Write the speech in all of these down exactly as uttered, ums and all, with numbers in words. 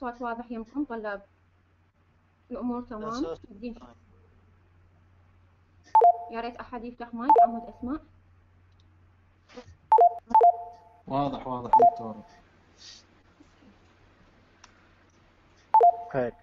الصوت واضح يمكن طلاب؟ الأمور تمام؟ بدين يا ريت أحد يفتح مايك. عمود أسماء. واضح واضح دكتور. هيك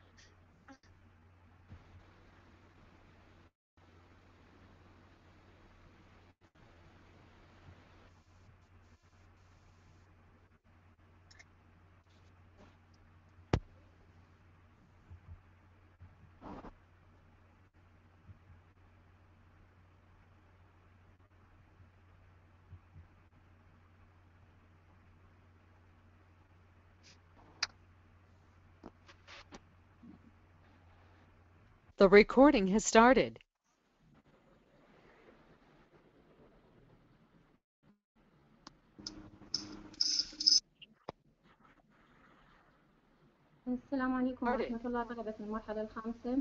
The recording has started. السلام عليكم ورحمة الله. طلبة المرحلة الخامسة.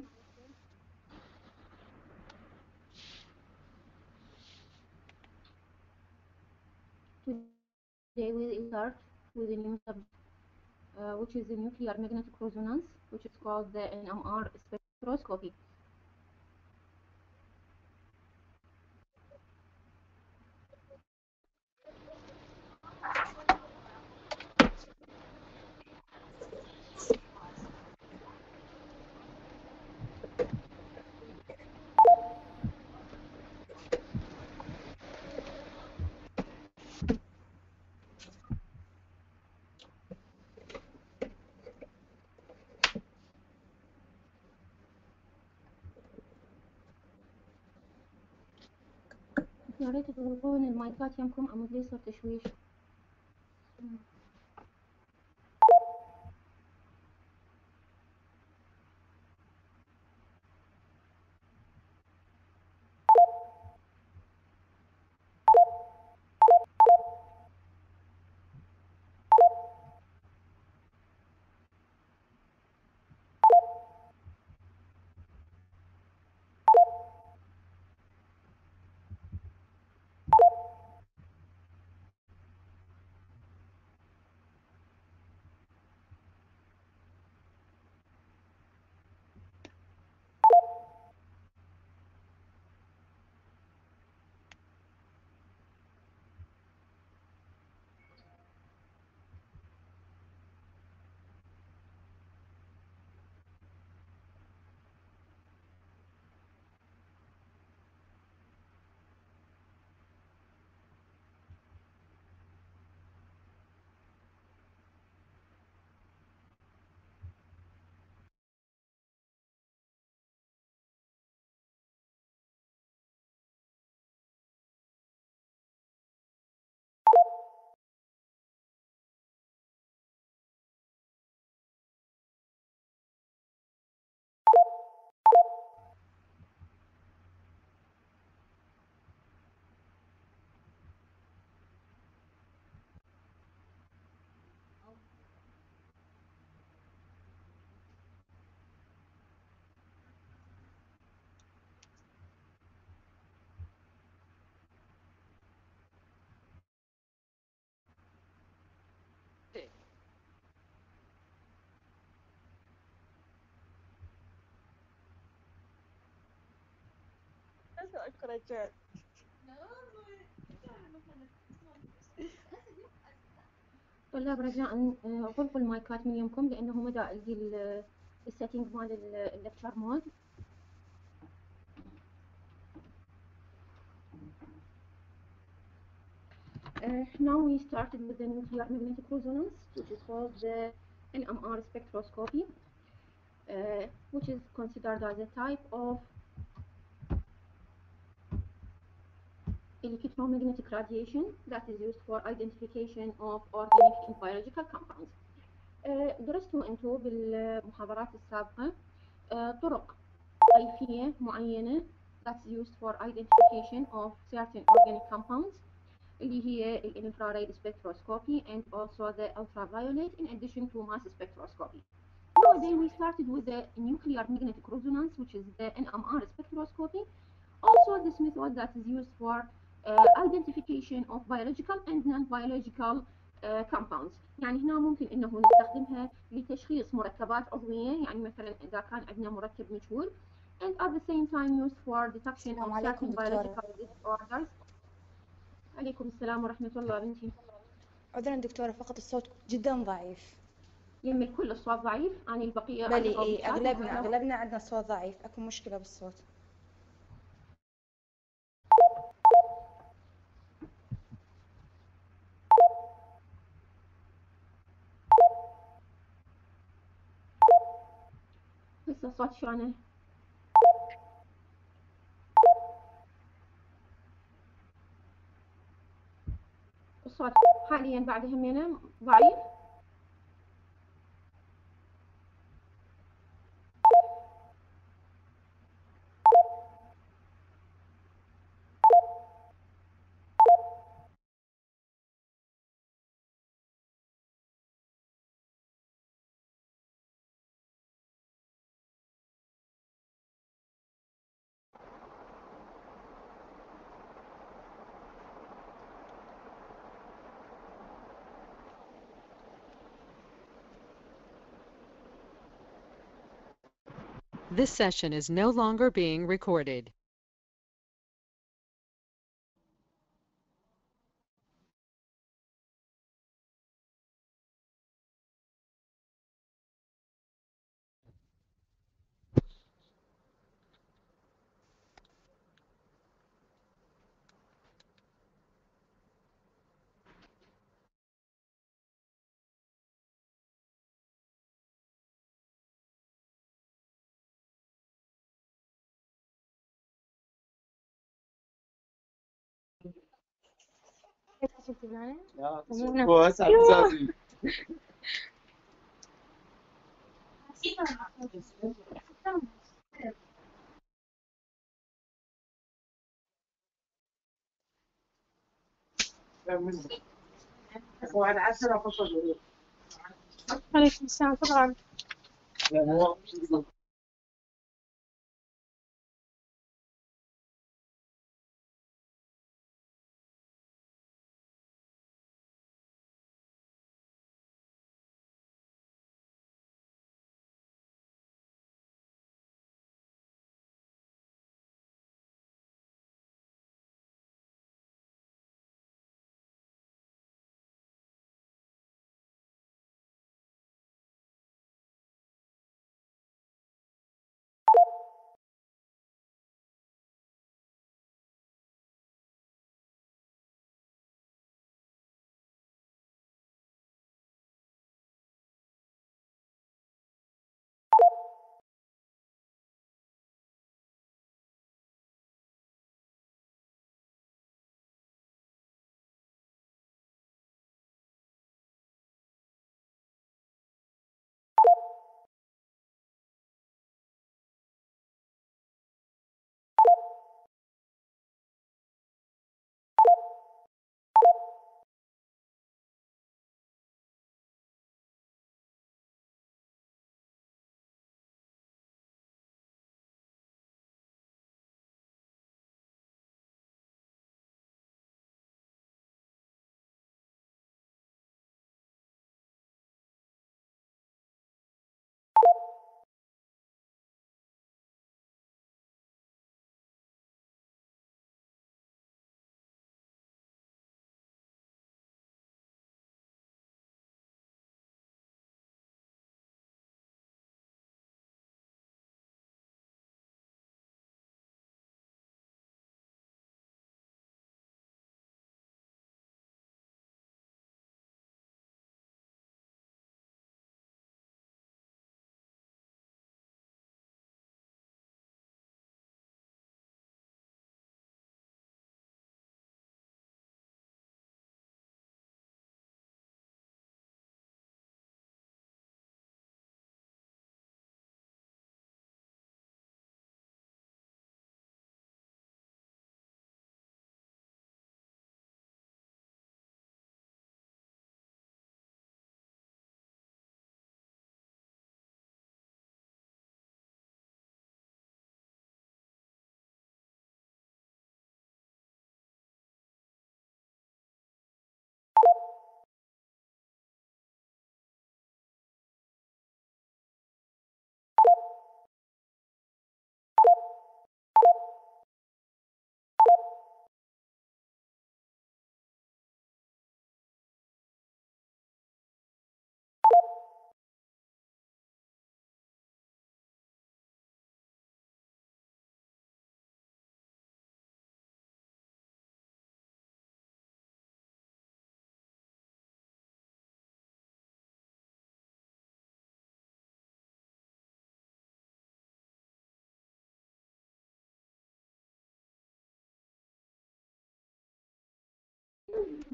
Today we start with a new subject, uh, which is the nuclear magnetic resonance, which is called the N M R spectroscopy. يا ريت تغلقون المايكات يمكم، عمود لي صار تشويش. طلاب رجاء غلقوا المايكات من يمكم، لأنه مدى ألقي السيتنج مال اللكتشر مود. Uh, now we started with the nuclear magnetic resonance, which is called the N M R spectroscopy, uh, which is considered as a type of electromagnetic radiation that is used for identification of organic and biological compounds. Uh, درستوا انتم بالمحاضرات السابقة uh, طرق طيفية معينة that's used for identification of certain organic compounds اللي هي الانفراريد spectroscopy and also the ultraviolet in addition to mass spectroscopy. Nowadays we started with the nuclear magnetic resonance, which is the N M R spectroscopy. Also this method that is used for uh, identification of biological and non-biological compounds. يعني هنا ممكن انه نستخدمها لتشخيص مركبات عضويه، يعني مثلا اذا كان عندنا مركب مجهول. and at the same time used for detection السلام of عليكم certain دكتورة. biological disorders. عليكم السلام ورحمه الله بنتي. عذرا دكتورة، فقط الصوت جدا ضعيف. يمي الكل الصوت ضعيف، أنا البقية بلي علقوا إيه، بالشات أغلبنا وقالوا أغلبنا عندنا صوت ضعيف، أكو مشكلة بالصوت. هسه الصوت شلونه؟ الصوت حاليا بعد همينة ضعيف. This session is no longer being recorded. يا هو اسعد مزاجي. عليكم السلام طبعا.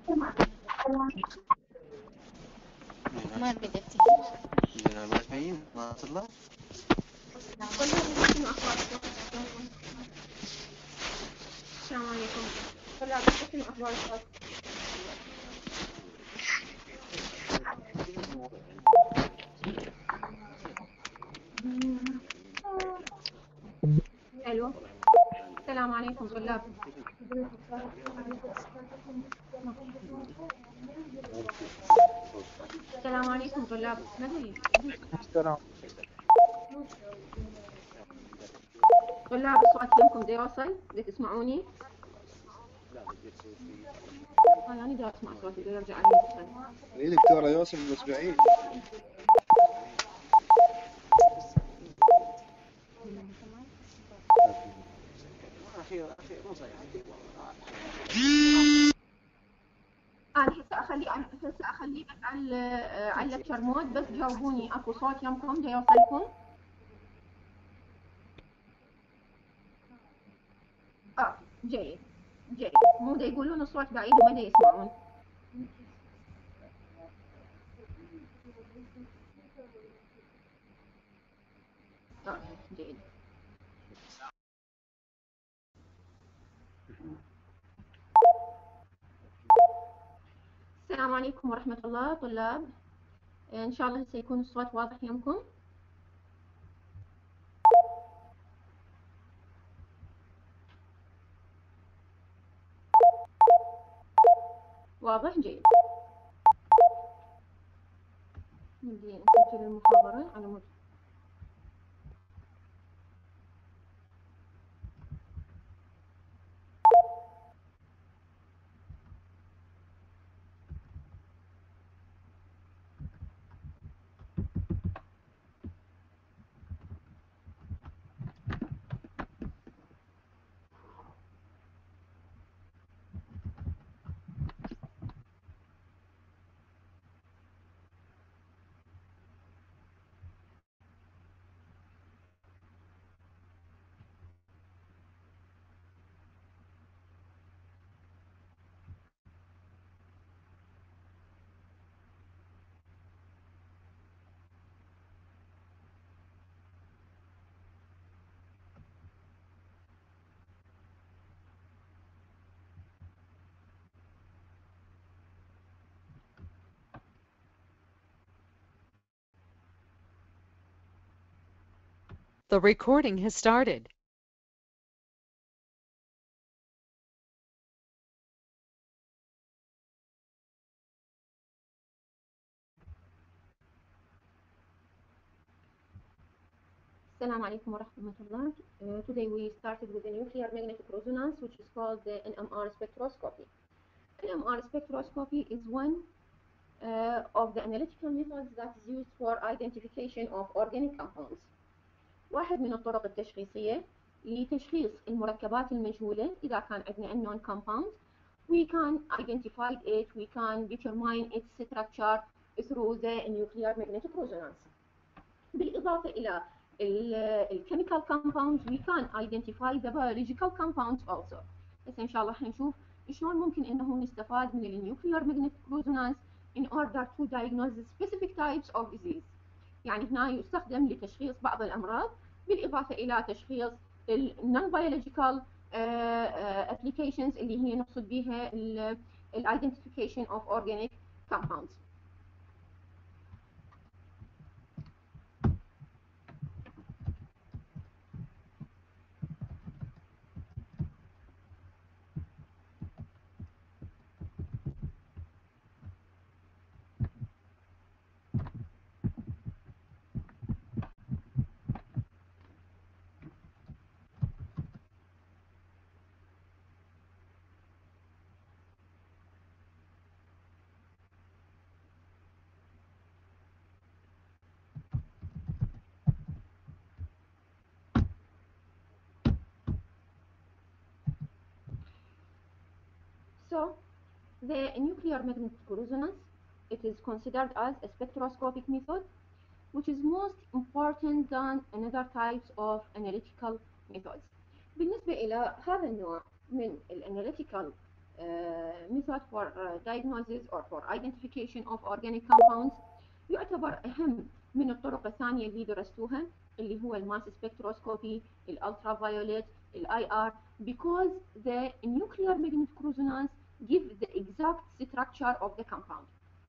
ما بدأت. زين ما تبين ما تطلع. طلاب اسمعوا أخبار الصوت. السلام عليكم. طلاب اسمعوا أخبار الصوت. ألو. السلام عليكم طلاب. السلام عليكم طلاب. ما أدري. السلام. طلاب الصوت فيكم دا يوصل؟ دا تسمعوني؟ آه يعني دا أسمع صوتي دا يرجع علي يوصل. اي دكتورة يوسف بس بعيد. أنا هسه أخلي هسه أخليه بس على على اللكتشر مود، بس جاوبوني أكو صوت يمكم دا يوصلكم؟ آه جيد جيد، مو دا يقولون الصوت بعيد وما دا يسمعون. آه جيد. السلام عليكم ورحمة الله طلاب. إن شاء الله هسه يكون الصوت واضح يمكم. واضح جيد. نبدي نسجل المحاضرة على مود. The recording has started. Assalamu alaikum wa rahmatullah. Uh, today we started with the nuclear magnetic resonance, which is called the N M R spectroscopy. N M R spectroscopy is one uh, of the analytical methods that is used for identification of organic compounds. واحد من الطرق التشخيصية لتشخيص المركبات المجهولة. إذا كان عندنا unknown compounds, we can identify it, we can determine its structure through the nuclear magnetic resonance. بالإضافة إلى الchemical compounds, we can identify the biological compounds also. بس إن شاء الله حنشوف شلون ممكن إنه نستفاد من النيوكلير magnetic resonance in order to diagnose specific types of disease. يعني هنا يستخدم لتشخيص بعض الأمراض بالإضافة إلى تشخيص ال non biological applications اللي هي نقصد بها ال identification of organic compounds. So, the nuclear magnetic resonance, it is considered as a spectroscopic method, which is most important than another types of analytical methods. بالنسبة إلى هذا النوع من الاناليتيكال method for diagnosis or for identification of organic compounds يعتبر أهم من الطرق الثانية اللي درستوها اللي هو الماس سبكتروسكوبي، الالترا فايوليت، الاي ار because the nuclear magnetic resonance give the exact structure of the compound.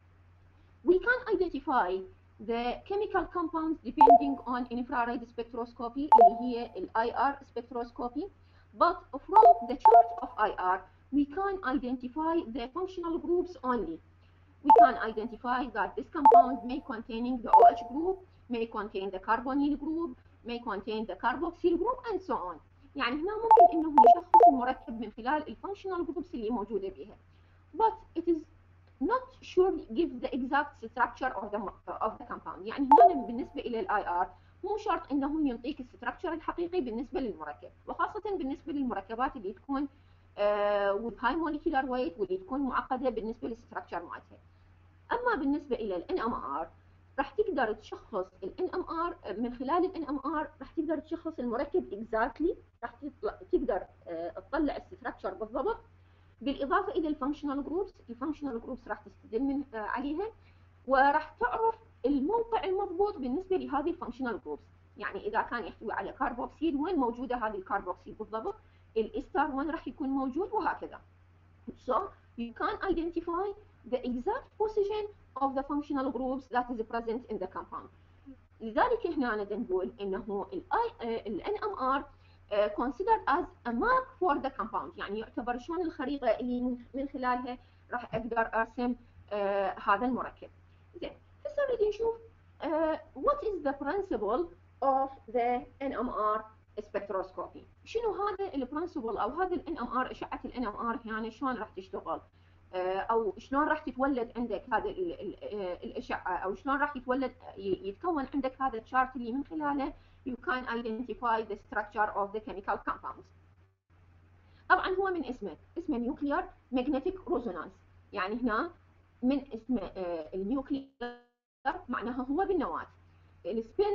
We can identify the chemical compounds depending on infrared spectroscopy اللي هي الاي ار spectroscopy, but from the chart of I R we can identify the functional groups only. We can identify that this compound may containing the OH group, may contain the carbonyl group, may contain the carboxyl group and so on. يعني هنا ممكن انه نشخص المركب من خلال الفانكشنال جروبس اللي موجوده بها. But it is not sure give the exact structure of the of the compound. يعني هنا بالنسبه الى الاي ار مو شرط انه يعطيك الستراكشر الحقيقي بالنسبه للمركب، وخاصه بالنسبه للمركبات اللي تكون with high molecular weight واللي تكون معقده بالنسبه للستراكشر مالتها. اما بالنسبه الى ال إن إم آر راح تقدر تشخص ال إن إم آر من خلال ال إن إم آر راح تقدر تشخص المركب exactly، راح تقدر تطلع الستراكشر بالضبط، بالاضافه الى الفانكشنال جروبس. الفانكشنال جروبس راح تستدل من عليها وراح تعرف الموقع المضبوط بالنسبه لهذه الفانكشنال جروبس. يعني اذا كان يحتوي على كاربوكسيل وين موجوده هذه الكاربوكسيل بالضبط، الاستر وين راح يكون موجود وهكذا. So you can identify the exact position of the functional groups that is present in the compound. لذلك هنا أنا نقول إنه ال إن إم آر considered as a map for the compound. يعني يعتبر شلون الخريطة اللي من خلالها راح أقدر أرسم uh, هذا المركب. زين، هسه نريد نشوف uh, what is the principle of the إن إم آر spectroscopy. شنو هذا البرنسبل او هذا ال إن إم آر، اشعه ال إن إم آر يعني شلون راح تشتغل او شلون راح تتولد عندك هذا الاشعه، او شلون راح يتولد يتكون عندك هذا الشارت اللي من خلاله you can identify the structure of the chemical compounds. طبعا هو من اسمه اسمه nuclear magnetic resonance، يعني هنا من اسمه النيوكلير معناها هو بالنواه، السبين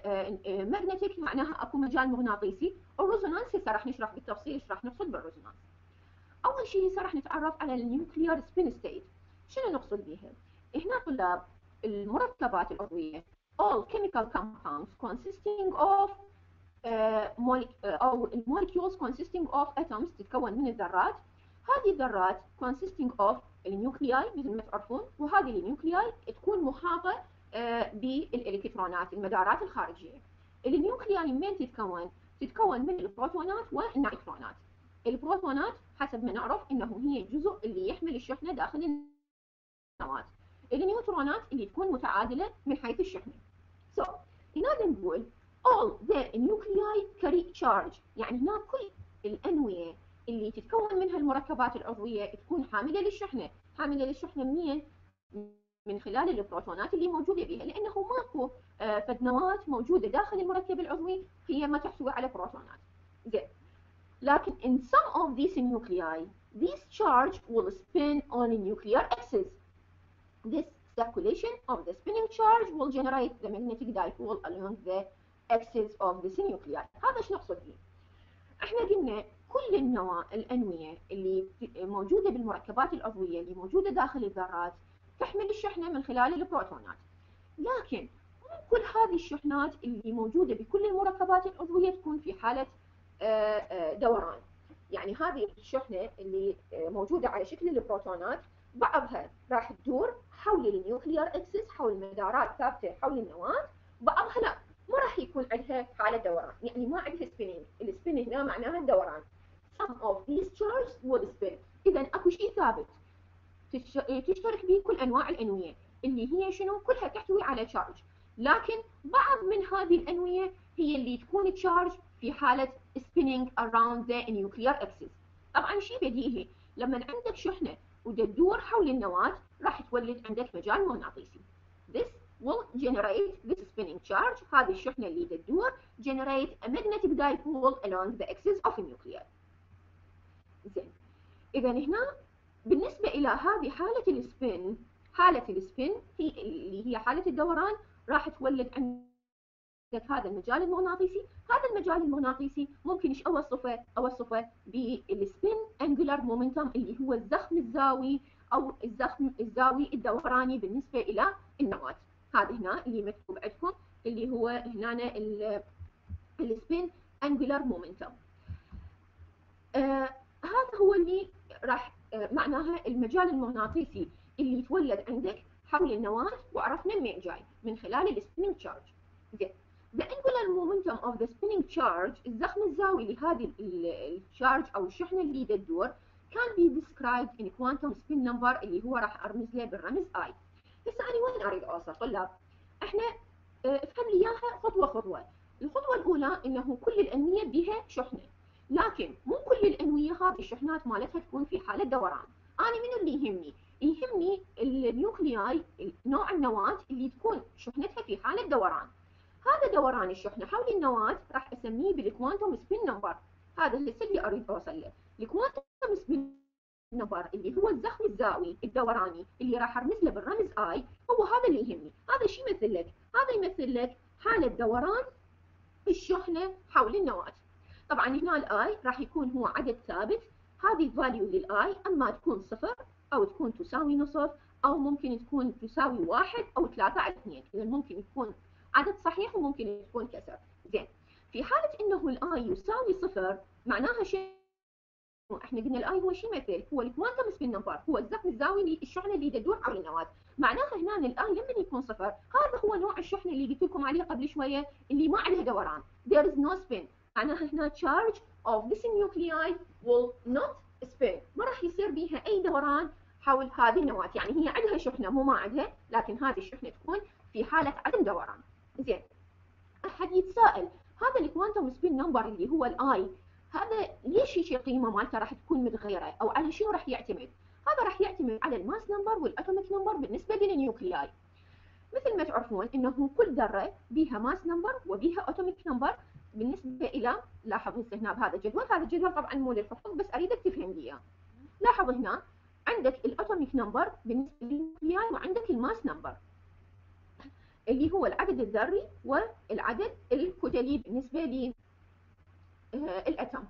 ماجنتيك معناها اكو مجال مغناطيسي، الريزونانس هسه راح نشرح بالتفصيل ايش راح نقصد بالريزونانس. اول شيء هسه راح نتعرف على النيوكليير سبين ستيت. شنو نقصد بها؟ هنا طلاب المركبات العضويه all chemical compounds consisting of uh, او molecules consisting of atoms تتكون من الذرات. هذه الذرات consisting of النيوكلياي مثل ما تعرفون، وهذه النيوكلياي تكون محاطه بالالكترونات المدارات الخارجيه. النيوكلياي من تتكون؟ تتكون من البروتونات والنيوترونات. البروتونات حسب ما نعرف انه هي الجزء اللي يحمل الشحنه داخل النواه. النيوترونات اللي تكون متعادله من حيث الشحنه. So هنا نقول all the nuclei carry charge، يعني هنا كل الانويه اللي تتكون منها المركبات العضويه تكون حامله للشحنه. حامله للشحنه منين؟ من خلال البروتونات اللي موجوده بها، لانه ماكو آه فد نواه موجوده داخل المركب العضوي هي ما تحتوي على بروتونات. زين، لكن in some of these nuclei this charge will spin on a nuclear axis. This circulation of the spinning charge will generate the magnetic dipole along the axis of this nuclei. هذا ايش نقصد فيه؟ احنا قلنا كل النواه الانويه اللي موجوده بالمركبات العضويه اللي موجوده داخل الذرات تحمل الشحنه من خلال البروتونات، لكن مو كل هذه الشحنات اللي موجوده بكل المركبات العضويه تكون في حاله دوران. يعني هذه الشحنه اللي موجوده على شكل البروتونات بعضها راح تدور حول النيوكليير اكسس، حول مدارات ثابته حول النواه، بعضها لا، ما راح يكون عندها حاله دوران، يعني ما عندها سبينينج. السبين هنا معناها الدوران. some of these charges will spin. اذا اكو شيء ثابت تشترك به كل انواع الانويه اللي هي شنو؟ كلها تحتوي على تشارج، لكن بعض من هذه الانويه هي اللي تكون تشارج في حاله spinning around the nuclear axis. طبعا شيء بديهي، لما عندك شحنه وتدور حول النواه راح تولد عندك مجال مغناطيسي. This will generate this spinning charge. هذه الشحنه اللي تدور generate a magnetic dipole along the axis of a nucleus. زين، اذا هنا بالنسبه الى هذه حاله السبين، حاله السبين هي اللي هي حاله الدوران، راح تولد عندنا هذا المجال المغناطيسي، هذا المجال المغناطيسي ممكن ايش اوصفه؟ اوصفه بالسبين انجولار مومنتوم اللي هو الزخم الزاوي او الزخم الزاوي الدوراني بالنسبه الى النواه. هذا هنا اللي مكتوب عندكم اللي هو هنا السبين انجولار مومنتوم. آه هذا هو اللي راح آه معناها المجال المغناطيسي اللي يتولد عندك حول النواه، وعرفنا منين جاي؟ من خلال السبيننج تشارج. زين. The angular momentum of the spinning charge الزخم الزاوي لهذه الشارج او الشحنه اللي تدور can be described in quantum spin number اللي هو راح ارمز له بالرمز I. هسه انا وين اريد اوصل طلاب؟ احنا افهم لي اياها خطوه خطوه. الخطوه الاولى انه كل الانويه بها شحنه، لكن مو كل الانويه هذه الشحنات مالتها تكون في حاله دوران. انا منو اللي يهمني؟ يهمني النيوكلياي نوع النواه اللي تكون شحنتها في حاله دوران. هذا دوران الشحنه حول النواه راح اسميه بالكوانتوم سبين نمبر. هذا هسه اللي اريد اوصل له. الكوانتوم سبين نمبر اللي هو الزخم الزاوي الدوراني اللي راح ارمز له بالرمز اي، هو هذا اللي يهمني. هذا شو يمثل لك؟ هذا يمثل لك حاله دوران الشحنه حول النواه. طبعا هنا الاي راح يكون هو عدد ثابت. هذه الفاليو للاي اما تكون صفر او تكون تساوي نصف او ممكن تكون تساوي واحد او ثلاثة على اثنين، اذا ممكن يكون عدد صحيح وممكن يكون كسر. زين. في حاله انه الاي يساوي صفر معناها شيء، احنا قلنا الاي هو شو يمثل؟ هو الكوانتم سبين نمبر، هو الزخم الزاوي للشحنه اللي تدور حول النواه. معناها هنا الاي لما يكون صفر هذا هو نوع الشحنه اللي قلت لكم عليه قبل شويه اللي ما عليها دوران. there is no spin. معناها هنا charge of this nuclei will not spin. ما راح يصير بيها اي دوران حول هذه النواه، يعني هي عندها شحنه مو ما عندها، لكن هذه الشحنه تكون في حاله عدم دوران. زين. احد يتساءل هذا الكوانتم سبين نمبر اللي هو الاي هذا ليش هيك القيمه مالته راح تكون متغيره او على شنو راح يعتمد؟ هذا راح يعتمد على الماس نمبر والاتوميك نمبر بالنسبه للنيوكلياي. مثل ما تعرفون انه كل ذره بيها ماس نمبر وبيها اتوميك نمبر بالنسبه الى، لاحظ هسه هنا بهذا الجدول، هذا الجدول طبعا مو للحفظ بس اريدك تفهم لي اياه. لاحظ هنا عندك الاتوميك نمبر بالنسبه للنيوكلياي وعندك الماس نمبر اللي هو العدد الذري والعدد الكتلي بالنسبه للاتوم.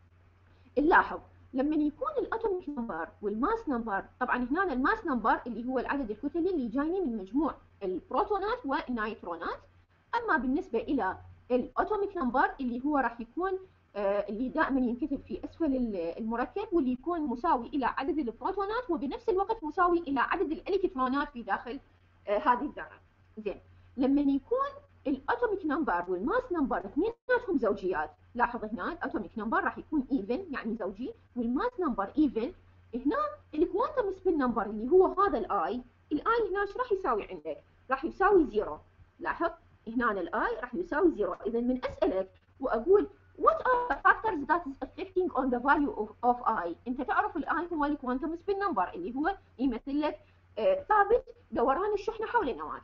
نلاحظ لما يكون الاتوميك نمبر والماس نمبر، طبعا هنا الماس نمبر اللي هو العدد الكتلي اللي جايين من مجموع البروتونات والنيوترونات، اما بالنسبه الى الاتوميك نمبر اللي هو راح يكون آه اللي دائما ينكتب في اسفل المركب واللي يكون مساوي الى عدد البروتونات وبنفس الوقت مساوي الى عدد الالكترونات في داخل آه هذه الذره. زين. لما يكون الاتوميك نمبر والماس نمبر اثنيناتهم زوجيات، لاحظ هنا الاتوميك نمبر راح يكون ايفن يعني زوجي والماس نمبر ايفن، هنا الكوانتم سبين نمبر اللي هو هذا الاي، الاي هنا ايش راح يساوي عندك؟ راح يساوي زيرو. لاحظ هنا الاي راح يساوي زيرو. اذا من اسالك واقول what are the factors that is affecting on the value of, of I؟ انت تعرف الاي هو الكوانتم سبين نمبر اللي هو يمثل لك آه ثابت دوران الشحنه حول النواه.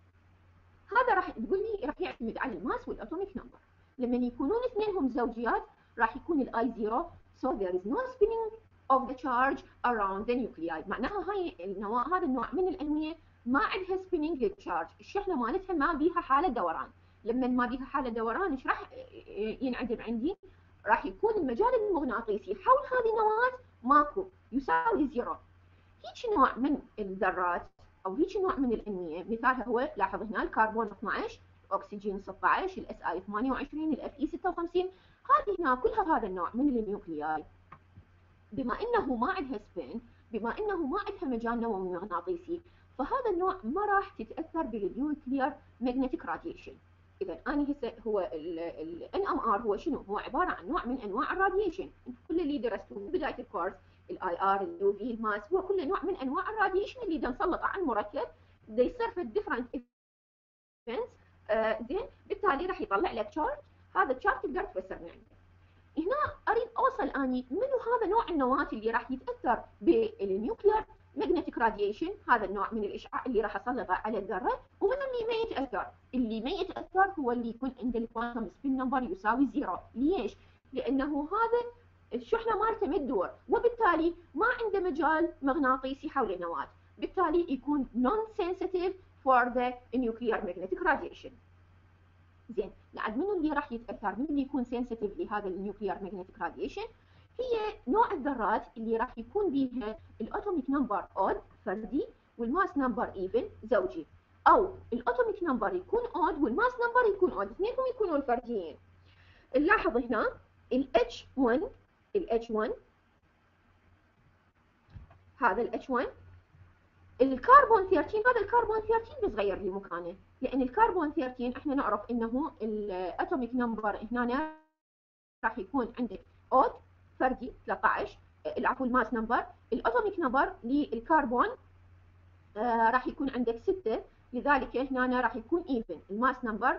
هذا راح تقول لي راح يعتمد على الماس والاتوميك نمبر. لما يكونون اثنينهم زوجيات راح يكون الاي زيرو، so there is no spinning of the charge around the nuclei. معناها هاي النواه هذا النوع من الانويه ما عندها spinning للتشارج، الشحنه مالتها ما بيها حاله دوران. لما ما بيها حاله دوران ايش راح ينعدم عندي؟ راح يكون المجال المغناطيسي حول هذه النواه ماكو، يساوي زيرو. هيك نوع من الذرات او هيك نوع من الانويه مثالها هو، لاحظ هنا الكربون اثنعش، الاكسجين ستة عشر، الاس اي ثمانية وعشرين، الاف اي ستة وخمسين، هذه هنا كلها هذا النوع من النيوكلياي بما انه ما عندها سبين، بما انه ما عندها مجال نووي مغناطيسي، فهذا النوع ما راح تتاثر بالنيوكليير ماجنتيك راديشن. اذا انا هسه هو الان ام ار هو شنو؟ هو عباره عن نوع من انواع الراديشن. انتم كل اللي درستوه بدايه الكورس الاي ار، اليو في، الماس، هو كله نوع من انواع الراديشن اللي دا نسلطه على المركب دا يصير في الديفرنت ايفنتس. آه زين، بالتالي راح يطلع لك تشارت، هذا التشارت تقدر تفسر من عنده. هنا اريد اوصل اني منو هذا نوع النواه اللي راح يتاثر بالنيوكليير ماجنتيك راديشن، هذا النوع من الاشعاع اللي راح اسلطه على الذره، ومن اللي ما يتاثر. اللي ما يتاثر هو اللي يكون عنده الكوانتم سبين نمبر يساوي زيرو. ليش؟ لانه هذا الشحنه مالته ما تدور، وبالتالي ما عنده مجال مغناطيسي حول النواه، بالتالي يكون non sensitive for the nuclear magnetic radiation. زين، بعد منو اللي راح يتاثر؟ منو اللي يكون سنسيتيف لهذا النيوكليير ماجنتيك راديشن؟ هي نوع الذرات اللي راح يكون بيها الاتوميك نمبر اود فردي والماس نمبر ايفن زوجي، او الاتوميك نمبر يكون اود والماس نمبر يكون اود، اثنينهم يكونون فرديين. نلاحظ هنا ال إتش واحد ال إتش واحد هذا ال إتش واحد، الكربون ثلاثة عشر هذا الكربون ثلاثة عشر بصغير لي مكانه، لان الكربون ثلاثة عشر احنا نعرف انه الاتوميك نمبر هنا راح يكون عندك اود فردي ثلاثة عشر، العفو الماس نمبر، الاتوميك نمبر للكربون آه راح يكون عندك ستة، لذلك هنا راح يكون ايفن الماس نمبر،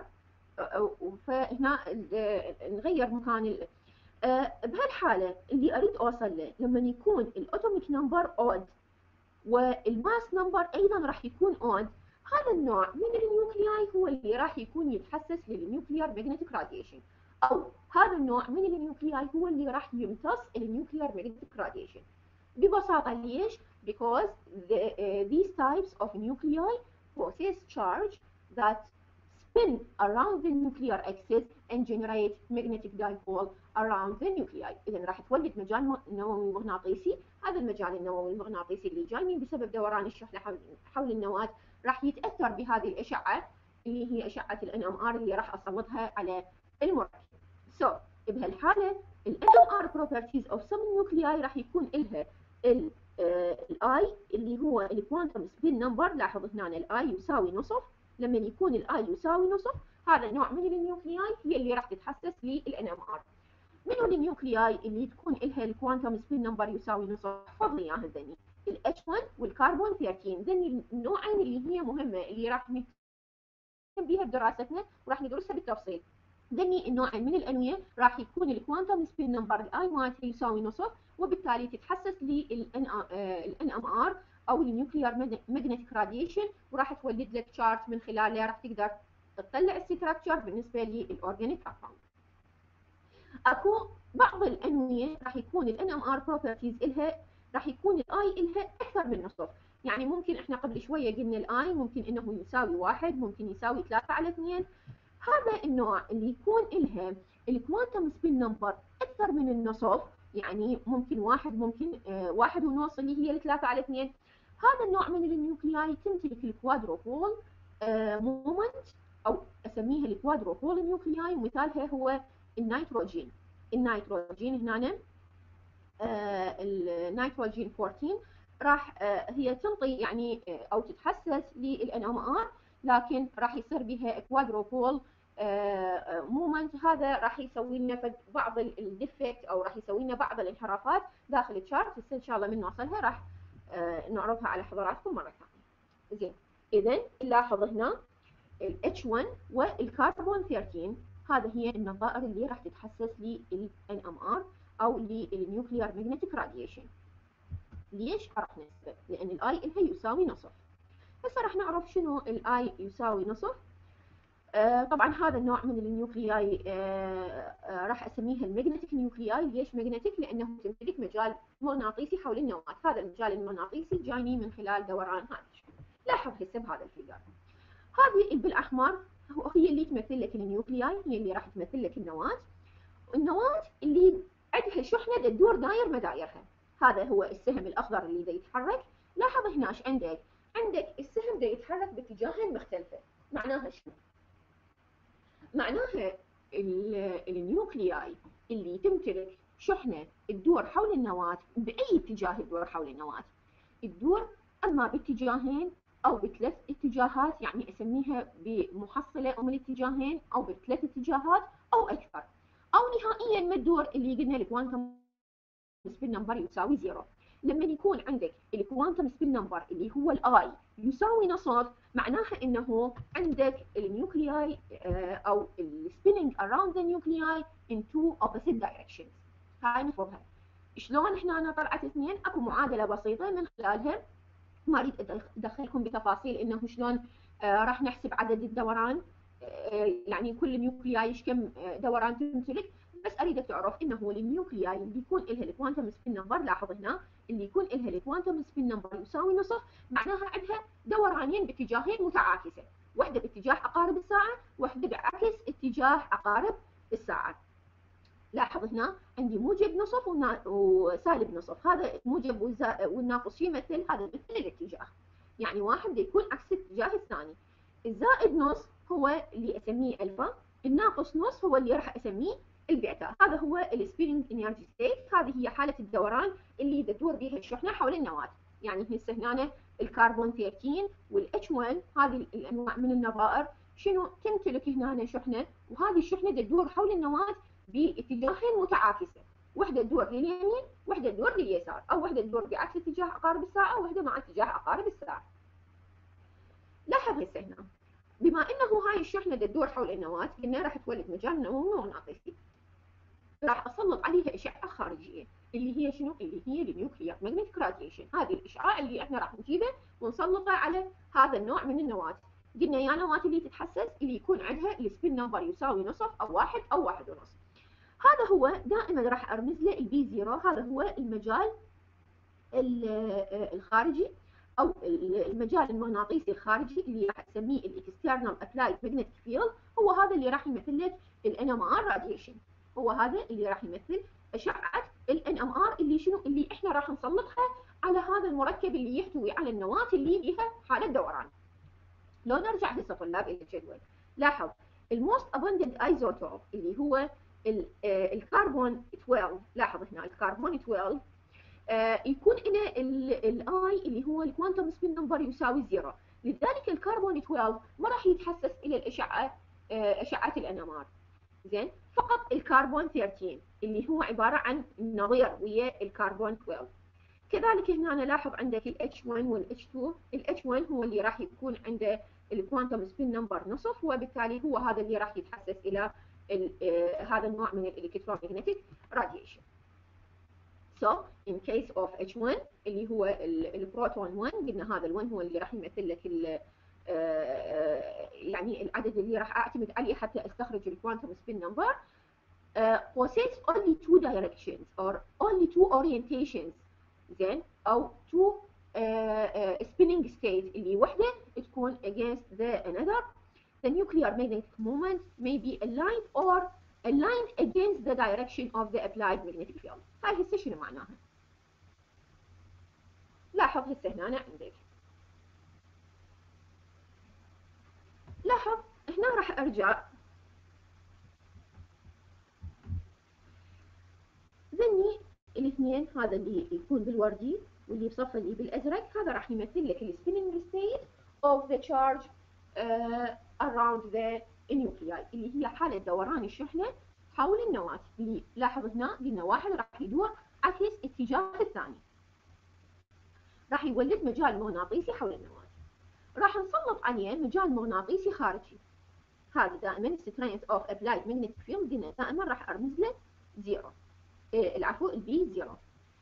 فهنا نغير مكان. آه بهالحاله اللي اريد اوصل له لما يكون الاتوميك نمبر اود والماس نمبر ايضا راح يكون اود، هذا النوع من النيوكلياي هو اللي راح يكون يتحسس للنيوكليير ماجنتيك راديشن، او هذا النوع من النيوكلياي هو اللي راح يمتص النيوكليير ماجنتيك راديشن. ببساطه ليش؟ because the, uh, these types of nuclei possess charge that spin around the nuclear axis and generate magnetic dipole around the nuclei. إذا راح تولد مجال نووي مغناطيسي، هذا المجال النووي المغناطيسي اللي جاي من بسبب دوران الشحنة حول, حول النواة راح يتأثر بهذه الأشعة اللي هي أشعة ال إن إم آر اللي راح أسلطها على المركب. So بهالحالة ال إن إم آر properties of some nuclei راح يكون إلها ال الاي اللي هو الكوانتم سبين نمبر. لاحظ هنا الاي يساوي نصف، لما يكون الاي يساوي نصف هذا النوع من النيوكلياي هي اللي راح تتحسس للان ام ار. منو النيوكلياي اللي تكون لها الكوانتم سبين نمبر يساوي نصف؟ احفظ لي اياها ذني الاتش واحد والكربون ثلاثة عشر، ذني النوعين اللي هي مهمه اللي راح نهتم بها بدراستنا وراح ندرسها بالتفصيل. ذني النوعين من الانويه راح يكون الكوانتم سبين نمبر الاي مالتها يساوي نصف، وبالتالي تتحسس للان ام ار او النيوكليير ماجنتيك راديشن، وراح تولد لك شارت من خلاله راح تقدر تطلع الستراكشر بالنسبه للاورجانيك كومباوند. اكو بعض الانويه راح يكون الان ام ار بروبرتيز الها راح يكون الاي الها اكثر من نصف، يعني ممكن احنا قبل شويه قلنا الاي ممكن انه يساوي واحد، ممكن يساوي ثلاثة على اثنين. هذا النوع اللي يكون الها الكوانتم سبين نمبر اكثر من النصف، يعني ممكن واحد، ممكن آه واحد ونص اللي هي الثلاثة على اثنين، هذا النوع من النيوكلياي تمتلك الكوادروبول آه مومنت، او اسميها الكوادروبول نيوكلياي، ومثالها هو النيتروجين. النيتروجين هنا آه النيتروجين أربعة عشر راح آه هي تنطي يعني آه او تتحسس للان ام ار، لكن راح يصير بها كوادروبول مومنت. هذا راح يسوي لنا بعض الديفكت او راح يسوي لنا بعض الانحرافات داخل الشارت، بس ان شاء الله من نوصلها راح نعرضها على حضراتكم مره ثانيه. زين، اذا نلاحظ هنا ال إتش واحد والكربون ثلاثة عشر هذا هي النظائر اللي راح تتحسس لل إن إم آر او للنيوكليير ماجنتيك راديشن. ليش؟ راح نسبب لان الاي الها يساوي نصف. هسه راح نعرف شنو الاي يساوي نصف. آه طبعا هذا النوع من النيوكلياي آه آه راح اسميها الماجنتيك نيوكلياي. ليش ماجنتيك؟ لانه تمتلك مجال مغناطيسي حول النواة، هذا المجال المغناطيسي جايني من خلال دوران هذا الشكل. لاحظ هسه بهذا الفيجر هذه بالاحمر هي اللي تمثل لك النيوكلياي، هي اللي راح تمثل لك النواة. النواة اللي عندها شحنه تدور داير مدايرها، هذا هو السهم الاخضر اللي دا يتحرك. لاحظ هنا ايش عندك؟ عندك السهم دا يتحرك باتجاهين مختلفه. معناها شنو؟ معناها النيوكلياي اللي تمتلك شحنه تدور حول النواة باي اتجاه تدور حول النواة؟ تدور اما باتجاهين او بثلاث اتجاهات، يعني اسميها بمحصله ام الاتجاهين او بثلاث اتجاهات او اكثر، او نهائيا ما تدور اللي قلنا الكوانتم سبين نمبر يساوي زيرو. لما يكون عندك الكوانتم سبين نمبر اللي هو الاي يساوي نصف، معناها انه عندك النيوكلياي او السبيننج اراوند ذا نيوكلياي in two opposite directions. هاي نفرضها. شلون هنا انا طلعت اثنين؟ اكو معادله بسيطه من خلالها، ما اريد ادخلكم بتفاصيل انه شلون آه راح نحسب عدد الدوران، آه يعني كل نيوكلياي ايش كم دوران تمتلك، بس اريدك تعرف انه النيوكلياي اللي يكون لها الكوانتم سبين نمبر، لاحظ هنا اللي يكون لها الكوانتم سبين نمبر يساوي نصف، معناها عندها دورانين باتجاهين متعاكسه. واحده باتجاه عقارب الساعه، واحده بعكس اتجاه عقارب الساعه. لاحظ هنا عندي موجب نصف وسالب نصف، هذا الموجب والناقص يمثل هذا يمثل الاتجاه، يعني واحد يكون عكس الاتجاه الثاني. الزائد نص هو اللي اسميه الفا، الناقص نص هو اللي راح اسميه البيتا. هذا هو السبيننج انرجي ستيت، هذه هي حاله الدوران اللي تدور بها الشحنه حول النواه. يعني هسه هنا الكربون ثلاثة عشر والاتش واحد هذه الانواع من النظائر شنو تمتلك هنا شحنه، وهذه الشحنه تدور حول النواه باتجاهين متعاكسه، وحده تدور لليمين وحده تدور لليسار، او وحده تدور بعكس اتجاه عقارب الساعه وحده مع اتجاه عقارب الساعه. لاحظ هسه هنا بما انه هاي الشحنه تدور حول النواه قلنا راح تولد مجال نووي مغناطيسي، راح اسلط عليها اشعه خارجيه اللي هي شنو؟ اللي هي النيوكليير ماجنتيك راديشن. هذه الاشعاع اللي احنا راح نجيبه ونسلطه على هذا النوع من النواه. قلنا يا نواه اللي تتحسس اللي يكون عندها السبين نمبر يساوي نصف او واحد او واحد ونص. هذا هو دائما راح ارمز له البي زيرو، هذا هو المجال الخارجي او المجال المغناطيسي الخارجي اللي راح اسميه الاكسترنال ابلايد ماجنتيك فيلد، هو هذا اللي راح يمثل لك الان ام ار راديشن، هو هذا اللي راح يمثل اشعه الان ام ار اللي شنو؟ اللي احنا راح نسلطها على هذا المركب اللي يحتوي على النواه اللي بها حاله دوران. لو نرجع هسه طلاب الى الجدول، لاحظ الموست ابندنت ايزوتوب اللي هو الكربون اثني عشر، لاحظ هنا الكربون اثني عشر آه يكون له الاي اللي هو الكوانتم سبين نمبر يساوي زيرو، لذلك الكربون اثني عشر ما راح يتحسس الى الاشعه آه اشعه الان ام ار. زين، فقط الكربون ثلاثة عشر اللي هو عباره عن النظير ويا الكربون اثني عشر. كذلك هنا أنا لاحظ عندك ال اتش واحد وال اتش اثنين، ال اتش واحد هو اللي راح يكون عنده الكوانتم سبين نمبر نصف، وبالتالي هو هذا اللي راح يتحسس الى آه هذا النوع من الالكترومagnetic radiation. So in case of اتش واحد اللي هو البروتون واحد، قلنا هذا ال1 هو اللي راح يمثل لك آه يعني العدد اللي راح اعتمد عليه حتى استخرج الكوانتم سبين نمبر. possess only two directions or only two orientations، زين، او two uh, uh, spinning states اللي وحده تكون against the another. The nuclear magnetic moment may be aligned or aligned against the direction of the applied magnetic field. هاي هسه شنو معناها؟ لاحظ هسه هنا عندك، لاحظ هنا راح ارجع ذني الاثنين، هذا اللي يكون بالوردي واللي بصف اللي بالازرق، هذا راح يمثل لك السبيننج ستيت اوف ذا تشارج اراوند ذا nuclei اللي هي حاله دوران الشحنه حول النواه. اللي لاحظ هنا قلنا واحد راح يدور عكس اتجاه الثاني، راح يولد مجال مغناطيسي حول النواه، راح نسلط عليه مجال مغناطيسي خارجي. هذا دائما strength of applied magnetic field قلنا دائما راح ارمز له زيرو، العفو البي زيرو.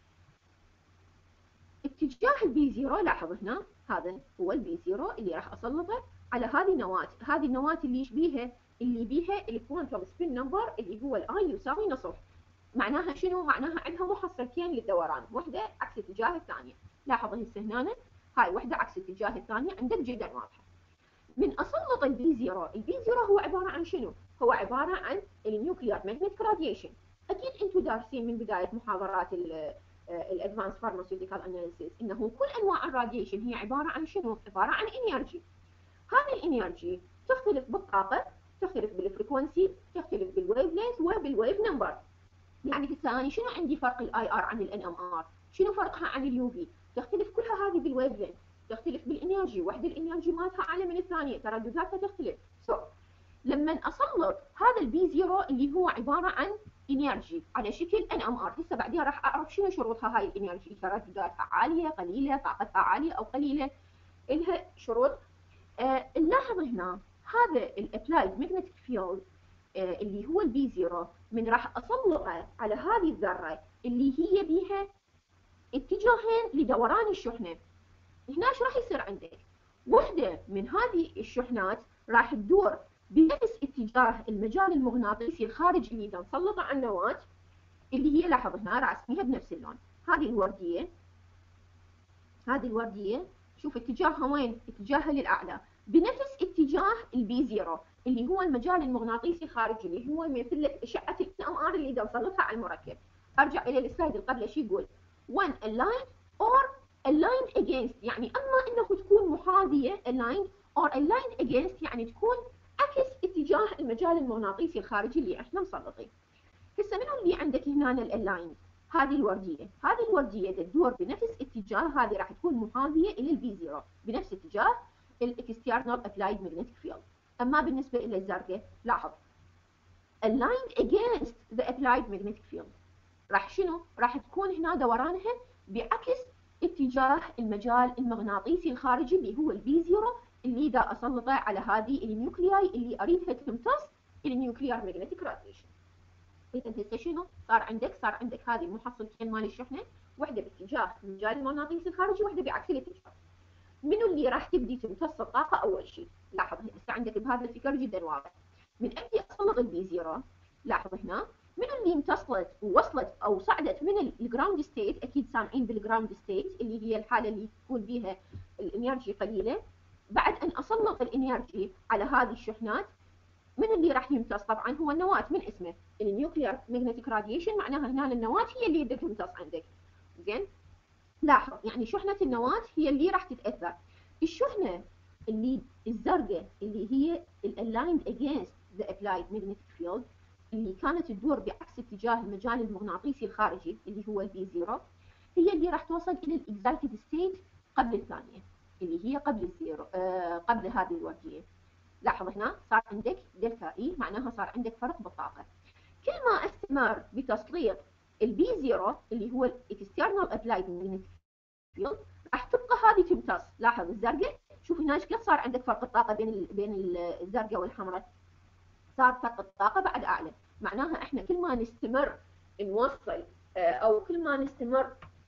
اتجاه البي زيرو لاحظ هنا هذا هو البي زيرو اللي راح اسلطه على هذه النواه، هذه النواه اللي يشبيها اللي بيها الكوانتم سبين نمبر اللي هو الاي يساوي نصف. معناها شنو؟ معناها عندها محصلتين للدوران، وحده عكس اتجاه الثانيه. لاحظ هسه هنا هاي وحده عكس اتجاه الثانيه عندك جدا واضحه. من اسلط البي زيرو، البي زيرو هو عباره عن شنو؟ هو عباره عن النيوكليير ماجنتيك راديشن. اكيد انتم دارسين من بدايه محاضرات الادفانس فارماسيوتيكال اناليسيس انه كل انواع الراديشن هي عباره عن شنو؟ عباره عن انرجي. هذه الانرجي تختلف بالطاقه، تختلف بالفريكونسي، تختلف بالويف لينث وبالويف نمبر. يعني هسه انا شنو عندي فرق الاي ار عن الان ام ار؟ شنو فرقها عن اليو في؟ تختلف كلها هذه بالويف لينث، تختلف بالانرجي، وحده الانرجي مالتها اعلى من الثانيه، تردداتها تختلف. سو so, لما اسلط هذا البي زيرو اللي هو عباره عن انرجي على شكل ان ام ار، هسه بعدين راح اعرف شنو شروطها هاي الانرجي، تردداتها عاليه قليله، طاقتها عاليه او قليله، لها شروط. آه نلاحظ هنا هذا الابلايد ماجنتيك فيلد آه اللي هو البي زيرو، من راح اسلطه على هذه الذره اللي هي بيها اتجاهين لدوران الشحنه. هنا ايش راح يصير عندك؟ وحده من هذه الشحنات راح تدور بنفس اتجاه المجال المغناطيسي الخارجي اللي اذا نسلطه على النواه، اللي هي لاحظ هنا راح اسميها بنفس اللون. هذه الورديه، هذه الورديه شوف اتجاهها وين؟ اتجاهها للاعلى. بنفس اتجاه البي زيرو اللي هو المجال المغناطيسي الخارجي، اللي هو مثل لك اشعه الام ار اللي نسلطها على المركب. ارجع الى السلايد اللي قبله، شو يقول؟ when aligned or aligned against، يعني اما انه تكون محاذيه aligned or aligned against يعني تكون عكس اتجاه المجال المغناطيسي الخارجي اللي احنا مسلطين. هسه منو اللي عندك هنا الالاين؟ هذه الورديه، هذه الورديه تدور بنفس اتجاه، هذه راح تكون محاذيه الى البي زيرو بنفس اتجاه الاكسترنال ابلايد ماجنتيك فيلد. اما بالنسبه الى الزرقاء لاحظ aligned against the applied magnetic field، راح شنو؟ راح تكون هنا دورانها بعكس اتجاه المجال المغناطيسي الخارجي اللي هو البي زيرو اللي دا اسلطه على هذه النيوكلياي اللي اريدها تمتص النيوكليار ماجنتيك راديشن. اذا هسه شنو صار عندك؟ صار عندك هذه المحصلتين مال الشحنه، واحده باتجاه المجال المغناطيسي الخارجي وواحده بعكس الاتجاه. منو اللي راح تبدي تمتص الطاقه اول شيء؟ لاحظ هسه عندك بهذا الفكر جدا واضح. من ابدي اسلط البي زيرو، لاحظ هنا منو اللي امتصلت ووصلت او صعدت من الجراوند ستيت؟ اكيد سامعين بالجراوند ستيت اللي هي الحاله اللي تكون بيها الانرجي قليله. بعد ان اسلط الانرجي على هذه الشحنات، من اللي راح يمتص؟ طبعا هو النواه من اسمه النيوكليير ماجنتيك راديشن، معناها هنا النواه هي اللي بدها تمتص عندك. زين؟ لاحظ يعني شحنه النواه هي اللي راح تتاثر. الشحنه اللي الزرقاء اللي هي الالايند اجينست ذا ابلايد ماجنتيك فيلد اللي كانت تدور بعكس اتجاه المجال المغناطيسي الخارجي اللي هو البي زيرو، هي اللي راح توصل الى الاكزايتد ستيت قبل الثانيه اللي هي قبل الزيرو، آه قبل هذه الورديه. لاحظ هنا صار عندك دلتا اي، معناها صار عندك فرق بالطاقه. كل ما استمر بتسليط البي زيرو اللي هو الاكسترنال ابلايد ماجنتيك فيلد راح تبقى هذه تمتص. لاحظ الزرقاء، شوف هنا ايش قد صار عندك فرق الطاقه بين ال بين الزرقاء والحمراء، صار فرق الطاقه بعد اعلى. معناها احنا كل ما نستمر نوصل او كل ما نستمر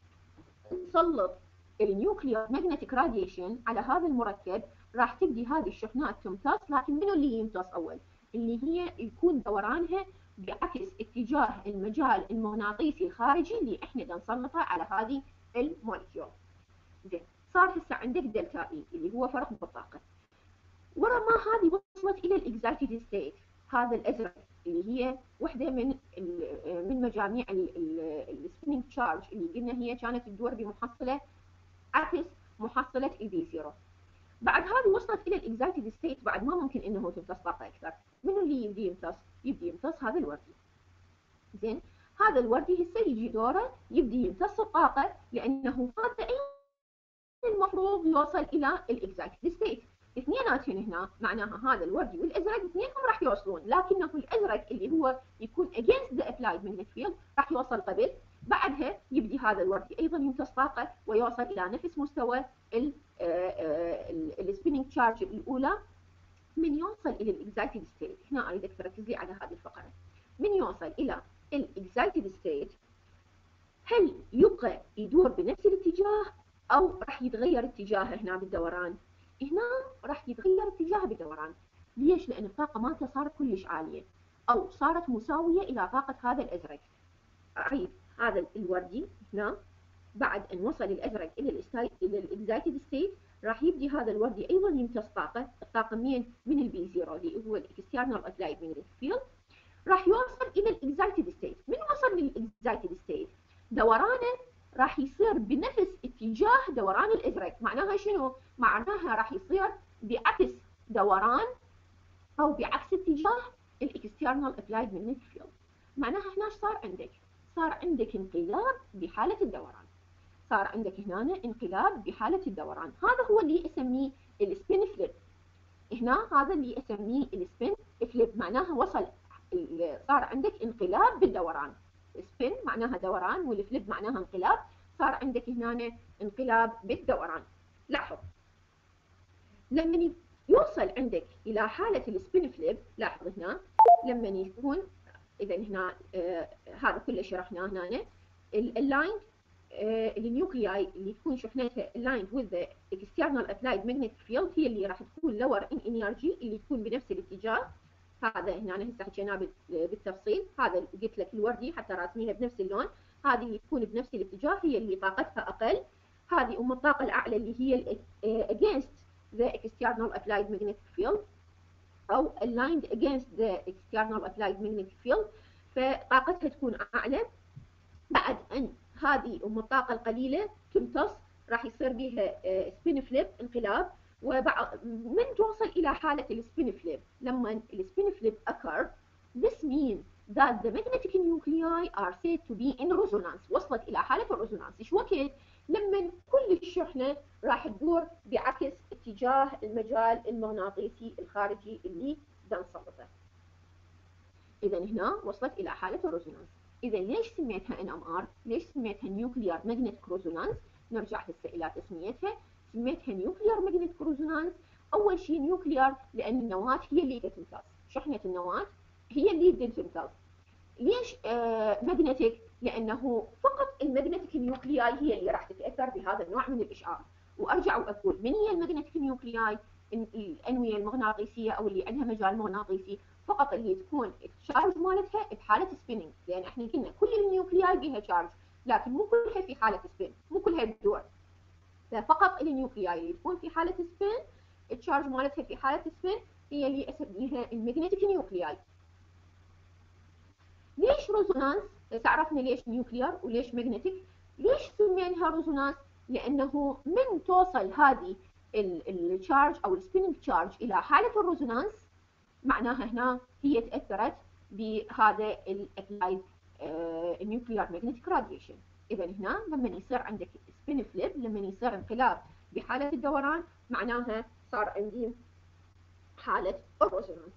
نسلط النيوكليير ماجنتيك راديشن على هذا المركب راح تبدي هذه الشحنات تمتص. لكن منو اللي يمتص اول؟ اللي هي يكون دورانها بعكس اتجاه المجال المغناطيسي الخارجي اللي احنا بدنا نسلطه على هذه المولكيول. زين، صار هسه عندك دلتا اي اللي هو فرق بالطاقه. ورا ما هذه وصلت الى الاكزايتد ستيت، هذا الازرق اللي هي واحده من من مجاميع السبيننج تشارج اللي قلنا هي كانت تدور بمحصله عكس محصله البي زيرو. بعد هذه وصلت الى الاكزايتد ستيت، بعد ما ممكن انه تمتص طاقه اكثر. منو اللي يبدي يمتص؟ يبدي يمتص هذا الوردي. زين، هذا الوردي هسه يجي دوره يبدي يمتص الطاقه، لانه هذا المفروض يوصل الى الاكزايتد ستيت. اثنيناتهم هنا معناها هذا الوردي والازرق اثنينهم راح يوصلون، لكنه الازرق اللي هو يكون against the applied magnetic field راح يوصل قبل. بعدها يبدي هذا الوردي ايضا يمتص طاقه ويوصل الى نفس مستوى السبيننج تشارج الاولى. من يوصل الى الاكزايتد ستيت، هنا اريدك تركزي على هذه الفقره. من يوصل الى الاكزايتد ستيت، هل يبقى يدور بنفس الاتجاه او راح يتغير اتجاهه هنا بالدوران؟ هنا راح يتغير اتجاهه بالدوران. ليش؟ لان الطاقه مالته صارت كلش عاليه او صارت مساويه الى طاقه هذا الازرق. اعيد، هذا الوردي هنا بعد ان وصل الازرق الى الى الاكزايتد ستيت راح يبدي هذا الوردي ايضا يمتص طاقه، الطاقه منين؟ من البي زيرو اللي هو الاكسترنال ابلايد ماجنتيك فيلد. راح يوصل الى الاكزايتد ستيت. من وصل للاكزايتد ستيت دورانه راح يصير بنفس اتجاه دوران الازرق. معناها شنو؟ معناها راح يصير بعكس دوران او بعكس اتجاه الاكسترنال ابلايد ماجنتيك فيلد. معناها هنا ايش صار عندك؟ صار عندك انقلاب بحاله الدوران. صار عندك هنا انقلاب بحاله الدوران، هذا هو اللي اسميه السبين فليب. هنا هذا اللي اسميه السبين فليب، معناها وصل صار عندك انقلاب بالدوران. سبين معناها دوران والفليب معناها انقلاب، صار عندك هنا انقلاب بالدوران. لاحظ لما يوصل عندك الى حاله السبين فليب، لاحظ هنا لما يكون اذا هنا آه هذا كله شرحناه هنا اللاين آه النيوكلياي اللي تكون شحنتها aligned with the external applied magnetic field هي اللي راح تكون lower in energy اللي تكون بنفس الاتجاه. هذا هنا هسه حكيناه بالتفصيل، هذا قلت لك الوردي حتى راسمينه بنفس اللون، هذه اللي تكون بنفس الاتجاه هي اللي طاقتها اقل. هذه ام الطاقه الاعلى اللي هي against the external applied magnetic field أو aligned against the external applied magnetic field، فطاقتها تكون أعلى. بعد أن هذه أم الطاقة القليلة تمتص راح يصير بها سبين فليب انقلاب، وبعد من توصل إلى حالة السبين فليب. لما السبين فليب occur this means that the magnetic nuclei are said to be in resonance. وصلت إلى حالة الرزونانس. إيش وقت؟ لما كل الشحنة راح تدور بعكس اتجاه المجال المغناطيسي الخارجي اللي بنسلطه. إذا هنا وصلت إلى حالة الرزونانس. إذا ليش سميتها إن إم آر؟ ليش سميتها نيوكليار ماجنتيك ريزونانس؟ نرجع هسه إلى تسميتها. سميتها نيوكليار ماجنتيك ريزونانس. أول شيء نيوكليار لأن النواة هي اللي تمتص، شحنة النواة هي اللي تمتص. ليش آه ماجنتيك؟ لأنه فقط الماجنتيك نيوكلياي هي اللي راح تتأثر بهذا النوع من الإشعاع. وأرجع وأقول من هي الماجنتيك نيوكلياي؟ الأنوية المغناطيسية أو اللي عندها مجال مغناطيسي فقط، اللي تكون الشارج مالتها بحالة سبيننج، لأن احنا قلنا كل النيوكلياي بها شارج لكن مو كلها في حالة سبين، مو كلها بدور. ففقط النيوكلياي اللي تكون في حالة سبين الشارج مالتها في حالة سبين هي اللي اسميها الماجنتيك نيوكلياي. ليش ريزونانس؟ تعرفنا ليش نيوكليار وليش ماجنتيك. ليش سميناها ريزونانس؟ لأنه من توصل هذه الشارج أو السبيننج شارج إلى حالة الريزونانس معناها هنا هي تأثرت بهذا الابلايد نيوكليار ماجنتيك راديشن. إذا هنا لما يصير عندك سبين فليب، لما يصير انقلاب بحالة الدوران معناها صار عندي حالة الريزونانس.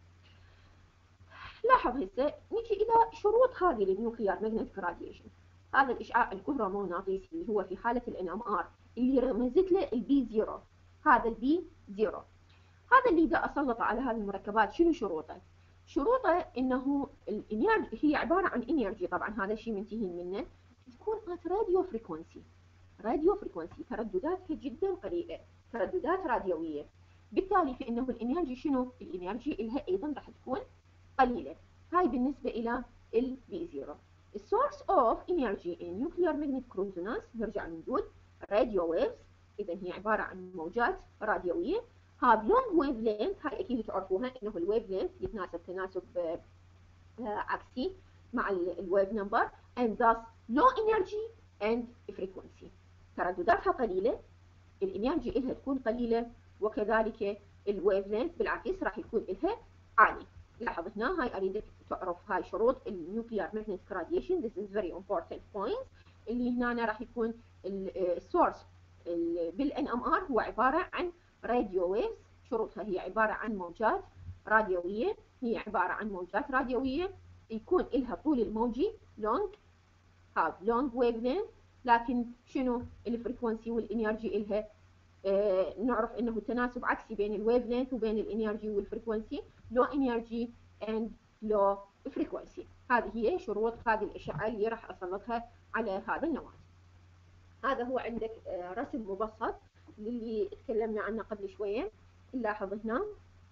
لاحظ هسه نجي إلى شروط هذه النيوكليار ماجنتيك راديشن. هذا الإشعاع الكهرومغناطيسي اللي هو في حالة ال إن إم آر اللي رمزت له البي زيرو، هذا البي زيرو، هذا اللي إذا أسلط على هذه المركبات شنو شروطه؟ شروطه إنه الإنرجي هي عبارة عن إنرجي، طبعا هذا الشيء منتهين منه، تكون at راديو فريكونسي، راديو فريكونسي تردداتها جدا قليلة، ترددات راديوية، بالتالي فإنه الإنرجي شنو؟ الإنرجي إلها أيضا راح تكون قليلة. هاي بالنسبة إلى ال بي زيرو. السورس اوف انرجي in nuclear magnetic resonance نرجع نقول راديو ويفز، إذا هي عبارة عن موجات راديوية have long wavelength. هاي أكيد تعرفوها إنه الويف لينث يتناسب تناسب عكسي مع الويف نمبر and thus low energy and frequency. تردداتها قليلة، الانرجي إلها تكون قليلة، وكذلك الويف لينث بالعكس راح يكون إلها عالي. لاحظ هنا هاي أريدك تعرف هاي شروط النيوكليار ماجنتيك راديشن. this is very important point. اللي هنا راح يكون السورس بال إن إم آر هو عبارة عن راديو ويفز، شروطها هي عبارة عن موجات راديوية، هي عبارة عن موجات راديوية يكون إلها طول الموجي long have long wavelength، لكن شنو الفريكونسي والانرجي إلها آه نعرف انه تناسب عكسي بين الويف لينث وبين الانرجي والفريكونسي، لو انرجي اند لو فريكونسي. هذه هي شروط هذه الاشعه اللي راح اسلطها على هذا النواه. هذا هو عندك آه رسم مبسط للي تكلمنا عنه قبل شويه. نلاحظ هنا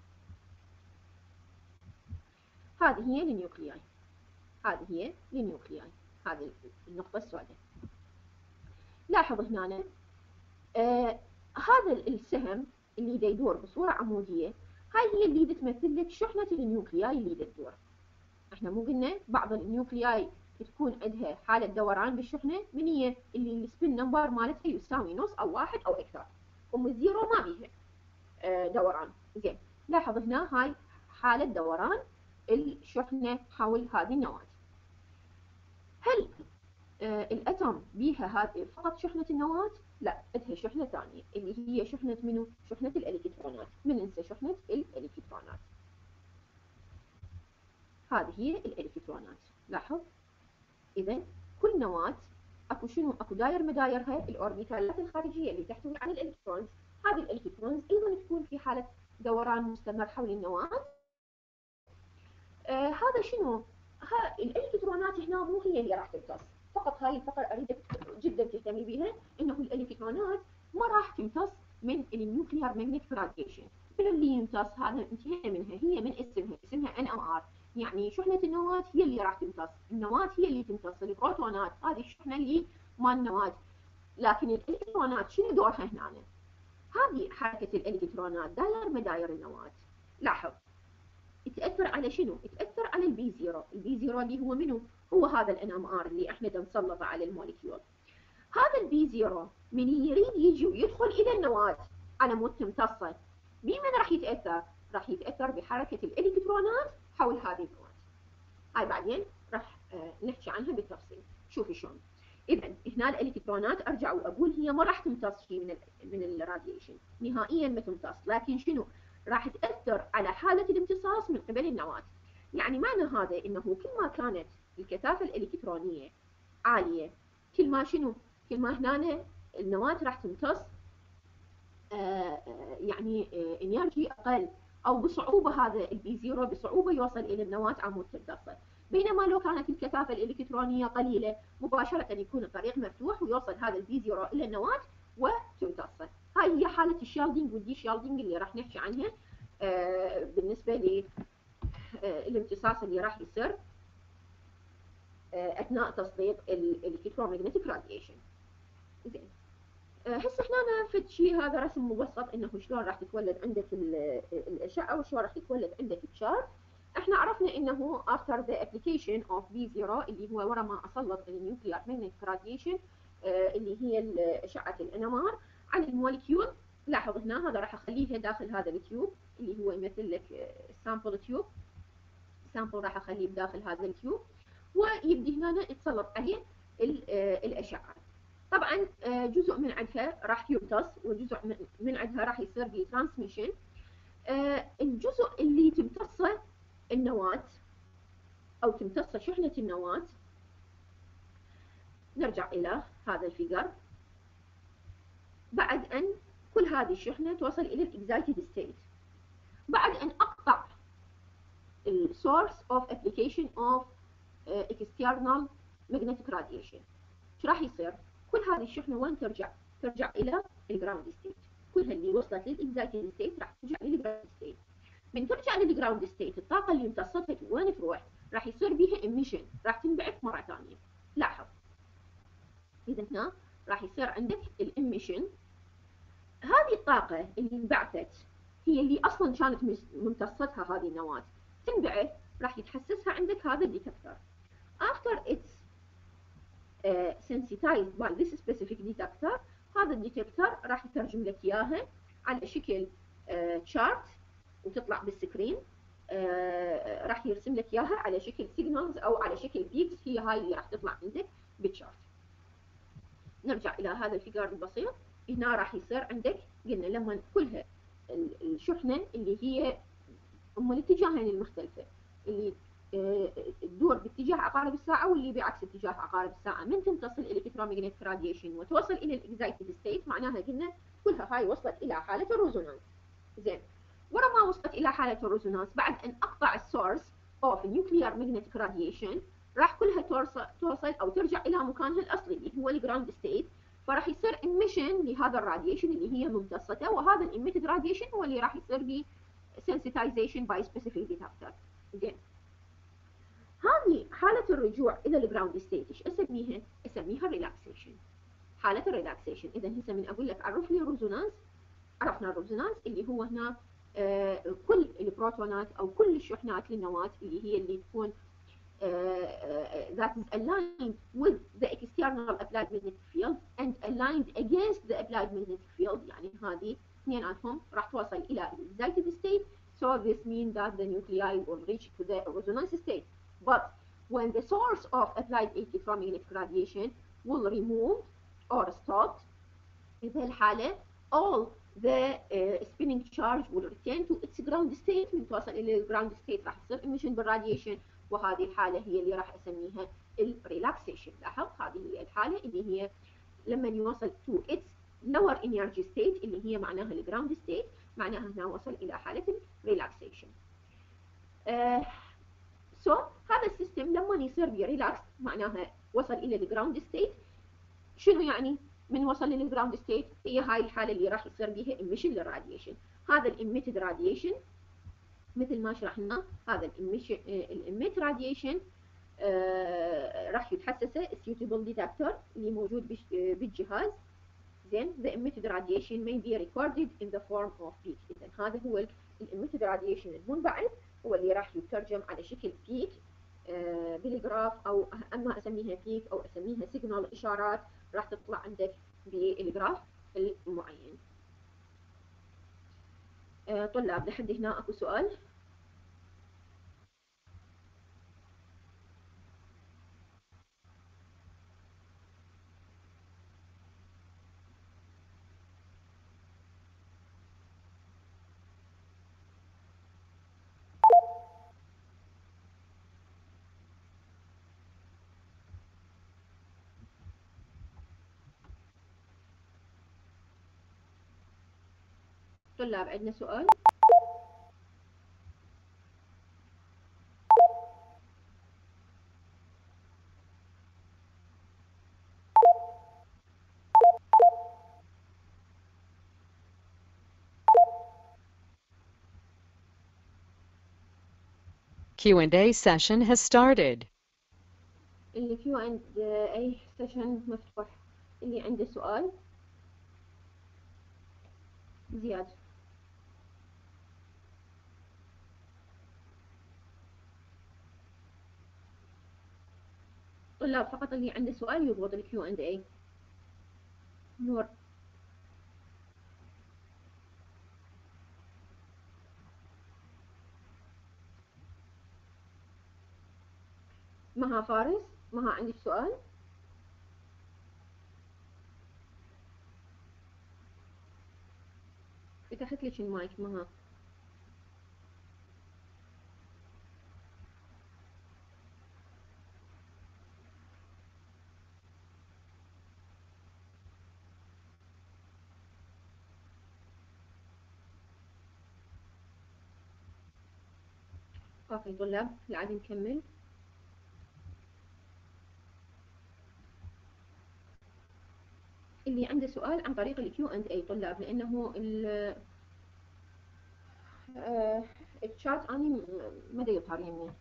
هذه هي النيوكلياي، هذه هي النيوكلياي، هذه النقطه السوداء. لاحظ هنا آه هذا السهم اللي دا يدور بصورة عمودية، هاي هي اللي تمثل لك شحنة النيوكلياي اللي دا تدور. احنا مو قلنا بعض النيوكلياي تكون عندها حالة دوران بالشحنة من هي اللي السبين نمبر مالتها يساوي نص او واحد او اكثر، ام الزيرو ما بيها آه دوران. زين لاحظ هنا هاي حالة دوران الشحنة حول هذه النواة. هل آه الاتم بيها هذه فقط شحنة النواة؟ لا، عندها شحنة ثانية اللي هي شحنة منو؟ شحنة الالكترونات. من ننسى شحنة الالكترونات، هذه هي الالكترونات. لاحظ اذا كل نواة اكو شنو؟ اكو داير مدايرها الاوربيتالات الخارجية اللي تحتوي على الالكترونز. هذه الالكترونز ايضا تكون في حالة دوران مستمر حول النواة. آه هذا شنو؟ ها الالكترونات هنا مو هي اللي راح تمتص فقط. هاي الفقرة اريدك جدا تهتمي بها، انه الالكترونات ما راح تمتص من النيوكليار ماجنتيك راديشن. من اللي يمتص؟ هذا انتهينا منها، هي من اسمها، اسمها إن إم آر، يعني شحنة النواة هي اللي راح تمتص، النواة هي اللي تمتص البروتونات، هذه الشحنة اللي مال النواة. لكن الالكترونات شنو دورها هنا؟ هذه حركة الإلكترونات داير مداير النواة. لاحظ تأثر على شنو؟ تأثر على البي زيرو، البي زيرو اللي هو منو؟ هو هذا الان ام ار اللي احنا نسلطه على الموليكيول. هذا البي زيرو من يريد يجي ويدخل الى النواة على مود تمتصه، بمن راح يتأثر؟ راح يتأثر بحركة الإلكترونات حول هذه النواة. هاي بعدين راح آه نحكي عنها بالتفصيل. شوفي شلون. اذا هنا الالكترونات ارجع واقول هي ما راح تمتص شيء من ال من الراديشن، نهائيا ما تمتص، لكن شنو؟ راح تاثر على حاله الامتصاص من قبل النواه. يعني معنى هذا انه كل ما كانت الكثافه الالكترونيه عاليه، كل ما شنو؟ كل ما هنا النواه راح تمتص آه يعني آه انرجي اقل، او بصعوبه هذا البي زيرو بصعوبه يوصل الى النواه عمود تمتصه. بينما لو كانت الكثافة الإلكترونية قليلة مباشرة يكون الطريق مفتوح ويوصل هذا البي زيرو إلى النواة وتمتصه. هاي هي حالة الشيلدينج والدي شيلدينج اللي راح نحكي عنها آه بالنسبة للامتصاص اللي راح يصير آه أثناء تسليط الإلكترومغناطيك راديشن. زين. آه هسه هنا فد شيء، هذا رسم مبسط انه شلون راح تتولد عندك الاشعه وشلون راح تتولد عندك الشارج. احنا عرفنا انه after the application of بي زيرو اللي هو ورا ما اسلط النيوكليير magnetic radiation آه اللي هي اشعه الان ام ار على الموليكيول. لاحظ هنا هذا راح اخليه داخل هذا التيوب اللي هو يمثل لك السامبل تيوب. السامبل راح اخليه بداخل هذا التيوب ويبدي هنا يتسلط عليه الاشعه. طبعا جزء من عندها راح يمتص وجزء من عندها راح يصير به ترانسميشن. الجزء اللي تمتصه النواة او تمتصه شحنة النواة، نرجع الى هذا الفيجر، بعد ان كل هذه الشحنة توصل الى الاكزايتد ستيت، بعد ان اقطع السورس اوف ابليكيشن اوف external magnetic radiation، ايش راح يصير؟ كل هذه الشحنه وين ترجع؟ ترجع الى الجراوند ستيت، كلها اللي وصلت للاكزايتد ستيت راح ترجع للجراوند ستيت. من ترجع للجراوند ستيت الطاقه اللي امتصتها وين تروح؟ راح يصير بها ايميشن، راح تنبعث مره ثانيه. لاحظ اذا هنا راح يصير عندك الايميشن. هذه الطاقه اللي انبعثت هي اللي اصلا كانت ممتصتها هذه النواه، تنبعث راح يتحسسها عندك هذا الديتكتور. after it's Uh, sensitized by this specific detector، هذا الديتكتور راح يترجم لك اياها على شكل تشارت uh, وتطلع بالسكرين. uh, راح يرسم لك اياها على شكل سيجنالز او على شكل بيكس، هي هاي اللي راح تطلع عندك بالتشارت. نرجع الى هذا الفيجر البسيط. هنا راح يصير عندك قلنا لما كلها الشحنه اللي هي ام الاتجاهين المختلفه اللي تدور باتجاه عقارب الساعه واللي بعكس اتجاه عقارب الساعه، من تمتص الالكترومغناطيك راديشن وتوصل الى الاكزايتد ستيت، معناها قلنا كلها هاي وصلت الى حاله الريزونانس. زين، ورا ما وصلت الى حاله الريزونانس بعد ان اقطع السورس اوف نيوكليير ماجنتيك راديشن راح كلها توصل توصل او ترجع الى مكانها الاصلي اللي هو الجراوند ستيت، فراح يصير ايميشن لهذا الراديشن اللي هي ممتصته، وهذا الاميتد راديشن هو اللي راح يصير به sensitization by specific detector. زين، هذه حالة الرجوع إلى الجراوند ستيت ايش اسميها؟ اسميها ريلاكسيشن. حالة الريلاكسيشن. إذا هسه من أقول لك عرف لي الريزونانس، عرفنا الريزونانس اللي هو هنا آه كل البروتونات أو كل الشحنات للنواة اللي هي اللي تكون آه آه that is aligned with the external applied magnetic field and aligned against the applied magnetic field، يعني هذه اثنيناتهم راح توصل إلى excited state. So this means that the nuclei will reach to the resonance state. But when the source of applied electromagnetic radiation will remove or stop، in هذه الحالة all the uh, spinning charge will return to its ground state. من توصل إلى ground state راح يصير emission بالراديشن، وهذه الحالة هي اللي راح أسميها الريلاكسيشن. لاحظ هذه هي الحالة اللي هي لما يوصل to its lower energy state اللي هي معناها الجراوند ستيت، معناها هنا وصل إلى حالة الريلاكسيشن. uh, سو so, هذا السيستم لما يصير بريلاكس معناها وصل الى الجراوند ستيت. شنو يعني من وصل للجراوند ستيت؟ هي هاي الحاله اللي راح يصير بها ايميشن للراديشن. هذا الاميتد راديشن مثل ما شرحنا، هذا الاميشن الاميت راديشن راح يتحسسه السيوتبل ديتكتور اللي موجود بالجهاز. then the emitted radiation may be recorded in the form of peak. إذا هذا هو ال emitted radiation المنبعث، هو اللي راح يترجم على شكل peak آه بالجراف، أو أما أسميها peak أو أسميها signal، إشارات راح تطلع عندك بالجراف المعين. آه طلاب لحد هنا أكو سؤال؟ طلاب عندنا سؤال؟ Q and A session has started. اللي كيو اند اي سيشن مفتوح، اللي عنده سؤال؟ زياد. طلاب فقط اللي عنده سؤال يضغط الكيو اند اي. نور. مها فارس، مها عندك سؤال؟ فتحت لك المايك مها. اوكي طلاب العادي نكمل. اللي عنده سؤال عن طريق الكيو اند اي طلاب، لانه ال آه الشات اني ما دا يظهر يمي.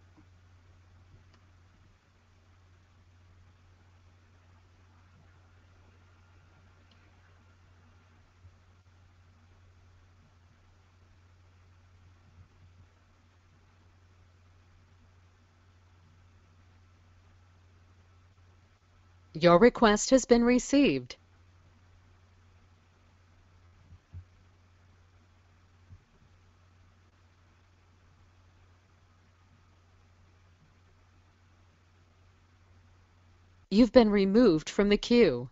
Your request has been received. You've been removed from the queue.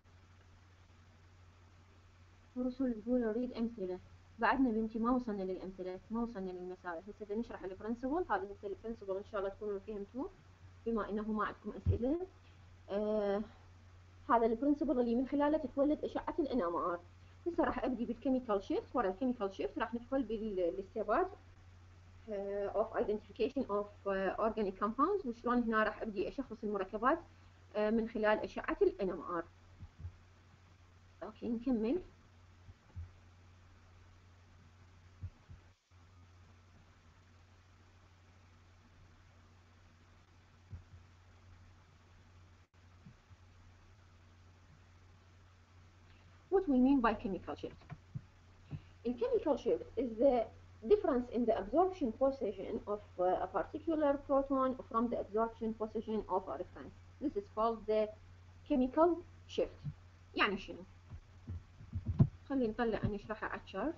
رسل تقول نريد امثله. بعدنا بنتي ما وصلنا للامثله، ما وصلنا للمسائل. هسه بدنا نشرح البرنسبل. هذا هسه البرنسبل ان شاء الله تكونوا فهمتوه بما انه ما عندكم اسئله. آه هذا البرنسبل اللي من خلاله تتولد اشعه الان ام ار. هسه راح ابدي بالكيميكال شيفت. ورا الكيميكال شيفت راح ندخل بالستيبات اوف ايدنتيفيكيشن اوف اورجانيك كومباوندز، وشلون هنا راح ابدي اشخص المركبات uh, من خلال اشعه الان ام ار. اوكي نكمل. What we mean by chemical shift? In chemical shift is the difference in the absorption position of uh, a particular proton from the absorption position of a reference. This is called the chemical shift. يعني شنو؟ خلينا نطلع نشرحها على الشارت.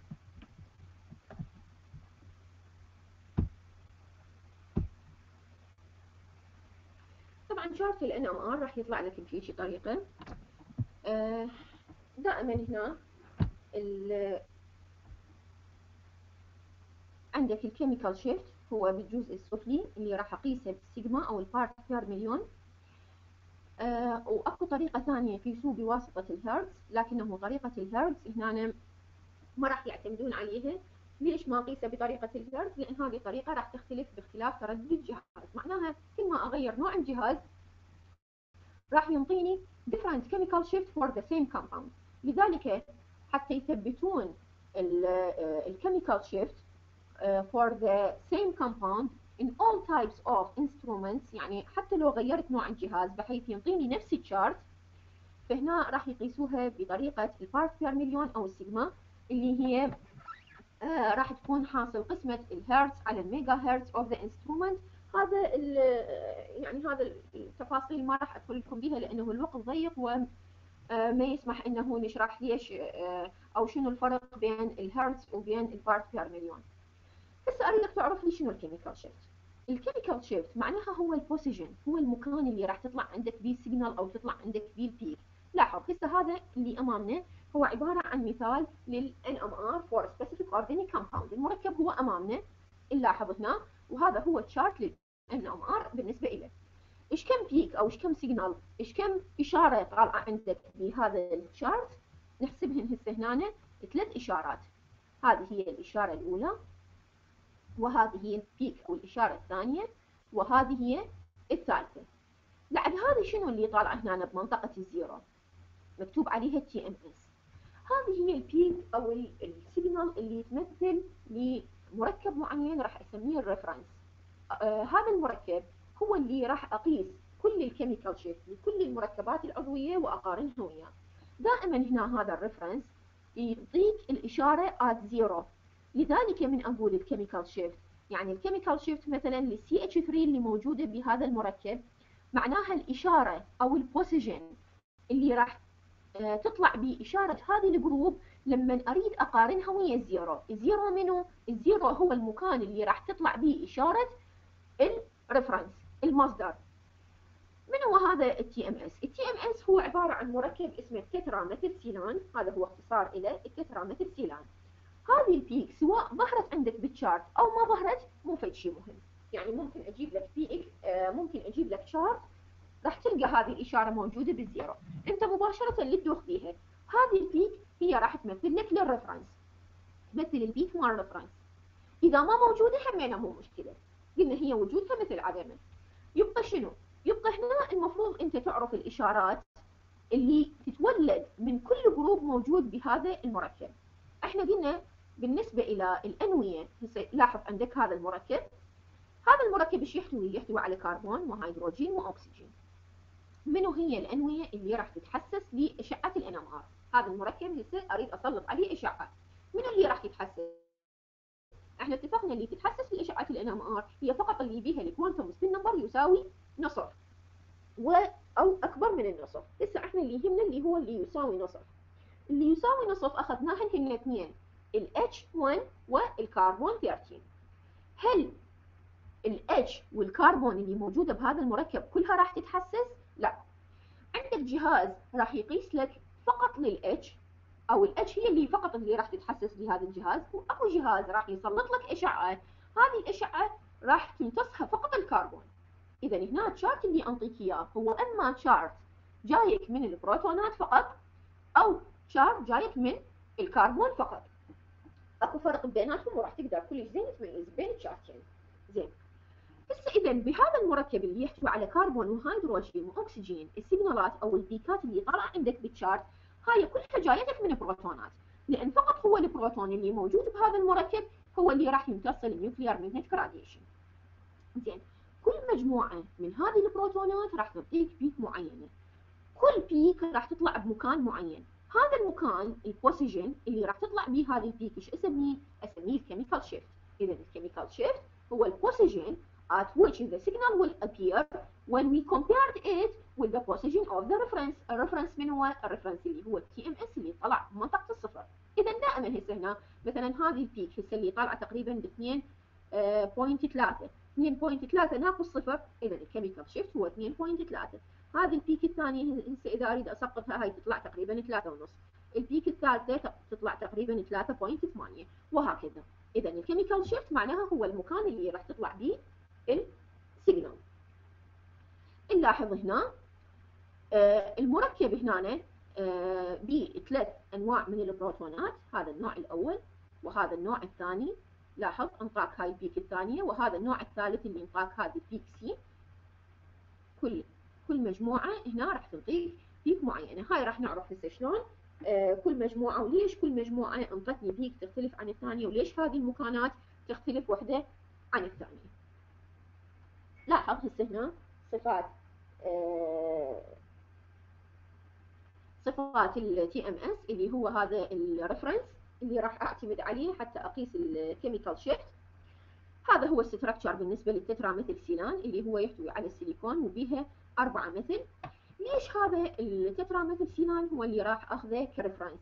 طبعا شارت ال إن إم آر راح يطلع لك بهيجي طريقة. آه دائما هنا عندك الكيميكال شيفت هو بالجزء السفلي اللي راح اقيسه بالسيجما او البارت بير مليون. آه واكو طريقه ثانيه قيسوه بواسطه الهرتز، لكنه طريقه الهرتز هنا ما راح يعتمدون عليها. ليش ما اقيسه بطريقه الهرتز؟ لان هذه الطريقه راح تختلف باختلاف تردد الجهاز. معناها كل ما اغير نوع الجهاز راح ينطيني different chemical shift for the same compound. لذلك حتى يثبتون الكيميكال شيفت for the same compound in all types of instruments، يعني حتى لو غيرت نوع الجهاز بحيث ينطيني نفس الشارت، فهنا راح يقيسوها بطريقة البارت بير مليون أو السيجما، اللي هي آه راح تكون حاصل قسمة الهرتز على الميجا هرتز of the instrument. هذا يعني هذا التفاصيل ما راح أدخل لكم بها لأنه الوقت ضيق وما يسمح أنه نشرح ليش آه أو شنو الفرق بين الهرتز وبين البارت بير مليون. هسه أريدك تعرف لي شنو الكيميكال شيفت. الكيميكال شيفت معناها هو البوزيشن، هو المكان اللي راح تطلع عندك بيه سيجنال أو تطلع عندك بيه البيك. لاحظ هسه هذا اللي أمامنا هو عبارة عن مثال لل إن إم آر for specific organic compound. المركب هو أمامنا، نلاحظ هنا، وهذا هو تشارت لل إن إم آر بالنسبة إليه. إيش كم بيك أو إيش كم سيجنال، إيش كم إشارة طالعة عندك بهذا التشارت؟ نحسبهن هسه هنا ثلاث إشارات. هذه هي الإشارة الأولى، وهذه هي البيك أو الإشارة الثانية، وهذه هي الثالثة. بعد هذه شنو اللي طالعة هنا بمنطقة الزيرو؟ مكتوب عليها تي ام اس. هذه هي البيك أو السيجنال اللي تمثل لمركب معين راح أسميه الريفرنس. آه هذا المركب هو اللي راح أقيس كل الكيميكال شيفت لكل المركبات العضوية وأقارنها وياه. دائما هنا هذا الريفرنس يعطيك الإشارة at zero. لذلك من أقول الكيميكال شيفت، يعني الكيميكال شيفت مثلا للسي اتش ثري اللي موجودة بهذا المركب معناها الإشارة أو البوزيشن اللي راح تطلع بإشارة هذه الجروب لما أريد أقارنها ويا الزيرو. الزيرو منو؟ الزيرو هو المكان اللي راح تطلع به إشارة الريفرنس، المصدر. من هو هذا التي ام اس؟ التي ام اس هو عبارة عن مركب اسمه تترا ميثيلسيلان، هذا هو اختصار إلى التترا ميثيلسيلان. هذه البيك سواء ظهرت عندك بالشارت أو ما ظهرت مو فد شيء مهم، يعني ممكن أجيب لك بيك آه ممكن أجيب لك شارت راح تلقى هذه الإشارة موجودة بالزيرو، أنت مباشرة اللي تدوخ فيها. هذه البيك هي راح تمثل لك للريفرنس، تمثل البيك مال الريفرنس. إذا ما موجودة همينة مو مشكلة، قلنا هي وجودها مثل عدمه. يبقى شنو؟ يبقى هنا المفروض أنت تعرف الإشارات اللي تتولد من كل جروب موجود بهذا المركب. احنا قلنا بالنسبة إلى الأنوية، لاحظ عندك هذا المركب، هذا المركب ايش يحتوي؟ يحتوي على كربون وهيدروجين وأكسجين. منو هي الأنوية اللي راح تتحسس لإشعة ال إن إم آر؟ هذا المركب هسه أريد أسلط عليه إشعة، منو اللي راح يتحسس؟ احنا اتفقنا اللي تتحسس لإشعة ال إن إم آر هي فقط اللي بيها الكوانتم سبين نمبر يساوي نصف و أو أكبر من النصف. هسه احنا اللي يهمنا اللي هو اللي يساوي نصف. اللي يساوي نصف أخذناهن هن اثنين، ال إتش وان والكربون ثلاثة عشر. هل ال H والكربون اللي موجودة بهذا المركب كلها راح تتحسس؟ لا. عندك جهاز راح يقيس لك فقط لل H، أو ال H هي اللي فقط اللي راح تتحسس بهذا الجهاز، وأكو جهاز راح يسلط لك إشعة، هذه الإشعة راح تمتصها فقط الكربون. إذا هنا الشارت اللي أنطيك إياه هو أما شارت جايك من البروتونات فقط، أو شارت جايك من الكربون فقط. اكو فرق بيناتهم وراح تقدر كلش زين تميز بين الشارتين. زين. هسه اذا بهذا المركب اللي يحتوي على كربون وهيدروجين واكسجين، السيجنالات او البيكات اللي طالعه عندك بالشارت هاي كلها جايتك من بروتونات، لان فقط هو البروتون اللي موجود بهذا المركب هو اللي راح يمتص النيوكليير ماجنتيك راديشن. زين. كل مجموعه من هذه البروتونات راح تعطيك بيك معينه، كل بيك راح تطلع بمكان معين. هذا المكان البوزيشن اللي راح تطلع به هذه البيك ايش اسميه؟ اسميه الكيميكال شيفت. اذا الكيميكال شيفت هو البوزيشن at which the signal will appear when we compared it with the position of the reference. الريفرنس من هو؟ الريفرنس اللي هو التي ام اس اللي طلع بمنطقة الصفر. اذا دائما هسه هنا مثلا هذه البيك هسه اللي طالعه تقريبا ب اثنين فاصلة ثلاثة، اثنين فاصلة ثلاثة ناقص صفر، اذا الكيميكال شيفت هو اثنين فاصلة ثلاثة. هذه البيك الثانية هسه إذا أريد أسقطها هاي تطلع تقريبا ثلاثة ونص، البيك الثالثة تطلع تقريبا ثلاثة فاصلة ثمانية، وهكذا. إذا الكيميكال شيفت معناها هو المكان اللي راح تطلع به السيجنال. نلاحظ هنا آه المركب هنا آه بثلاث أنواع من البروتونات، هذا النوع الأول وهذا النوع الثاني، لاحظ انطاك هاي البيك الثانية، وهذا النوع الثالث اللي انطاك هذه البيك سي. كل كل مجموعة هنا راح تعطيك بيك معينة. هاي راح نعرف هسه شلون آه كل مجموعة وليش كل مجموعة انطتني بيك تختلف عن الثانية، وليش هذه المكانات تختلف وحدة عن الثانية. لاحظ هسه هنا صفات آه صفات التي ام اس اللي هو هذا الريفرنس اللي راح اعتمد عليه حتى اقيس الكيميكال شيفت. هذا هو الستركتشر بالنسبه للتترا مثل سيلان اللي هو يحتوي على السيليكون وبها أربعة مثل. ليش هذا التترا مثل سيلان هو اللي راح اخذه كريفرنس؟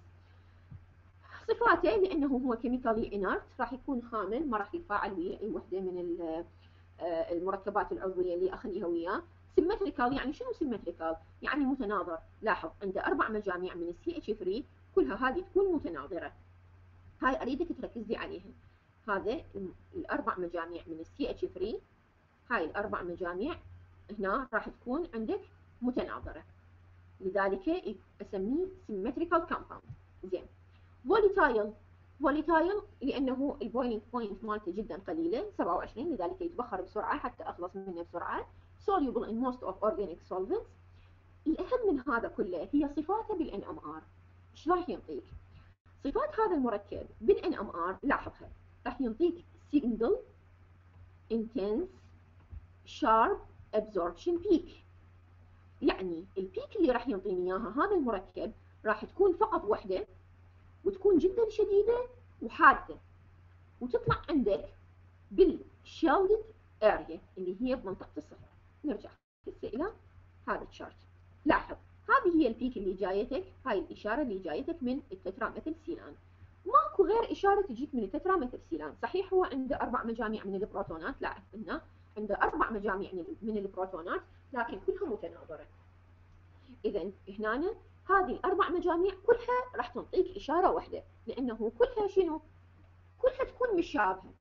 صفاته لانه هو كيميكالي انرت، راح يكون خامل، ما راح يتفاعل ويا اي وحده من المركبات العضويه اللي اخليها وياه. سيمتريكال، يعني شنو سيمتريكال؟ يعني متناظر. لاحظ عنده اربع مجاميع من السي اتش ثلاثة كلها هذه تكون متناظره. هاي اريدك تركزي عليها. هذا الاربع مجاميع من السي اتش ثلاثة، هاي الاربع مجاميع هنا راح تكون عندك متناظره، لذلك اسميه سيمتريكال كومباوند. زين. فوليتايل، فوليتايل لانه البويلينج بوينت مالته جدا قليله سبعة وعشرين، لذلك يتبخر بسرعه حتى اخلص منه بسرعه. soluble in most of organic solvents. الاهم من هذا كله هي صفاته بالان ام ار. ايش راح ينطيك؟ صفات هذا المركب بالان ام ار لاحظها، راح ينطيك single intense sharp absorption peak. يعني البيك اللي راح ينطيني اياها هذا المركب راح تكون فقط وحده، وتكون جدا شديده وحاده، وتطلع عندك بالشيلدد اريا اللي هي بمنطقه الصفر. نرجع هسه الى هذا الشارت. لاحظ هذه هي البيك اللي جايتك، هاي الاشاره اللي جايتك من التترا مثل سيلان. ماكو غير اشاره تجيك من التترا مثل سيلان. صحيح هو عنده اربع مجاميع من البروتونات، لاحظ هنا عنده اربع مجاميع من البروتونات لكن كلها متناظره. اذا هنا هذه الاربع مجاميع كلها راح تنطيك اشاره واحده، لانه كلها شنو؟ كلها تكون مشابهه.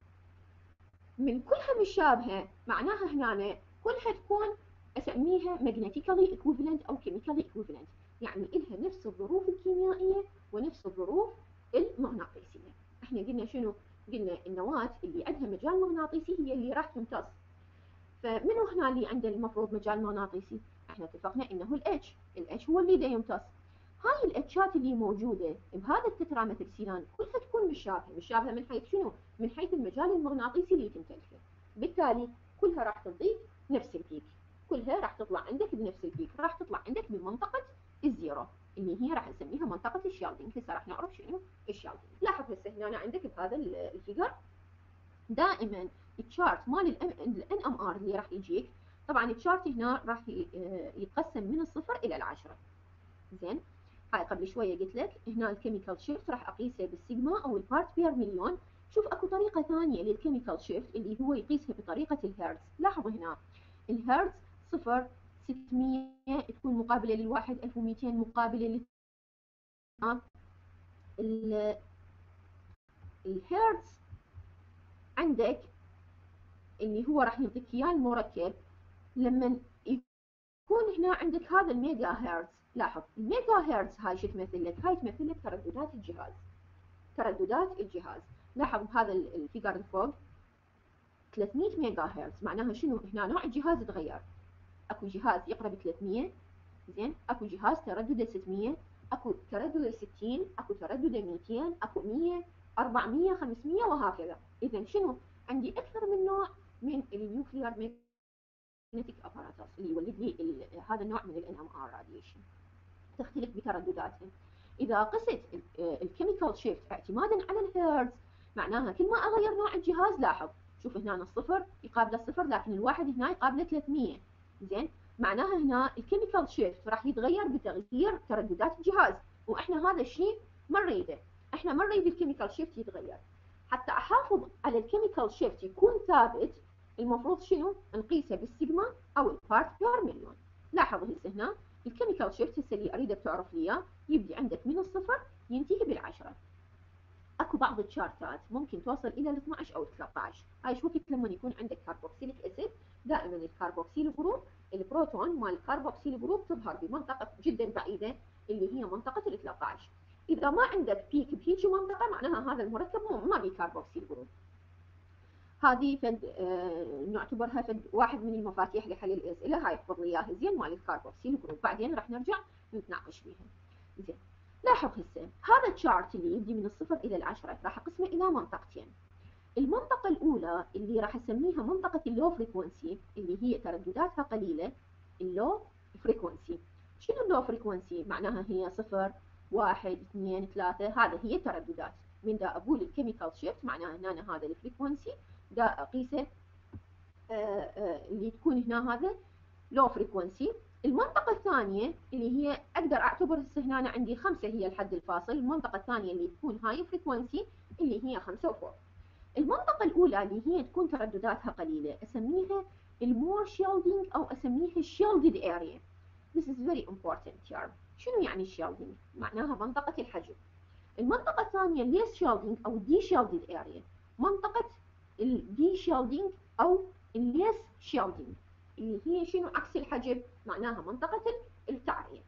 من كلها مشابهه معناها هنا كلها تكون اسميها magnetically equivalent او chemically equivalent، يعني إلها نفس الظروف الكيميائيه ونفس الظروف المغناطيسيه. احنا قلنا شنو؟ قلنا النواه اللي عندها مجال مغناطيسي هي اللي راح تمتص. فمنو هنا اللي عنده المفروض مجال مغناطيسي؟ احنا اتفقنا انه الاتش، الاتش هو اللي دا يمتص. هاي الاتشات اللي موجوده بهذا التترا مثل سيلان كلها تكون مشابهه، مشابهه من حيث شنو؟ من حيث المجال المغناطيسي اللي تمتلكه. بالتالي كلها راح تضيف نفس البيك، كلها راح تطلع عندك بنفس البيك، راح تطلع عندك بمنطقه الزيرو اللي هي راح نسميها منطقه الشيلدينج. هسه راح نعرف شنو الشيلدينج. لاحظ هسه هنا عندك بهذا الفيجر دائما التشارت مال الان ام ار اللي راح يجيك، طبعا التشارت هنا راح يتقسم من الصفر الى العشرة. زين. هاي قبل شويه قلت لك هنا الكيميكال شيفت راح اقيسه بالسيجما او البارت بير مليون. شوف اكو طريقه ثانيه للكيميكال شيفت اللي هو يقيسها بطريقه الهيرتز. لاحظوا هنا الهيرتز صفر ستمية تكون مقابله للواحد، ألف ومئتين مقابله لل الهيرتز عندك اللي هو راح يعطيك اياه المركب لما يكون هنا عندك هذا الميجا هرتز. لاحظ الميجا هرتز هاي شو تمثل لك؟ هاي تمثل لك ترددات الجهاز، ترددات الجهاز. لاحظ بهذا الفيجر اللي فوق ثلاثمية ميجا هرتز، معناها شنو؟ هنا نوع الجهاز تغير. اكو جهاز يقرب ثلاثمية، زين، اكو جهاز تردده ستمية، اكو تردده ستين، اكو تردده مئتين، اكو مية، أربعمية، خمسمية وهكذا. اذا شنو؟ عندي اكثر من نوع من النيوكليير ماجنتيك اباراتس اللي يولد لي هذا النوع من الان ام ار راديشن، تختلف بتردداتها. اذا قست الكيميكال شيفت اعتمادا على الهيرتز معناها كل ما اغير نوع الجهاز، لاحظ شوف هنا الصفر يقابل الصفر لكن الواحد هنا يقابله ثلاثمية. زين، معناها هنا الكيميكال شيفت راح يتغير بتغيير ترددات الجهاز، واحنا هذا الشيء ما نريده. احنا ما نريد الكيميكال شيفت يتغير. حتى احافظ على الكيميكال شيفت يكون ثابت المفروض شنو؟ نقيسه بالسيجما او البارت بير مليون. لاحظ هسه هنا الكيميكال شيفت هسه اللي اريدك تعرف لي اياه يبدي عندك من الصفر ينتهي بالعشرة. اكو بعض الشارتات ممكن توصل الى ال اثنعش او ثلاثة عشر. هاي شو وقت لما يكون عندك كاربوكسيليك اسيد، دائما الكاربوكسيل جروب البروتون مال الكاربوكسيل جروب تظهر بمنطقه جدا بعيده اللي هي منطقه ال ثلاثة عشر. اذا ما عندك بيك بهيجي منطقه معناها هذا المركب ما بيه كاربوكسيل جروب. هذه فد آه نعتبرها فد واحد من المفاتيح لحل الاسئله. هاي احفظ لي اياها زين مال الكاربوكسيل جروب، بعدين راح نرجع نتناقش فيها. زين، لاحظ هسه هذا الشارت اللي يبدي من الصفر الى العشرة راح اقسمه الى منطقتين. المنطقه الاولى اللي راح اسميها منطقه اللو فريكونسي اللي هي تردداتها قليله، اللو فريكونسي. شنو اللو فريكونسي؟ معناها هي صفر واحد اثنين ثلاثة، هذا هي ترددات. من دا اقول الكيميكال شيفت معناها هنا هذا الفريكونسي دا اقيسه آه آه اللي تكون هنا هذا لو فريكونسي. المنطقة الثانية اللي هي اقدر اعتبر هنا عندي خمسة هي الحد الفاصل. المنطقة الثانية اللي تكون هاي فريكونسي اللي هي خمسة وفوق. المنطقة الأولى اللي هي تكون تردداتها قليلة أسميها المور شيلدينج أو أسميها الشيلدد اريا. This is very important term. شنو يعني الشيلدينج؟ معناها منطقة الحجب. المنطقة الثانية الليس شيلدينج أو دي شيلدد اريا، منطقة الدي شيلدينج أو الليس شيلدينج اللي هي شنو عكس الحجب، معناها منطقة التعرية.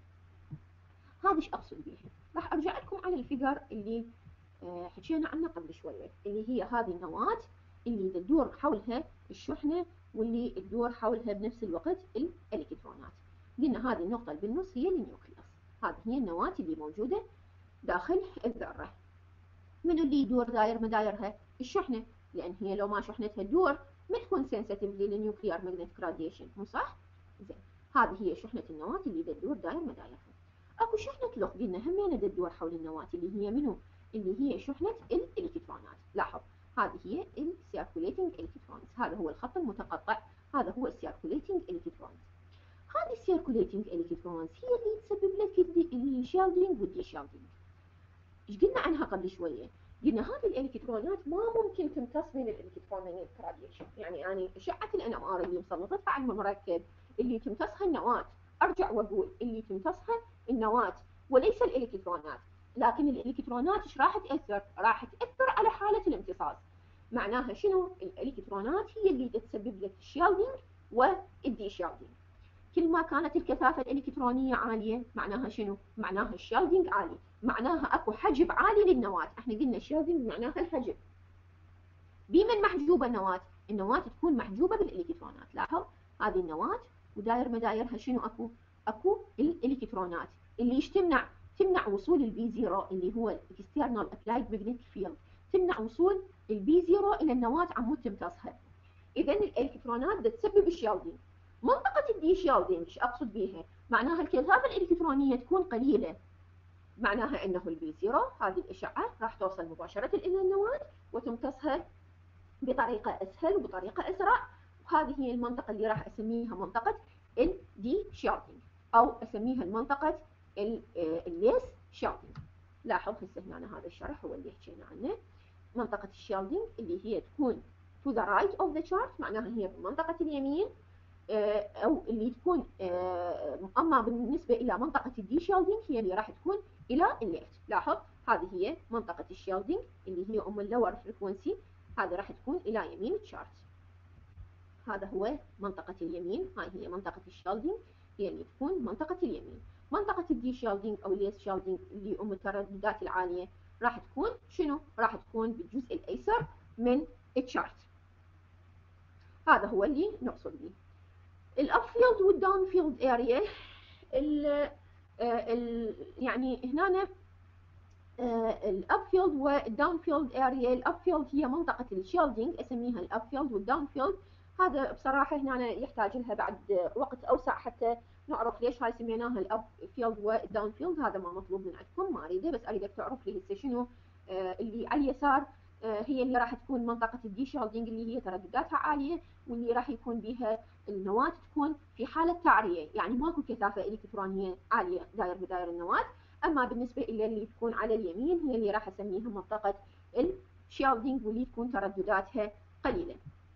هذا ايش أقصد بيها؟ راح أرجع لكم على الفيجر اللي حكينا عنها قبل شوية، اللي هي هذه النواة اللي تدور حولها الشحنة واللي تدور حولها بنفس الوقت الإلكترونات. قلنا هذه النقطة اللي بالنص هي النيوكليوس. هذه هي النواة اللي موجودة داخل الذرة. من اللي يدور داير مدايرها؟ الشحنة، لأن هي لو ما شحنتها تدور ما تكون سنسيتيف للنيوكليار ماجنتيك راديشن، مو صح؟ زين، هذه هي شحنة النواة اللي تدور داير مدايرها. اكو شحنة لخ قلنا همينة تدور حول النواة اللي هي منو؟ اللي هي شحنة الإلكترونات. لاحظ هذه هي السيركوليتنج إلكترونز، هذا هو الخط المتقطع، هذا هو السيركوليتنج إلكترونز. هذه السيركوليتنج إلكترونز هي اللي تسبب لك الشيلدينج والدي شيلدينج. ايش قلنا عنها قبل شوية؟ قلنا هذه الإلكترونات ما ممكن تمتص من الإلكترومagnetic راديشن، يعني يعني أشعة الان ام ار اللي مسلطتها على المركب اللي تمتصها النواة، ارجع واقول اللي تمتصها النواة وليس الإلكترونات. لكن الإلكترونات ايش راح تأثر؟ راح تأثر على حالة الامتصاص. معناها شنو؟ الإلكترونات هي اللي تسبب لك الشيلدينج والدي شيلدينج. كل ما كانت الكثافة الإلكترونية عالية معناها شنو؟ معناها الشيلدينج عالي، معناها اكو حجب عالي للنواة. احنا قلنا الشيلدينج معناها الحجب. بمن محجوبة النواة؟ النواة تكون محجوبة بالإلكترونات. لاحظ هذه النواة وداير مدايرها شنو اكو؟ اكو الإلكترونات اللي ايش تمنع؟ تمنع وصول البي زيرو اللي هو الاكسترنال ابلايد ماجنتيك فيلد، تمنع وصول البي زيرو الى النواة عمود تمتصها. اذا الالكترونات تسبب الشيلدينج. منطقة الدي شيلدينج ايش اقصد بيها؟ معناها الكثافة الالكترونية تكون قليلة، معناها انه البي زيرو هذه الاشعة راح توصل مباشرة الى النواة وتمتصها بطريقة اسهل وبطريقة اسرع. وهذه هي المنطقة اللي راح اسميها منطقة الدي شيلدينج او اسميها المنطقة الليس شيلدينج. لاحظ هسه هنا هذا الشرح هو اللي حكينا عنه. منطقة الشيلدينج اللي هي تكون to the right of the chart معناها هي بمنطقة اليمين، أو اللي تكون أما بالنسبة إلى منطقة الدي شيلدينج هي اللي راح تكون إلى الليفت. لاحظ هذه هي منطقة الشيلدينج اللي هي أم اللور فريكونسي، هذا راح تكون إلى يمين الشارت. هذا هو منطقة اليمين، هاي هي منطقة الشيلدينج هي اللي تكون منطقة اليمين. منطقة الدي شيلدينج أو الليس شيلدينج اللي أم الترددات العالية راح تكون شنو؟ راح تكون بالجزء الأيسر من الشارت. هذا هو اللي نقصد به. الأب فيلد والداون فيلد اريا، ال ال يعني هنا الأب فيلد والداون فيلد اريا. الأب فيلد هي منطقة الشيلدينج اسميها الأب فيلد، والداون فيلد هذا بصراحة هنا يحتاج لها بعد وقت أوسع حتى نعرف ليش هاي سميناها الأب فيلد والداون فيلد. هذا ما مطلوب من عندكم، ما أريده، بس أريدك تعرف لي هسه شنو آه اللي على اليسار آه هي اللي راح تكون منطقة الدي شيلدينج اللي هي تردداتها عالية، واللي راح يكون بها النواة تكون في حالة تعرية، يعني ماكو كثافة إلكترونية عالية داير بداير النواة. أما بالنسبة إلى اللي تكون على اليمين هي اللي راح أسميها منطقة الشيلدينج واللي تكون تردداتها قليلة.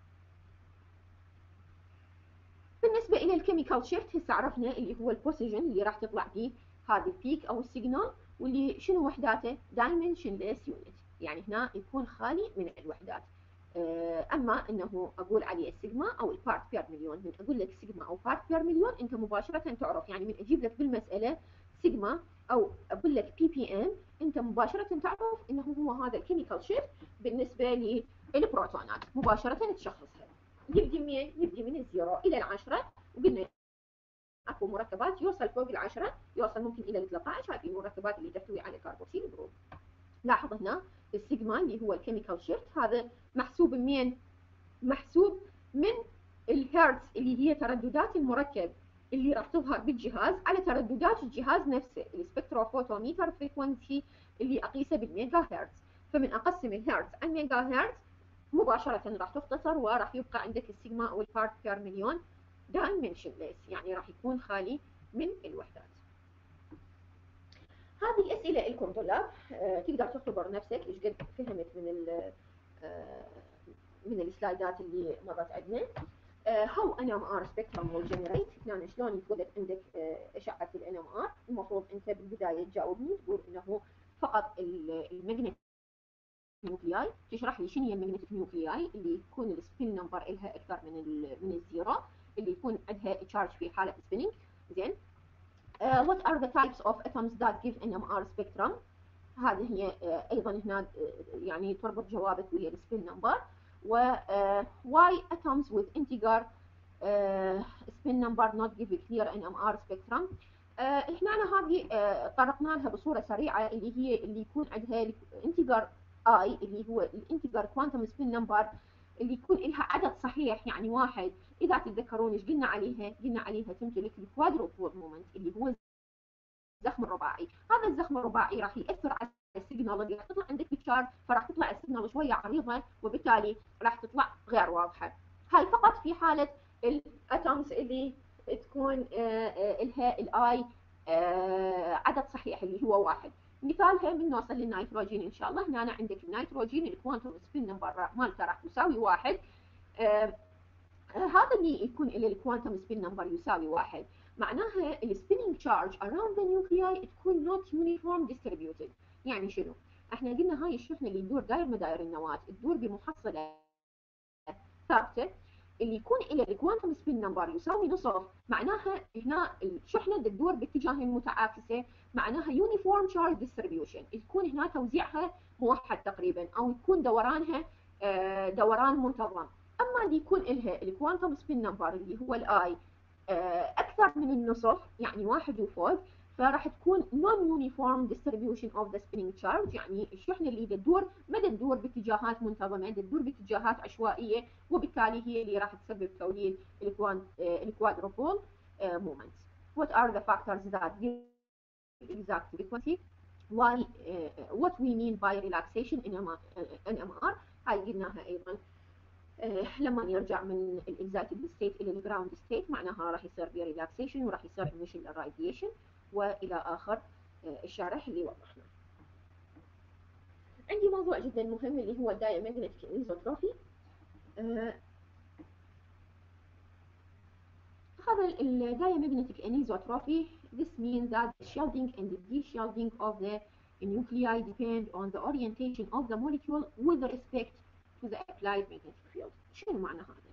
بالنسبة إلى الكيميكال شيفت هسه عرفنا اللي هو البوزيشن اللي راح تطلع فيه هذا البيك أو السيجنال، واللي شنو وحداته؟ دايمنشنليس يونت، يعني هنا يكون خالي من الوحدات. أما أنه أقول عليه السيجما أو البارت بير مليون، من أقول لك سيجما أو بارت بير مليون أنت مباشرة تعرف، يعني من أجيب لك بالمسألة سيجما أو أقول لك بي بي إم أنت مباشرة تعرف أنه هو هذا الكيميكال شيفت بالنسبة للبروتونات، مباشرة تشخصها. يبدي منين؟ يبدي من الزيرو إلى العشرة، وقلنا اكو مركبات يوصل فوق العشرة، يوصل ممكن الى الثلاثة عشر، هاي المركبات اللي تحتوي على كاربوكسيل جروب. لاحظ هنا السيجما اللي هو الكيميكال شيفت هذا محسوب منين؟ محسوب من الهرتز اللي هي ترددات المركب اللي راح تظهر بالجهاز على ترددات الجهاز نفسه، السبكتروفوتوميتر فريكونسي اللي اقيسه بالميجا هرتز. فمن اقسم الهرتز على الميجا هرتز مباشره راح تختصر وراح يبقى عندك السيجما او البارت بير مليون دايمنشنليس، يعني راح يكون خالي من الوحدات. هذه الاسئله لكم طلاب، أه تقدر تختبر نفسك ايش قد فهمت من ال أه من السلايدات اللي مرت عندنا. هاو ان ام ار سبيكترم ويل جنريت، يعني شلون يتولد عندك اشعه الان ام ار. المفروض انت بالبدايه تجاوبني تقول انه فقط المagnetic نيوكلياي، تشرح لي شنو هي المagnetic نيوكلياي اللي يكون السبين نمبر لها اكثر من من الزيرو، اللي يكون عندها تشارج في حاله سبيننج. زين. Uh, what are the types of atoms that give ان ام ار spectrum؟ هذه هي uh, ايضا هنا uh, يعني تربط جوابك ويا السبين نمبر. و uh, why atoms with integer uh, spin number not give a clear ان ام ار spectrum؟ uh, احنا هذه uh, طرقنا لها بصوره سريعه، اللي هي اللي يكون عندها integer i اللي هو الانتجر كوانتم سبين نمبر، اللي يكون لها عدد صحيح يعني واحد. اذا تتذكرون ايش قلنا عليها؟ قلنا عليها تمتلك الكوادروبول مومنت اللي هو الزخم الرباعي. هذا الزخم الرباعي راح ياثر على السيجنال اللي راح تطلع عندك بالشارج، فراح تطلع السيجنال شويه عريضه وبالتالي راح تطلع غير واضحه. هاي فقط في حاله الاتومز اللي تكون لها الاي عدد صحيح اللي هو واحد. مثالها من نوصل للنيتروجين ان شاء الله. هنا عندك النيتروجين الكوانتم سبين نمبر مالته راح تساوي واحد. آه هذا اللي يكون له الكوانتم سبين نمبر يساوي واحد، معناها السبيننج تشارج around the nuclei تكون not uniform distributed. يعني شنو؟ احنا قلنا هاي الشحنه اللي تدور داير مداير النواه تدور بمحصله ثابته، اللي يكون له الكوانتم سبين نمبر يساوي نصف، معناها هنا الشحنه تدور باتجاهين متعاكسه، معناها يونيفورم تشارج ديستريبيوشن، تكون هنا توزيعها موحد تقريبا، او يكون دورانها دوران منتظم. اما اللي يكون لها الكوانتم سبين نمبر اللي هو الاي اكثر من النصف يعني واحد وفوق، فراح تكون non uniform distribution of the spinning charge، يعني الشحنه اللي تدور ما تدور باتجاهات منتظمه، تدور باتجاهات عشوائيه، وبالتالي هي اللي راح تسبب توليد الكوادروبول مومنت. What are the factors that give exact frequency؟ why uh, what we mean by relaxation in ان ام ار؟ هاي قلناها ايضا. آه لما يرجع من الاكزايتد ستيت الى الجراوند ستيت معناها راح يصير في ريلاكسيشن وراح يصير emission للراديشن والى اخر آه الشرح اللي وضحناه. عندي موضوع جدا مهم اللي هو الدايمagnetic انيزوتروفي. آه هذا الدايمagnetic انيزوتروفي this means that the shielding and the de-shielding of the nuclei depend on the orientation of the molecule with respect to the applied magnetic field. شنو معنى هذا؟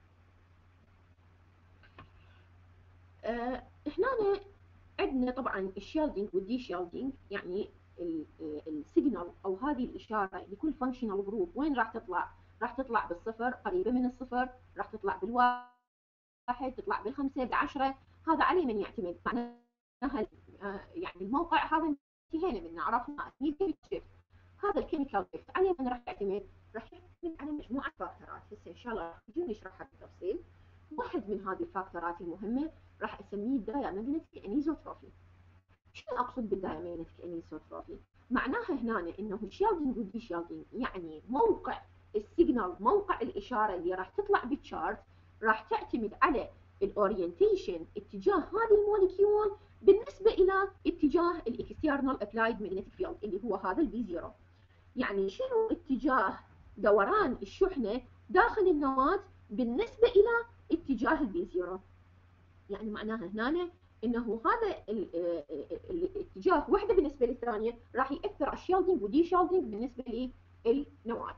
آه هنا عندنا طبعا الشيلدينج والدي شيلدينج، يعني السيجنال او هذه الاشاره لكل فانكشنال جروب وين راح تطلع؟ راح تطلع بالصفر، قريبه من الصفر، راح تطلع بالواحد، تطلع بالخمسه، بالعشره. هذا عليه من يعتمد، معناها آه يعني الموقع هذا انتهينا منه، عرفنا هذا الكيميكال شيفت عليه من راح يعتمد؟ راح يعتمد على مجموعه فاكتورات، هسه ان شاء الله راح نجي نشرحها بالتفصيل. واحد من هذه الفاكتورات المهمه راح اسميه الدايمagnetic انيزوتروفي. شنو اقصد بالدايمagnetic انيزوتروفي؟ معناها هنا انه الشيلدينج والدي شيلدينج يعني موقع السيجنال، موقع الاشاره اللي راح تطلع بالشارت راح تعتمد على الاورينتيشن، اتجاه هذه الموليكيول بالنسبه الى اتجاه الاكسترنال ابلايد ماجنتيك فيلد اللي هو هذا البي زيرو. يعني شنو اتجاه دوران الشحنه داخل النواه بالنسبه الى اتجاه البي زيرو؟ يعني معناها هنا انه هذا الاتجاه وحده بالنسبه للثانيه راح ياثر على الشيلدينج ودي شيلدينج بالنسبه للنواه.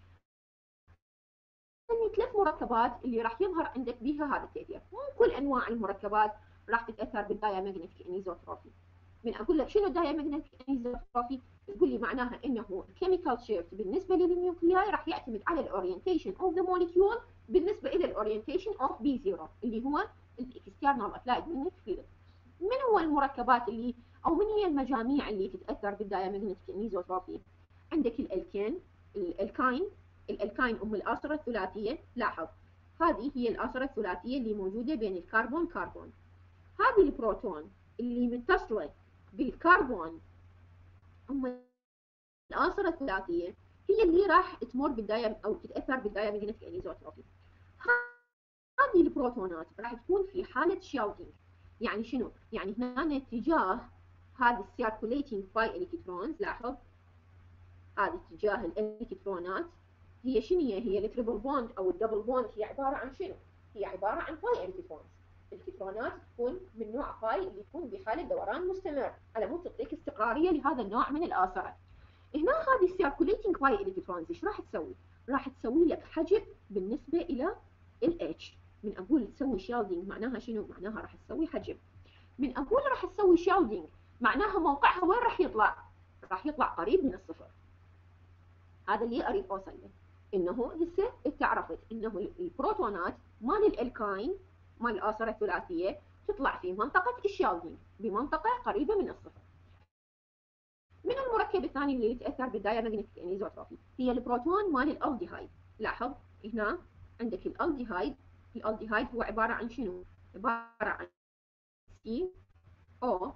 يعني ثلاث مركبات اللي راح يظهر عندك بها هذا التاثير، مو كل انواع المركبات راح تتاثر بالدايمagnetic انيزوتروفي. من اقول لك شنو الدايمagnetic انيزوتروفي؟ تقول لي معناها انه الكيميكال شيفت بالنسبه للنيوكلياي راح يعتمد على الاورينتيشن اوف ذا موليكيول بالنسبه الى الاورينتيشن اوف بي زيرو اللي هو الاكسترنال ابلايد ماجنتيك فيلد. من هو المركبات اللي او من هي المجاميع اللي تتاثر بالدايمagnetic انيزوتروفي؟ عندك الالكين، الالكاين، الالكاين ام الاسره الثلاثيه. لاحظ هذه هي الاسره الثلاثيه اللي موجوده بين الكربون كربون. هذه البروتون اللي متصله بالكربون هم العناصر الثلاثيه هي اللي راح تمر بالدايم او تتاثر بالدايمagnetic انيزوتروبي. هذه البروتونات راح تكون في حاله شيلدينج. يعني شنو؟ يعني هنا اتجاه هذه السيركوليتنج باي الكترونز، لاحظ هذا اتجاه الالكترونات هي شنو هي؟ هي التريبل بوند او الدبل بوند، هي عباره عن شنو؟ هي عباره عن باي الكترونز. الالكترونات تكون من نوع باي اللي يكون بحاله دوران مستمر على مود تعطيك استقراريه لهذا النوع من الاثار. هنا هذه السيركوليتنج باي الكترونز ايش راح تسوي؟ راح تسوي لك حجب بالنسبه الى الاتش. من اقول تسوي شيلدينج معناها شنو؟ معناها راح تسوي حجب. من اقول راح تسوي شيلدينج معناها موقعها وين راح يطلع؟ راح يطلع قريب من الصفر. هذا اللي اريد اوصل له، انه هسه انت عرفت انه البروتونات مال الالكاين مال الاثار الثلاثيه تطلع في منطقه الشيلدينج بمنطقه قريبه من الصفر. من المركب الثاني اللي يتاثر بالدايمagnetic انيزوتروبي هي البروتون مال الالديهايد. لاحظ هنا عندك الالديهايد، الالديهايد هو عباره عن شنو؟ عباره عن سي او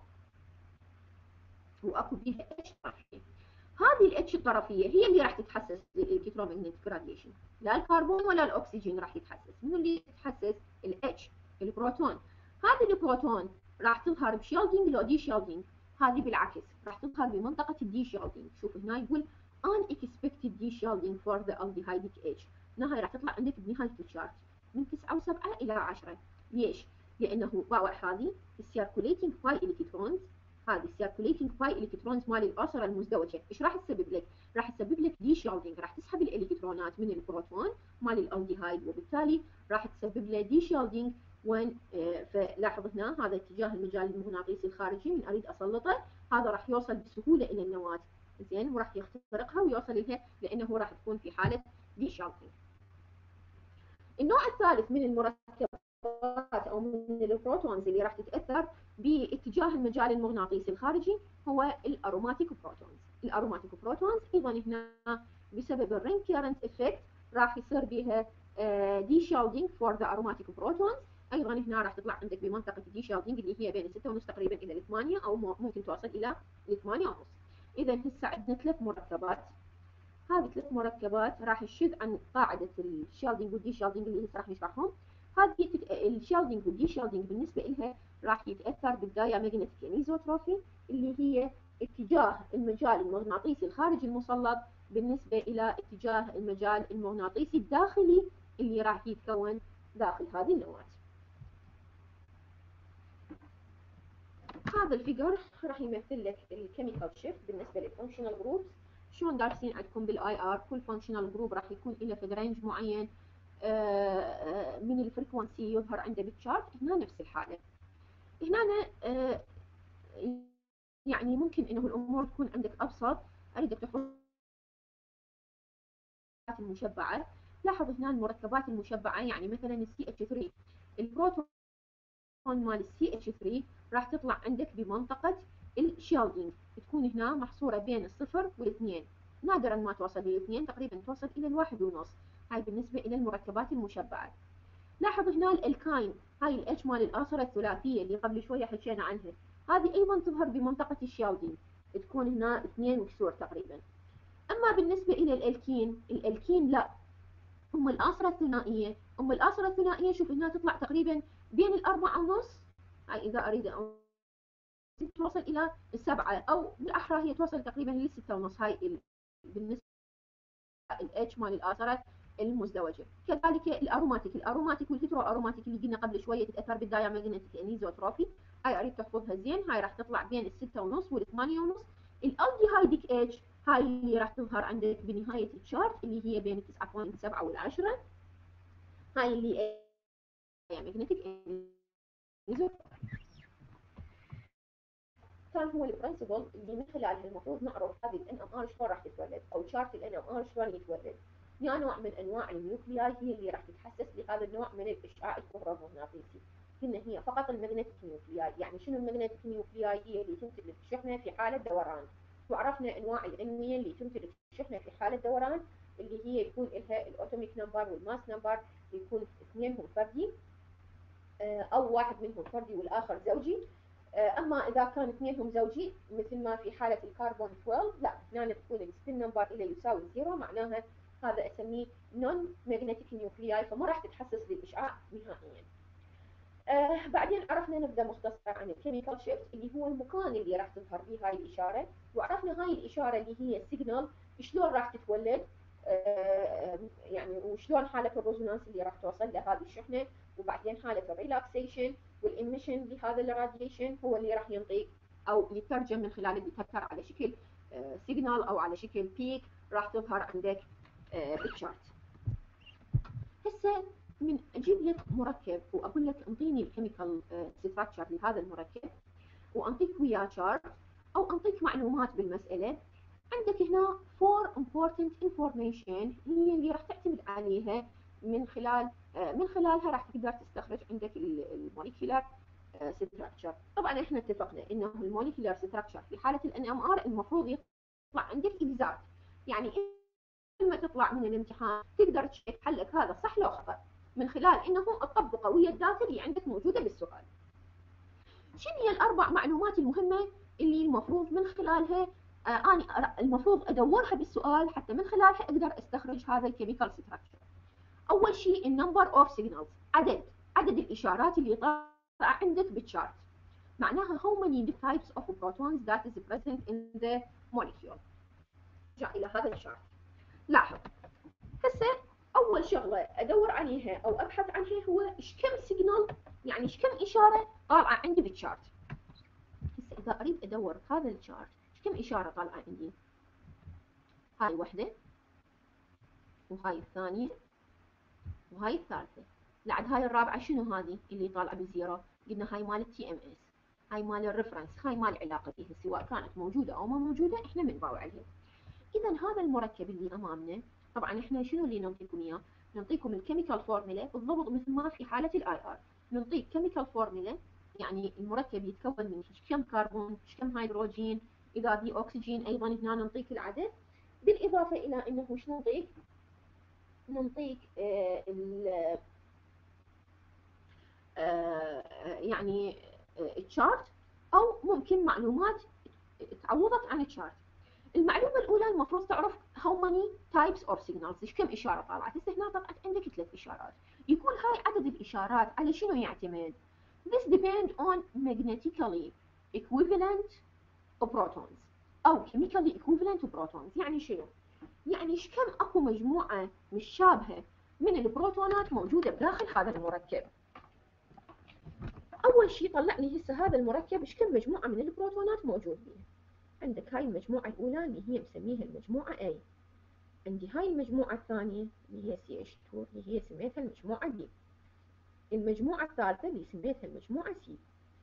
واكو بيها اتش طرفيه. هذه الاتش الطرفيه هي اللي راح تتحسس للالكترومagnetic راديشن، لا الكربون ولا الاكسجين راح يتحسس. من اللي يتحسس؟ الاتش، البروتون. هذه البروتون راح تظهر بشيلدينج لو دي شيلدينج، هذه بالعكس راح تظهر بمنطقه الدي شيلدينج. شوف هنا يقول unexpected deshielding for the aldehydic H. هنا هاي راح تطلع عندك بنهايه الشارت من تسعة وسبعة الى عشرة. ليش؟ لانه باوع هذه السيركوليتنج باي الكترونز، هذه السيركوليتنج باي الكترونز مال الاسره المزدوجه ايش راح تسبب لك؟ راح تسبب لك دي شيلدينج، راح تسحب الالكترونات من البروتون مال الالديهايد، وبالتالي راح تسبب له دي شيلدينج. وين؟ آه فلاحظ هنا هذا اتجاه المجال المغناطيسي الخارجي من اريد اسلطه، هذا راح يوصل بسهوله الى النواه، زين، وراح يخترقها ويوصل لها لانه راح تكون في حاله دي شيلدينج. النوع الثالث من المركبات او من البروتونز اللي راح تتاثر باتجاه المجال المغناطيسي الخارجي هو الاروماتيك بروتونز. الاروماتيك بروتونز ايضا هنا بسبب الرينج كيرنت افكت راح يصير بها دي شيلدينج فور ذا اروماتيك بروتونز. ايضا هنا راح تطلع عندك بمنطقه الدي شيلدينج اللي هي بين ستة ونص تقريبا الى ثمانية او ممكن توصل الى ثمانية ونص. اذا هسه عندنا ثلاث مركبات، هذه ثلاث مركبات راح تشذ عن قاعده الشيلدينج والدي شيلدينج اللي هسه راح نشرحهم. هذه الشيلدينج والدي شيلدينج بالنسبه لها راح يتاثر بالدايمagnetic انيزوتروبي اللي هي اتجاه المجال المغناطيسي الخارجي المسلط بالنسبه الى اتجاه المجال المغناطيسي الداخلي اللي راح يتكون داخل هذه النواه. هذا الفيجر راح يمثل لك الكيميكال شيفت بالنسبه للفانكشنال جروبس. شلون دارسين عندكم بالاي ار كل فانكشنال جروب راح يكون له في رينج معين من الفريكونسي يظهر عنده بالشارت. هنا نفس الحاله، هنا يعني ممكن انه الامور تكون عندك ابسط. اريدك تحط المشبعه. لاحظ هنا المركبات المشبعه، يعني مثلا السي اتش ثلاثة، البروتون مال السي اتش ثلاثة راح تطلع عندك بمنطقه الشيلدينج، تكون هنا محصوره بين الصفر والاثنين، نادرا ما توصل للاثنين، تقريبا توصل الى الواحد ونص. هاي بالنسبه الى المركبات المشبعه. لاحظ هنا الالكاين، هاي الاتش مال الاثر الثلاثيه اللي قبل شويه حكينا عنها، هذه ايضا تظهر بمنطقه الشيلدينج، تكون هنا اثنين وكسور تقريبا. اما بالنسبه الى الالكين، الالكين لا، ام الاثر الثنائيه، ام الاثر الثنائيه شوف هنا تطلع تقريبا بين الاربعه ونص. هاي اذا اريد أو توصل الى السبعه، او بالاحرى هي توصل تقريبا للسته ونص. هاي بالنسبه الاتش مال الاثرات المزدوجه. كذلك الاروماتيك، الاروماتيك والهيترو اروماتيك اللي قلنا قبل شويه تتاثر بالدايمagnetic انيزوتروبي، هاي اريد تحفظها زين، هاي راح تطلع بين الستة ونص والثمانية ونص. الالديهايديك اتش هاي اللي راح تظهر عندك بنهايه الشارت اللي هي بين تسعة فاصلة سبعة والعشرة، هاي اللي دايمagnetic انيزوتروبي. كان هو البرنسبل اللي من خلالها المفروض نعرف هذه الان ام ار شلون راح تتولد، او شارت الان ام ار شلون يتولد. يا نوع من انواع النيوكلياي هي اللي راح تتحسس لهذا النوع من الاشعاع الكهرومغناطيسي. قلنا هي فقط المغناطيسي نيوكلياي. يعني شنو المغناطيسي نيوكلياي؟ هي اللي تمتلك الشحنه في حاله دوران. وعرفنا انواع العلميه اللي تمتلك الشحنه في حاله دوران اللي هي يكون لها الاتوميك نمبر والماس نمبر، يكون اثنينهم فردي. أو واحد منهم فردي والآخر زوجي. أما إذا كان اثنينهم زوجي مثل ما في حالة الكربون اثنا عشر، لا هنا تكون السبين نمبر إلى يساوي زيرو، معناها هذا أسميه نون ماجنتيك نيوكلياي، فما راح تتحسس بالإشعاع نهائيا. آه بعدين عرفنا نبذة مختصرة عن الكيميكال شيفت اللي هو المكان اللي راح تظهر فيه هاي الإشارة، وعرفنا هاي الإشارة اللي هي السيجنال شلون راح تتولد، آه يعني وشلون حالة الريزونانس اللي راح توصل لهذه الشحنة، وبعدين حالة الريلاكسيشن والإميشن لهذا الراديشن هو اللي راح ينطيك أو يترجم من خلال الديتكتر على شكل آه سيجنال أو على شكل بيك راح تظهر عندك آه بالشارت. هسه من اجيب لك مركب واقول لك انطيني الكيميكال ستراكشر لهذا المركب وانطيك وياه شارت او انطيك معلومات بالمساله، عندك هنا four important information هي اللي راح تعتمد عليها من خلال من خلالها راح تقدر تستخرج عندك الموليكيولار ستراكشر. طبعا احنا اتفقنا انه الموليكيولار ستراكشر في حاله الان ام ار المفروض يطلع عندك اكزاكت، يعني لما تطلع من الامتحان تقدر تشيك حلك هذا صح لو خطأ من خلال انه تطبقه ويا الداتا اللي عندك موجوده بالسؤال. شنو هي الاربع معلومات المهمه اللي المفروض من خلالها آه انا المفروض ادورها بالسؤال حتى من خلالها اقدر استخرج هذا الكيميكال ستراكشر؟ اول شيء النمبر اوف سيجنالز، عدد عدد الاشارات اللي طالعه عندك بالشارت، معناها how many types of protons that is present in the molecule. نرجع الى هذا الشارت. لاحظ هسه اول شغله ادور عليها او ابحث عنها هو ايش كم سيجنال، يعني ايش كم اشاره طالعه عندي بالشارت. هسه اذا اريد ادور هذا الشارت ايش كم اشاره طالعه عندي، هاي وحده وهاي الثانيه وهاي الثالثه، لعد هاي الرابعه شنو هذه اللي طالعه بزيرو؟ قلنا هاي مال التي ام اس، هاي مال الريفرنس، هاي مال العلاقه فيها سواء كانت موجوده او ما موجوده احنا بنضاوع عليها. اذا هذا المركب اللي امامنا طبعا احنا شنو اللي نعطيكم اياه؟ نعطيكم الكيميكال فورمولا بالضبط مثل ما في حاله الاي ار، نعطيك كيميكال فورمولا يعني المركب يتكون من كم كربون، كم هيدروجين، اذا في اكسجين ايضا هنا نعطيك العدد، بالاضافه الى انه وش نعطيك؟ نعطيك آه ال آه يعني التشارت او ممكن معلومات تعوضك عن التشارت. المعلومه الاولى المفروض تعرف how many types of signals، ايش كم اشاره طلعت. هسه هنا طلعت عندك ثلاث اشارات، يكون هاي عدد الاشارات على شنو يعتمد؟ this depend on magnetically equivalent protons او chemically equivalent protons. يعني شنو؟ يعني ايش كم اكو مجموعه مشابهه من البروتونات موجوده بداخل هذا المركب. اول شيء طلع لي هسه هذا المركب ايش كم مجموعه من البروتونات موجود فيه. عندك هاي المجموعة الأولى اللي هي مسميها المجموعة A، عندي هاي المجموعة الثانية اللي هي سي اتش تو اللي هي سميتها المجموعة B، المجموعة الثالثة اللي سميتها المجموعة C.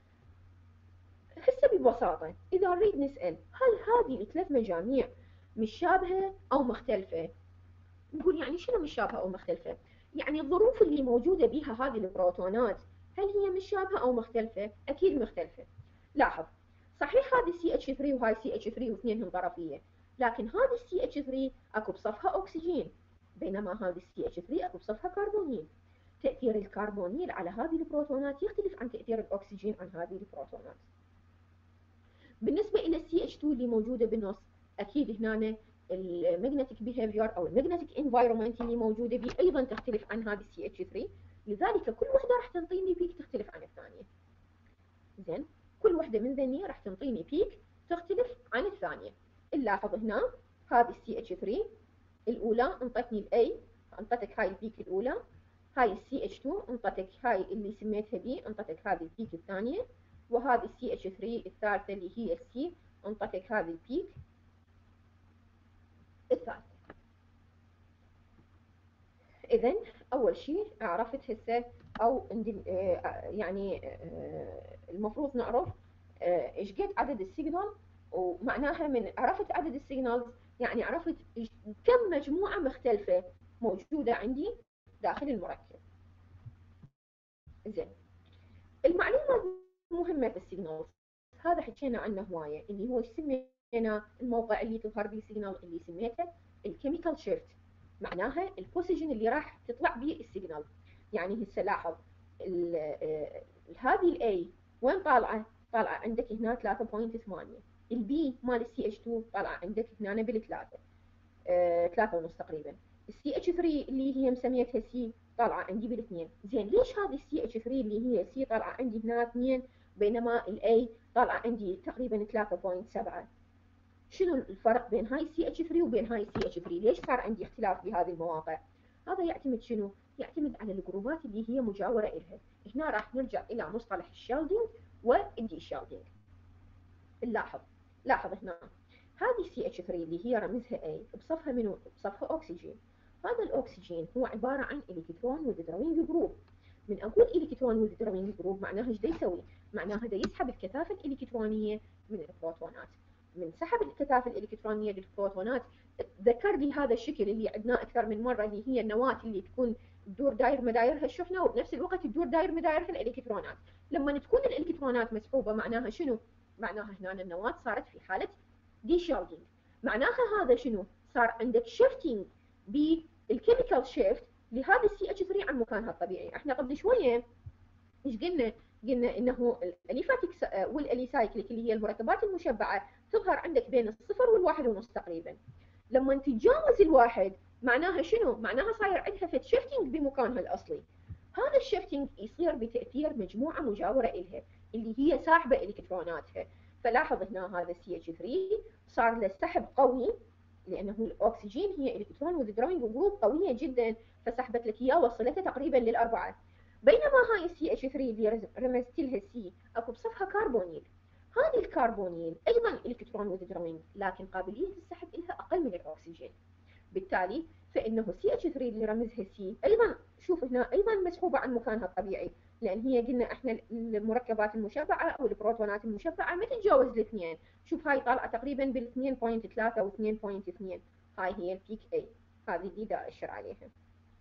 هسه ببساطة إذا نريد نسأل هل هذه الثلاث مجاميع مشابهة أو مختلفة؟ نقول يعني شنو مشابهة أو مختلفة؟ يعني الظروف اللي موجودة بها هذه البروتونات هل هي مشابهة أو مختلفة؟ أكيد مختلفة. لاحظ صحيح هذه سي اتش ثري وهاي سي اتش ثري واثنينهم طرفيه، لكن هذه سي اتش ثري اكو بصفها اكسجين بينما هذه سي اتش ثري اكو بصفها كربونيل. تاثير الكربونيل على هذه البروتونات يختلف عن تاثير الاكسجين عن هذه البروتونات. بالنسبه الى السي اتش تو اللي موجوده بالنص اكيد هنا المagnetic behavior او المagnetic environment اللي موجوده به ايضا تختلف عن هذه السي اتش ثري، لذلك كل وحده راح تنطيني بيك تختلف عن الثانيه. زين كل وحده من ذني راح تنطيني بيك تختلف عن الثانيه. نلاحظ هنا هذه السي اتش ثري الاولى انطتني الاي، انطتك هاي البيك الاولى، هاي السي اتش تو انطتك هاي اللي سميتها بي، انطتك هذه البيك الثانيه، وهذه السي اتش ثري الثالثه اللي هي السي انطتك هذه البيك الثالثه. اذا اول شيء عرفت هسه او يعني المفروض نعرف ايش قد عدد السيجنال، ومعناها من عرفت عدد السيجنالز يعني عرفت كم مجموعه مختلفه موجوده عندي داخل المركب. زين المعلومه المهمه في السيجنالز هذا حكينا عنه هوايه، اللي هو ايش سمينا الموقع اللي تظهر به السيجنال اللي سميته الكيميكال شيفت، معناها البوزيشن اللي راح تطلع به السيجنال. يعني هسه لاحظ ال آه، هذه الاي وين طالعه؟ طالعه عندك هنا ثلاثة فاصلة ثمانية. البي مال السي اتش تو طالعه عندك هنا بالثلاثه، آه، ثلاثة ونص تقريبا. السي اتش ثري اللي هي مسميتها سي طالعه عندي بالاثنين. زين ليش هذه السي اتش ثري اللي هي سي طالعه عندي هنا اثنين بينما الاي طالعه عندي تقريبا ثلاثة فاصلة سبعة؟ شنو الفرق بين هاي السي اتش ثري وبين هاي السي اتش ثري؟ ليش صار عندي اختلاف بهذه المواقع؟ هذا يعتمد شنو؟ يعتمد على الجروبات اللي هي مجاوره الها. هنا راح نرجع الى مصطلح الشيلدينج والدي شيلدينج. نلاحظ لاحظ هنا هذه السي اتش ثري اللي هي رمزها A بصفها منو؟ بصفها أكسجين. هذا الأكسجين هو عبارة عن إلكترون withdrawing جروب. من أقول إلكترون withdrawing جروب معناها إيش دا يسوي؟ معناها دا يسحب الكثافة الإلكترونية من البروتونات. من سحب الكثافة الإلكترونية للبروتونات ذكر لي هذا الشكل اللي عندناه أكثر من مرة، اللي هي النواة اللي تكون تدور داير مدايرها الشحنة وبنفس الوقت تدور داير مدايرها الإلكترونات. لما تكون الإلكترونات مسحوبة معناها شنو؟ معناها هنا النواة صارت في حالة دي شيلدينج. معناها هذا شنو؟ صار عندك شيفتنج بالكيميكال شيفت لهذا السي اتش ثري عن مكانها الطبيعي. احنا قبل شويه ايش قلنا؟ قلنا انه الاليفاتيك والاليسايكليك اللي هي المركبات المشبعه تظهر عندك بين الصفر والواحد ونص تقريبا. لما تتجاوز الواحد معناها شنو؟ معناها صاير عندها فت شيفتنج بمكانها الاصلي. هذا الشيفتنج يصير بتاثير مجموعه مجاوره الها اللي هي ساحبه الكتروناتها. فلاحظ هنا هذا السي اتش ثري صار له سحب قوي لانه الاكسجين هي الكترون withdrawing جروب قويه جدا، فسحبت لك اياه وصلته تقريبا للاربعه. بينما هاي السي اتش ثري اللي رمزت لها سي اكو بصفها كربونيل. هذه الكربونيل ايضا الكترون withdrawing لكن قابليه السحب لها اقل من الاكسجين. بالتالي فانه سي اتش ثري اللي رمزها سي ايضا شوف هنا ايضا مسحوبه عن مكانها الطبيعي، لان هي قلنا احنا المركبات المشبعه او البروتونات المشبعه ما تتجاوز الاثنين. شوف هاي طالعه تقريبا بال اثنين فاصلة ثلاثة و اثنين فاصلة اثنين. هاي هي البيك اي، هذه اللي دا اشر عليها.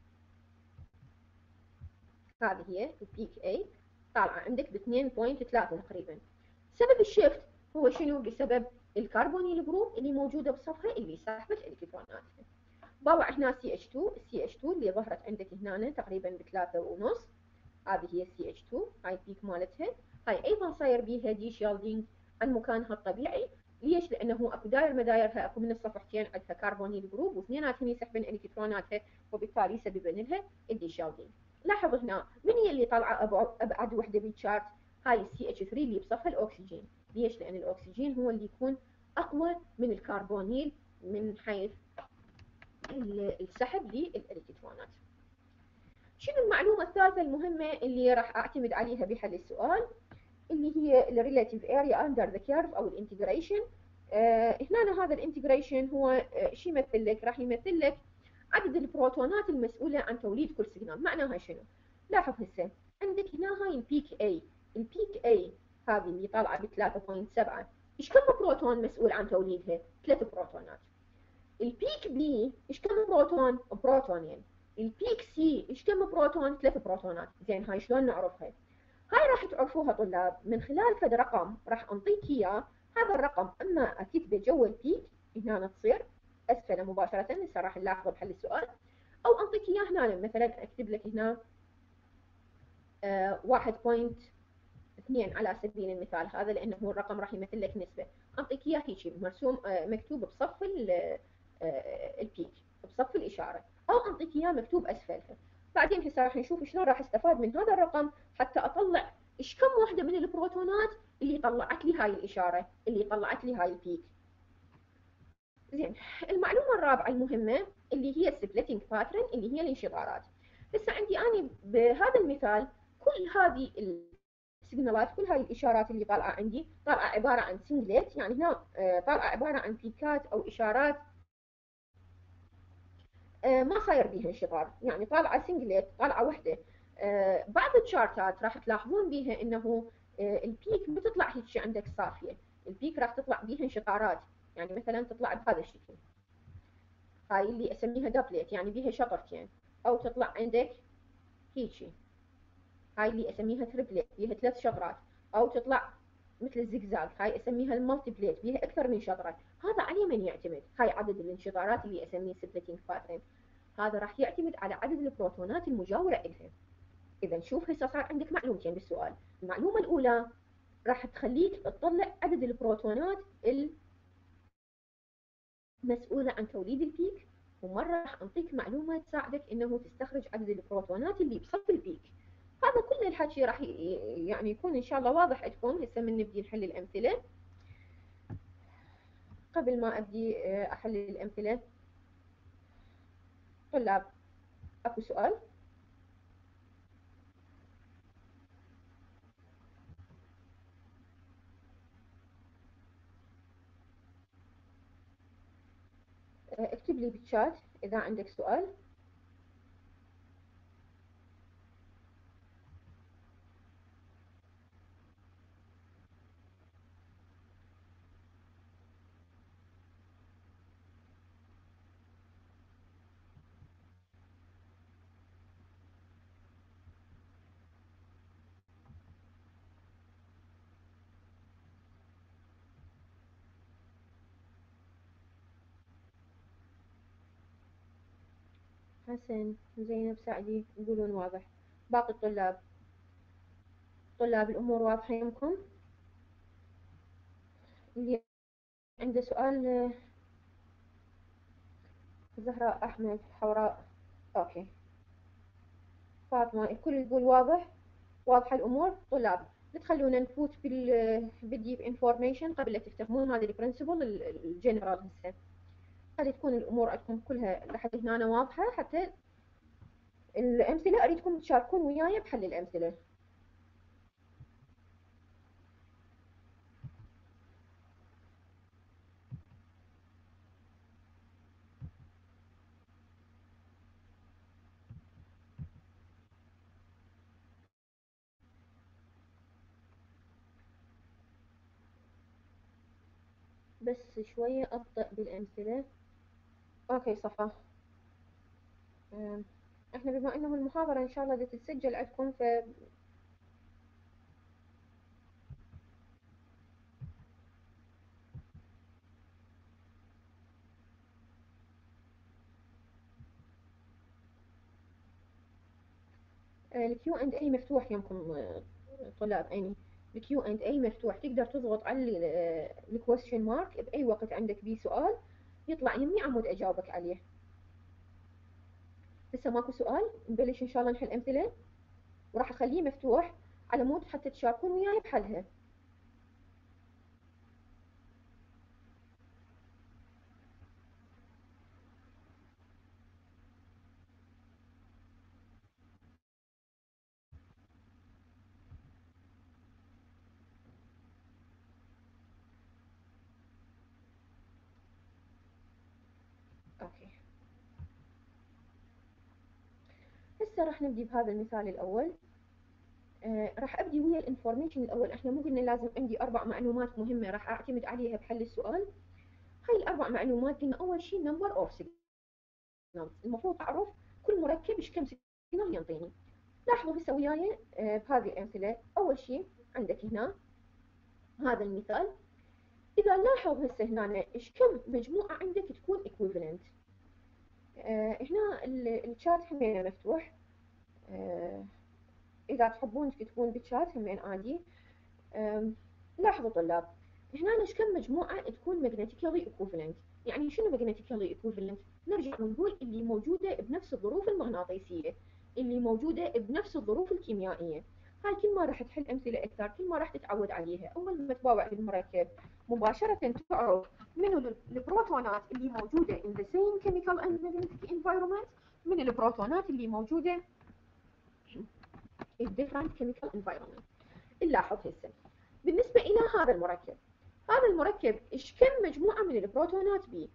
هذه هي البيك اي طالعه عندك ب اثنين فاصلة ثلاثة تقريبا. سبب الشيفت هو شنو؟ بسبب الكربونيل جروب اللي موجوده بصفها اللي سحبت الكترونات. باوع هنا سي اتش تو، السي اتش تو اللي ظهرت عندك هنا تقريبا بثلاثة ونص. هذه هي السي اتش تو، هاي البيك مالتها. هاي ايضا صاير بيها دي شيلدينج عن مكانها الطبيعي. ليش؟ لانه اكو داير مدايرها اكو من الصفحتين عندها كربونيل جروب واثنيناتهم يسحبن الكتروناتها وبالتالي يسببن لها الدي شيلدينج. لاحظ هنا من هي اللي طالعه ابعد وحده بالشارت؟ هاي السي اتش ثري اللي بصفها الاكسجين. ليش؟ لان الاكسجين هو اللي يكون اقوى من الكربونيل من حيث السحب للالكترونات. شنو المعلومة الثالثة المهمة اللي راح اعتمد عليها بحل السؤال؟ اللي هي الريلاتيف اريا اندر ذا كيرف او الانتجريشن. آه هنا هذا الانتجريشن هو آه شو يمثل لك؟ راح يمثل لك عدد البروتونات المسؤولة عن توليد كل سيجنال. معناها شنو؟ لاحظ هسه عندك هنا هاي البيك اي، البيك اي هذه اللي طالعة ب ثلاثة فاصلة سبعة، ايش كم بروتون مسؤول عن توليدها؟ ثلاث بروتونات. البيك بي ايش كم بروتون؟ بروتونين. البيك سي ايش كم بروتون؟ ثلاث بروتونات. زين هاي شلون نعرفها؟ هاي راح تعرفوها طلاب من خلال فد رقم راح انطيك اياه. هذا الرقم اما اكتبه جوا البيك هنا تصير اسفله مباشره، هسه راح نلاحظه بحل السؤال، او انطيك اياه هنا مثلا اكتب لك هنا آه واحد فاصلة اثنين على سبيل المثال، هذا لانه هو الرقم راح يمثل لك نسبه. انطيك اياه هيك مرسوم آه مكتوب بصف آه البيك بصف الاشاره، او انطيك اياه مكتوب اسفلها. بعدين هسه راح نشوف شلون راح استفاد من هذا الرقم حتى اطلع ايش كم وحده من البروتونات اللي طلعت لي هاي الاشاره، اللي طلعت لي هاي البيك. زين المعلومه الرابعه المهمه اللي هي السبليتنج باترن اللي هي الانشطارات. هسه عندي اني بهذا المثال كل هذه السيجنالات، كل هاي الاشارات اللي طالعه عندي طالعه عباره عن سنجلت، يعني هنا طالعه عباره عن بيكات او اشارات ما صاير بيها انشطار، يعني طالعه سنجلت طالعه وحده. بعض الشارتات راح تلاحظون بيها انه البيك ما تطلع هيك عندك صافيه، البيك راح تطلع بيها انشطارات، يعني مثلا تطلع بهذا الشكل. هاي اللي اسميها دبلت يعني بيها شطرتين، او تطلع عندك هيجي، هاي اللي اسميها تربلت بيها ثلاث شطرات، او تطلع مثل الزجزاج، هاي اسميها المالتي بليت بيها اكثر من شطره. هذا على من يعتمد؟ هاي عدد الانشطارات اللي اسميه سبليتنج باترن، هذا راح يعتمد على عدد البروتونات المجاوره الها. إذا شوف هسه صار عندك معلومتين بالسؤال. المعلومة الأولى راح تخليك تطلع عدد البروتونات المسؤولة عن توليد البيك، ومرة راح أعطيك معلومة تساعدك إنه تستخرج عدد البروتونات اللي بصف البيك. هذا كل الحكي راح يعني يكون إن شاء الله واضح عندكم. هسه من نبدي نحل الأمثلة. قبل ما أبدي أحل الأمثلة، طلاب أكو سؤال؟ اكتب لي بالشات إذا عندك سؤال. حسن، زينب، سعدي يقولون واضح. باقي الطلاب، طلاب الأمور واضحة يمكم؟ اللي عنده سؤال؟ زهراء، أحمد، حوراء، أوكي. فاطمة، الكل يقول واضح؟ واضحة الأمور؟ طلاب لا تخلونا نفوت بالديب انفورميشن قبل لا تفتهمون هذه البرنسبل الجنرال. هسه خلي تكون الأمور عندكم كلها لحد هنا واضحة. حتى الأمثلة أريدكم تشاركون وياي بحل الأمثلة. بس شوية أبطأ بالأمثلة. أوكي صفا. احنا بما انه المحاضرة ان شاء الله تتسجل عندكم، ف الكيو اند اي مفتوح يمكم طلاب. يعني الكيو اند اي مفتوح، تقدر تضغط على الكويستشن مارك باي وقت عندك بيه سؤال يطلع يمي عمود اجاوبك عليه. لسه ماكو سؤال، نبلش ان شاء الله نحل امثله، وراح اخليه مفتوح على مود حتى تشاركون وياي بحلها. اوكي، هسه راح نبدي بهذا المثال الاول. آه راح ابدي ويا الانفورميشن الاول. احنا مو قلنا لازم عندي اربع معلومات مهمه راح اعتمد عليها بحل السؤال؟ هاي الاربع معلومات قلنا اول شيء نمبر اوف سيجنال. المفروض اعرف كل مركب ايش كم سيجنال ينطيني. لاحظوا هسه وياي آه بهذه الامثله. اول شيء عندك هنا هذا المثال، اذا لاحظ هسه هنا ايش كم مجموعه عندك تكون equivalent. آه هنا الشات همينه مفتوح. آه اذا تحبون تكتبون بالشات همين عادي. لاحظوا طلاب، هنا ايش كم مجموعه تكون magnetically equivalent. يعني شنو magnetically equivalent؟ نرجع ونقول اللي موجوده بنفس الظروف المغناطيسيه، اللي موجوده بنفس الظروف الكيميائيه. هاي كل ما راح تحل امثله اكثر كل ما راح تتعود عليها. اول ما تباوع بالمركب مباشره تعرف منو البروتونات اللي موجوده in the same chemical and magnetic environment من البروتونات اللي موجوده in different chemical environment. نلاحظ هسه بالنسبة إلى هذا المركب، هذا المركب إيش كم مجموعة من البروتونات بيه؟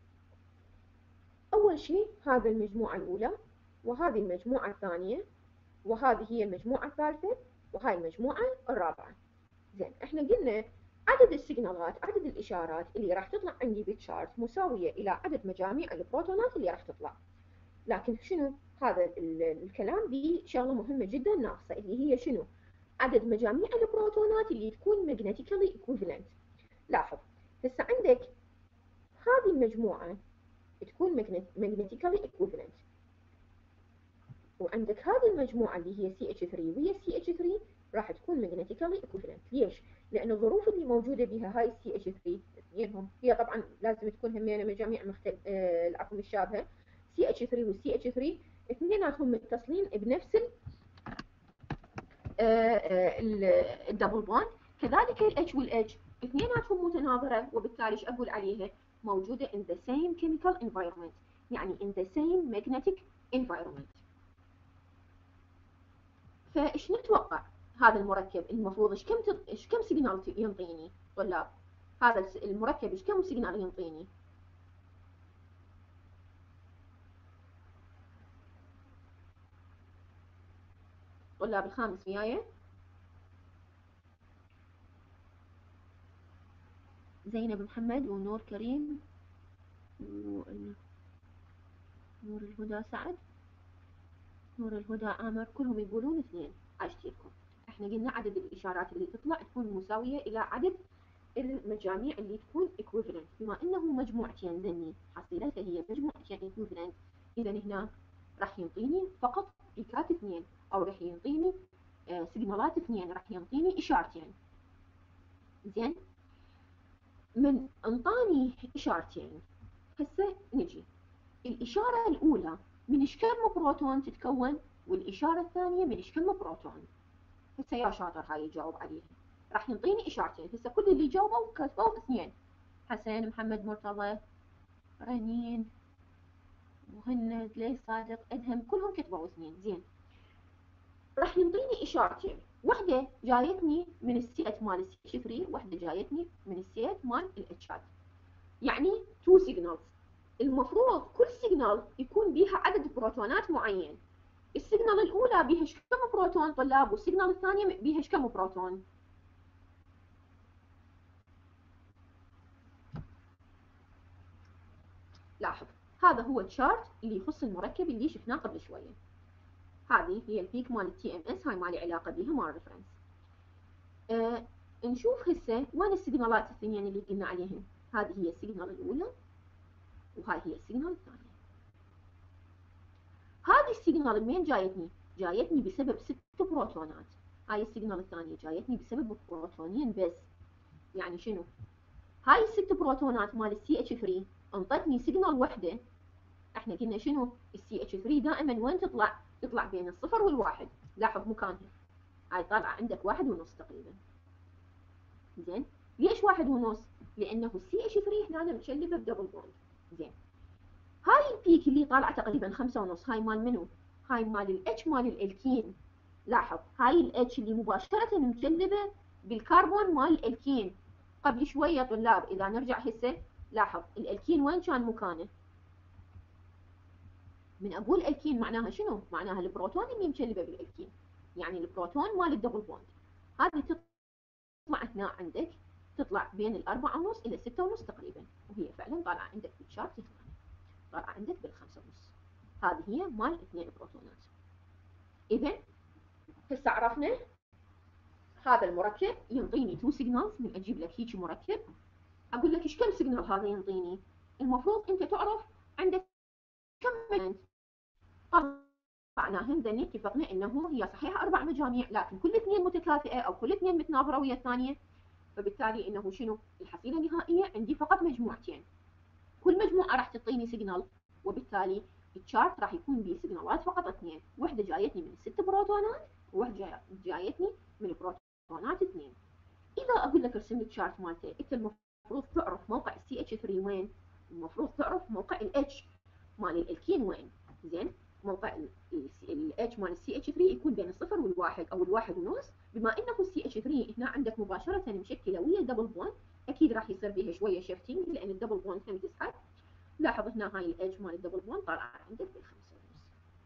أول شيء هذا المجموعة الأولى، وهذه المجموعة الثانية، وهذه هي المجموعة الثالثة، وهاي المجموعة الرابعة. زين، إحنا قلنا عدد السيجنالات، عدد الإشارات اللي راح تطلع عندي بالشارت مساوية إلى عدد مجاميع البروتونات اللي راح تطلع. لكن شنو هذا الكلام بشغلة مهمة جدا ناقصة، اللي هي شنو؟ عدد مجاميع البروتونات اللي تكون magnetically equivalent. لاحظ هسه عندك هذه المجموعة تكون magnetically equivalent، وعندك هذه المجموعة اللي هي سي اتش ثري وهي سي اتش ثري راح تكون magnetically equivalent. ليش؟ لأن الظروف اللي موجودة بها هاي السي اتش ثري اثنينهم، هي طبعا لازم تكون همينة مجاميع مختلفة آه العفو مشابهة. سي اتش ثري والسي اتش ثري اثنيناتهم متصلين بنفس الدبل بوند، كذلك الاتش والاتش اثنيناتهم متناظرة، وبالتالي ايش اقول عليها؟ موجودة in the same chemical environment، يعني in the same magnetic environment. فايش نتوقع هذا المركب المفروض ايش كم تط... ايش كم سيجنال ينطيني طلاب؟ هذا المركب ايش كم سيجنال ينطيني؟ طلاب الخامس وياي؟ زينب محمد ونور كريم ونور الهدى سعد، نور الهدى آمر، كلهم يقولون اثنين. عشتيكم احنا قلنا عدد الإشارات اللي تطلع تكون مساوية إلى عدد المجاميع اللي تكون equivalent، بما إنه مجموعتين ذني حصيلتها هي مجموعتين equivalent، إذا هنا راح ينطيني فقط بيكات اثنين، أو راح ينطيني آه سيجنالات اثنين، راح ينطيني إشارتين. زين، من انطاني إشارتين هسه نجي الإشارة الأولى من إيش كم بروتون تتكون، والإشارة الثانية من إيش كم بروتون. هسه يا شاطر هاي يجاوب عليها، راح ينطيني إشارتين. هسه كل اللي جاوبوا كتبوا اثنين، حسين، محمد، مرتضى، رنين، مهند، ليس، صادق، أدهم، كلهم كتبوا اثنين. زين، راح ينطيني إشارتين، واحدة جايتني من السيت مال السي ثري، واحدة جايتني من السيت مال الاتشات، يعني تو سيجنالز. المفروض كل سيجنال يكون بيها عدد بروتونات معين. السيجنال الأولى بيها كم بروتون طلاب، والسيجنال الثانية بيها كم بروتون؟ لاحظ، هذا هو الشارت اللي يخص المركب اللي شفناه قبل شوية. هذه هي البيك مال التي ام اس، هاي ما لي علاقة بيها، مال ريفرنس. آه نشوف هسه وين السيجنالات الاثنين اللي قلنا عليهن. هذه هي السيجنال الأولى، وهاي هي السيجنال الثانية. هذه السيجنال منين جايتني؟ جايتني بسبب ست بروتونات. هاي السيجنال الثانية جايتني بسبب بروتونين بس. يعني شنو؟ هاي الست بروتونات مال السي اتش ثري انطتني سيجنال وحدة. احنا قلنا شنو؟ السي اتش ثري دائما وين تطلع؟ تطلع بين الصفر والواحد. لاحظ مكانها، هاي طالعة عندك واحد ونص تقريبا. زين، ليش واحد ونص؟ لأنه السي اتش ثري هنا مشلبة بدبل بوند. زين، هاي البيك اللي طالعة تقريبا خمسة ونص، هاي مال منو؟ هاي مال الاتش مال الالكين. لاحظ، هاي الاتش اللي مباشرة مشلبة بالكربون مال الالكين. قبل شوية طلاب إذا نرجع هسه، لاحظ الالكين وين كان مكانه؟ من أقول الكين معناها شنو؟ معناها البروتون اللي مشلبة بالالكين، يعني البروتون مال الدبل بوند. هذه تطلع هنا عندك، تطلع بين الأربعة ونص إلى ستة ونص تقريبا، وهي فعلا طالعة عندك بالشارت هنا، طالعة عندك بالخمسة ونص. هذه هي مال اثنين بروتونات. إذا هسه عرفنا هذا المركب ينطيني تو سيجنالز. من أجيب لك هيك مركب أقول لك إيش كم سيجنال هذا ينطيني؟ المفروض أنت تعرف عندك كم مجموعة. طبعا هندني اتفقنا إنه هي صحيح أربع مجاميع، لكن كل اثنين متكافئة أو كل اثنين متناظرة ويا الثانية، فبالتالي إنه شنو؟ الحصيلة النهائية عندي فقط مجموعتين، كل مجموعة راح تعطيني سيجنال، وبالتالي الشارت راح يكون به سيجنالات فقط اثنين، واحدة جايتني من الست بروتونات، وواحدة جايتني من البروتونات اثنين. إذا أقول لك ارسم لي الشارت مالته، أنت المفروض تعرف موقع السي اتش ثري وين، المفروض تعرف موقع الاتش مال الالكين وين. زين، موقع الاتش مال السي اتش ثري يكون بين الصفر والواحد او الواحد ونص، بما انه السي اتش ثري هنا عندك مباشره مشكله ويا الدبل بوند، اكيد راح يصير بيها شويه شيفتنج لان الدبل بوند هم تسحب. لاحظ هنا هاي الاتش مال الدبل بوند طالعه عندك بالخمسة ونص.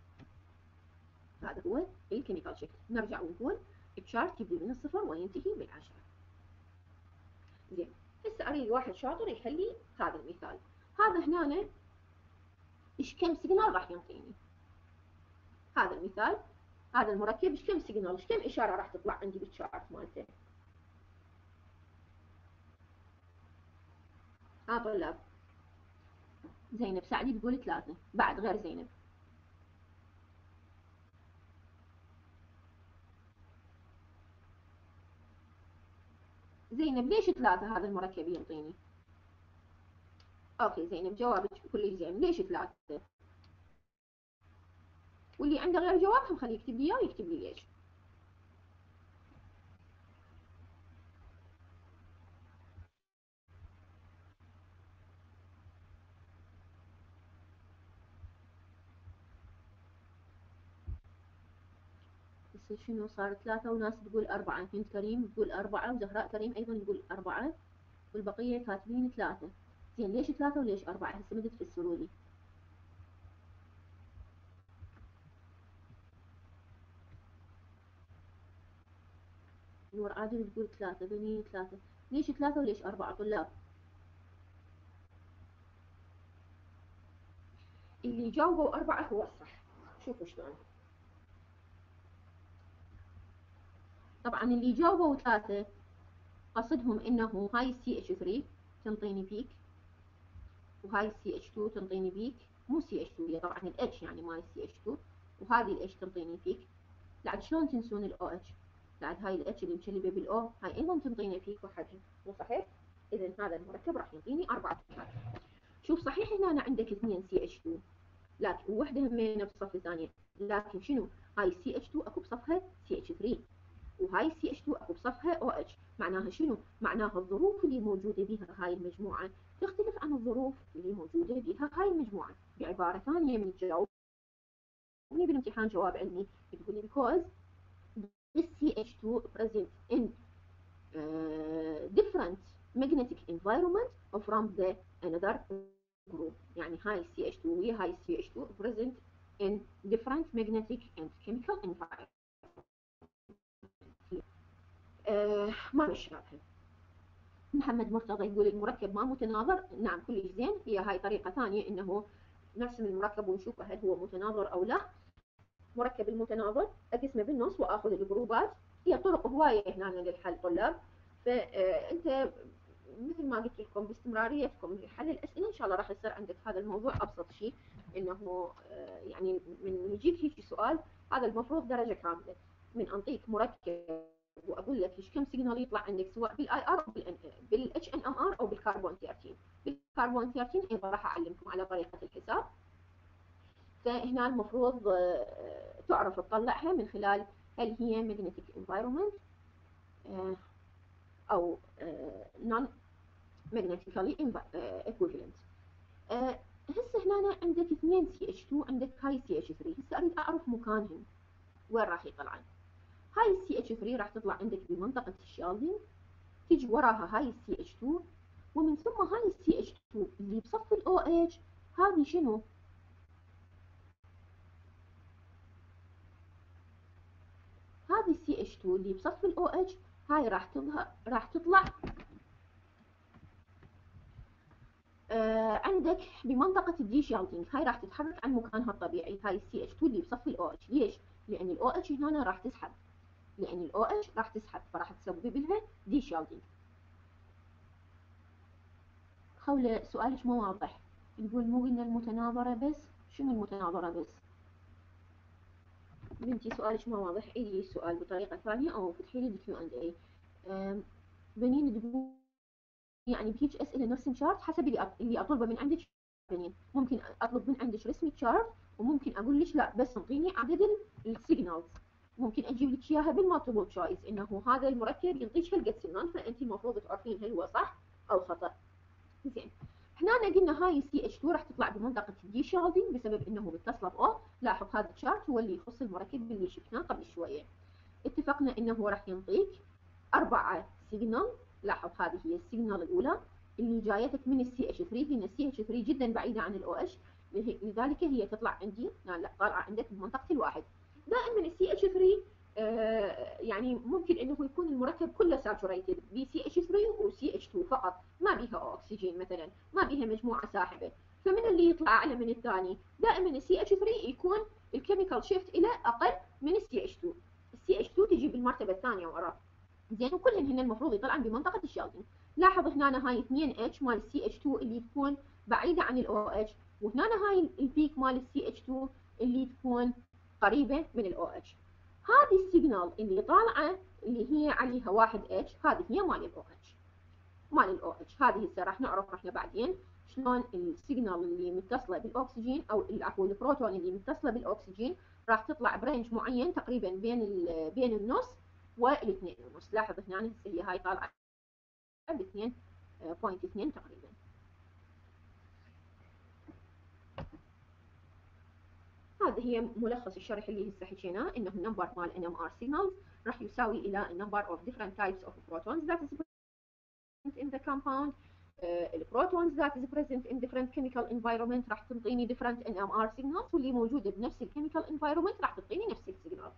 هذا هو الكيميكال شكل. نرجع ونقول الشارت يبدي من الصفر وينتهي بالعشرة. زين، هسه اريد واحد شاطر يحل لي هذا المثال. هذا هنا ايش كم سيجنال راح ينطيني؟ هذا المثال، هذا المركب ايش كم سيجنال، ايش كم اشاره راح تطلع عندي بالشارت مالته؟ ها طلاب، زينب سعدي تقول ثلاثة، بعد غير زينب؟ زينب ليش ثلاثة هذا المركب ينطيني؟ اوكي زينب جوابك كلش زين، ليش ثلاثة؟ واللي عنده غير جواب هم خليه يكتب لي اياه ويكتب لي ليش. بس شنو صار ثلاثة وناس تقول أربعة، هند كريم تقول أربعة وزهراء كريم أيضا تقول أربعة والبقية كاتبين ثلاثة. زين ليش ثلاثة وليش أربعة؟ هسه بدي تفسروا لي. نور عادل تقول ثلاثة، بنين ثلاثة، ليش ثلاثة وليش أربعة طلاب؟ اللي جاوبوا أربعة هو الصح. شوفوا شلون. طبعا اللي جاوبوا ثلاثة قصدهم إنه هاي السي اتش ثري تنطيني بيك وهاي السي اتش تو تنطيني بيك، مو سي اتش تو هي طبعا الاتش يعني ماي السي اتش تو، وهذه الاتش تنطيني بيك. بعد شلون تنسون الاو اتش؟ بعد هاي الاتش اللي مشلبه بالاو هاي ايضا تنطيني بيك وحدها، مو صحيح؟ اذا هذا المركب راح يعطيني اربعة بيكات. شوف صحيح هنا أنا عندك اثنين سي اتش تو لكن وحده همينه بصف الثانيه، لكن شنو؟ هاي السي اتش تو اكو بصفها سي اتش ثري وهاي السي اتش تو اكو بصفها او اتش، معناها شنو؟ معناها الظروف اللي موجوده بها هاي المجموعه تختلف عن الظروف اللي موجوده بها هاي المجموعه. بعباره ثانيه من تجاوبني بالامتحان جواب علمي تقول لي because this سي اتش تو present in uh, different magnetic environment from the another group، يعني هاي السي اتش تو ويا هاي السي اتش تو present in different magnetic and chemical environment. آه ما مشابهه. محمد مرتضى يقول المركب ما متناظر، نعم كلش زين، هي هاي طريقة ثانية انه نرسم المركب ونشوفه هل هو متناظر او لا. مركب المتناظر اقسمه بالنص واخذ الجروبات، هي طرق هواية هنا للحل طلاب، فانت مثل ما قلت لكم باستمراريتكم لحل الاسئلة ان شاء الله راح يصير عندك هذا الموضوع ابسط شيء، انه يعني من يجيك هيك سؤال هذا المفروض درجة كاملة من انطيك مركب واقول لك ايش كم سيجنال يطلع عندك سواء بالاي ار او بالاتش ان ام ار او بالكربون ثلاثة عشر. بالكربون ثلاثة عشر ايضا راح اعلمكم على طريقه الحساب، فهنا المفروض تعرف تطلعها من خلال هل هي magnetic environment او non magnetically equivalent. هسه هنا عندك اثنين سي اتش تو، عندك هاي سي اتش ثري، هسه اريد اعرف مكانهم وين راح يطلعن. هاي السي اتش ثري راح تطلع عندك بمنطقة الشالدين، تيجي وراها هاي السي اتش تو، ومن ثم هاي السي اتش تو اللي بصف الاو اتش هذه شنو؟ هذه السي اتش تو اللي بصف الاو اتش هاي راح تظهر راح تطلع آه عندك بمنطقة الدي شالدينج، هاي راح تتحرك عن مكانها الطبيعي. هاي السي اتش تو اللي بصف الاو اتش، ليش؟ لأن الاو اتش هنا راح تسحب، لأن الاو اتش راح تسحب فراح تسبب لها دي شالدينج. خولة سؤالك مو واضح، تقول مو قلنا المتناظرة بس؟ شنو المتناظرة بس؟ بنتي سؤالك ما واضح، عيدي السؤال بطريقة ثانية أو فتحي لي الكيو اند اي. بنين تقول يعني بهيج أسئلة نرسم شارت حسب اللي اللي أطلبه من عندك. بنين ممكن أطلب من عندك رسمي شارت، وممكن أقول لك لا بس انطيني عدد السيجنالز، ممكن أجيب لك إياها بالمالتيبل تشويس إنه هذا المركب ينطيك هالقد سيجنال، فأنت المفروض تعرفين هل هو صح أو خطأ. زين هنا قلنا هاي السي اتش تو راح تطلع بمنطقة الدي شالدينج بسبب انه متصلة باو. لاحظ هذا الشارت هو اللي يخص المركب اللي شفناه قبل شوية. اتفقنا انه راح ينطيك أربعة سيجنال. لاحظ هذه هي السيجنال الأولى اللي جايتك من السي اتش ثري، لأن السي اتش ثري جدا بعيدة عن الاو اتش، لذلك هي تطلع عندي لا طالعة عندك بمنطقة الواحد. دائما السي اتش ثري آه يعني ممكن انه يكون المركب كله ساتوريتد ب سي اتش ثري و سي اتش تو فقط، ما بيها اكسجين مثلا، ما بيها مجموعه ساحبه، فمن اللي يطلع اعلى من الثاني؟ دائما السي اتش ثري يكون الكيميكال شيفت الى اقل من السي اتش تو، السي اتش تو تجي بالمرتبه الثانيه وراه. زين وكلهن هن المفروض يطلعن بمنطقه الشالدينج. لاحظ هنا هاي اثنين اتش مال السي اتش تو اللي تكون بعيده عن الاو اتش، وهنا هاي البيك مال السي اتش تو اللي تكون قريبه من الاو اتش. هذه السيجنال اللي طالعه اللي هي عليها واحد اتش، هذه هي مال الاو اتش، مال الاو اتش. هذه هسه راح نعرف احنا بعدين شلون السيجنال اللي متصله بالاكسجين او عفوا البروتون اللي متصله بالاكسجين راح تطلع برينج معين تقريبا بين بين النص والاثنين ونص. لاحظ هنا هسه هي هاي طالعه ب اثنين فاصلة اثنين تقريبا. هذا هي ملخص الشرح اللي هسه حكيناه، انه النمبر مال ان ام ار signals راح يساوي الى number of different types of protons that is present in the compound. البروتونز that is present in different chemical environment راح تنطيني different ان ام ار signals، واللي موجوده بنفس الكيميكال environment راح تعطيني نفس السيجنال.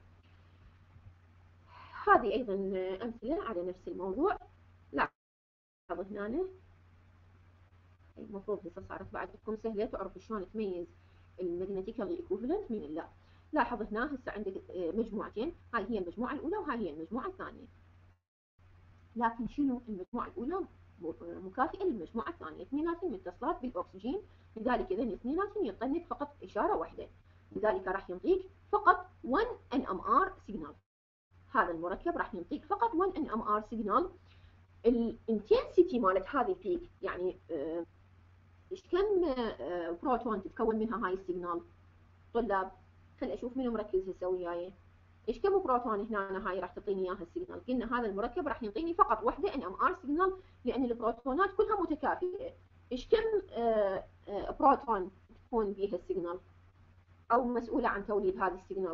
هذه ايضا امثله على نفس الموضوع. لاحظ هنا المفروض هسه صارت بعد لكم سهله تعرفوا شلون تميز المagnetically equivalent من اللا. لاحظ هنا هسه عندك مجموعتين، هاي هي المجموعه الاولى وهاي هي المجموعه الثانيه، لكن شنو المجموعه الاولى مكافئه للمجموعه الثانيه، اثنيناتهم متصلات بالاكسجين، لذلك اذا اثنيناتهم يعطيك فقط اشاره واحده، لذلك راح يعطيك فقط واحد ان ام ار signal. هذا المركب راح يعطيك فقط واحد ان ام ار signal. الانتنسيتي مالت هذه البيك يعني ايش كم بروتون تتكون منها هاي السيجنال؟ طلاب خل اشوف منو مركز هسه وياي. ايش كم بروتون هنا هاي راح تعطيني اياها السيجنال؟ قلنا هذا المركب راح يعطيني فقط وحده ان ام ار سيجنال لان البروتونات كلها متكافئه. ايش كم آه آه بروتون تكون بيها السيجنال او مسؤوله عن توليد هذه السيجنال؟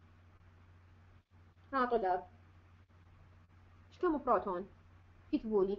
ها طلاب ايش كم بروتون؟ كتبوا لي.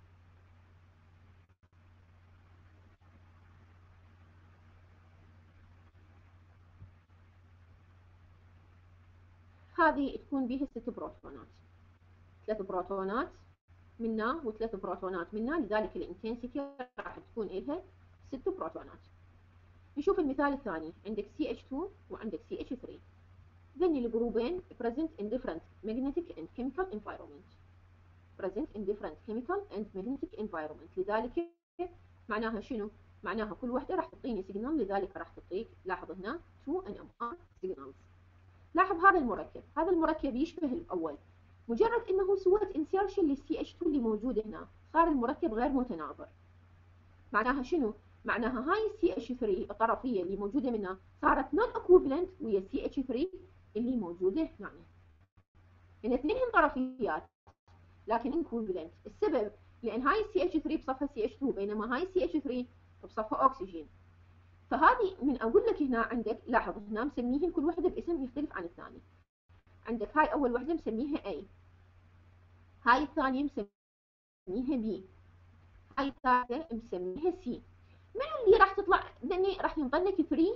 هذه تكون بيها ست بروتونات، ثلاث بروتونات منا وثلاث بروتونات منا، لذلك الانتنسيتي راح تكون لها ست بروتونات. نشوف المثال الثاني، عندك سي اتش تو وعندك سي اتش ثري. ذني الجروبين present in different magnetic and chemical environment. present in different chemical and magnetic environment، لذلك معناها شنو؟ معناها كل وحده راح تعطيني سيجنال، لذلك راح تعطيك لاحظ هنا تو ان ام ار signals. لاحظ هذا المركب، هذا المركب يشبه الاول، مجرد انه سويت انسيرشن للسي اتش تو اللي موجوده هنا صار المركب غير متناظر. معناها شنو؟ معناها هاي السي اتش ثري الطرفيه اللي موجوده منها صارت نون اكويفالنت ويا السي اتش ثري اللي موجوده هنا. يعني اثنينهم طرفيات لكن انكويفالنت. السبب لان هاي السي اتش ثري بصفها سي اتش تو بينما هاي السي اتش ثري بصفها اكسجين. فهذه من اقول لك هنا عندك لاحظ هنا مسميهم كل وحده باسم يختلف عن الثاني. عندك هاي اول وحده مسميها A، هاي الثانيه مسميها B، هاي الثالثه مسميها C. منو اللي راح تطلع؟ لاني راح ينطلق ثري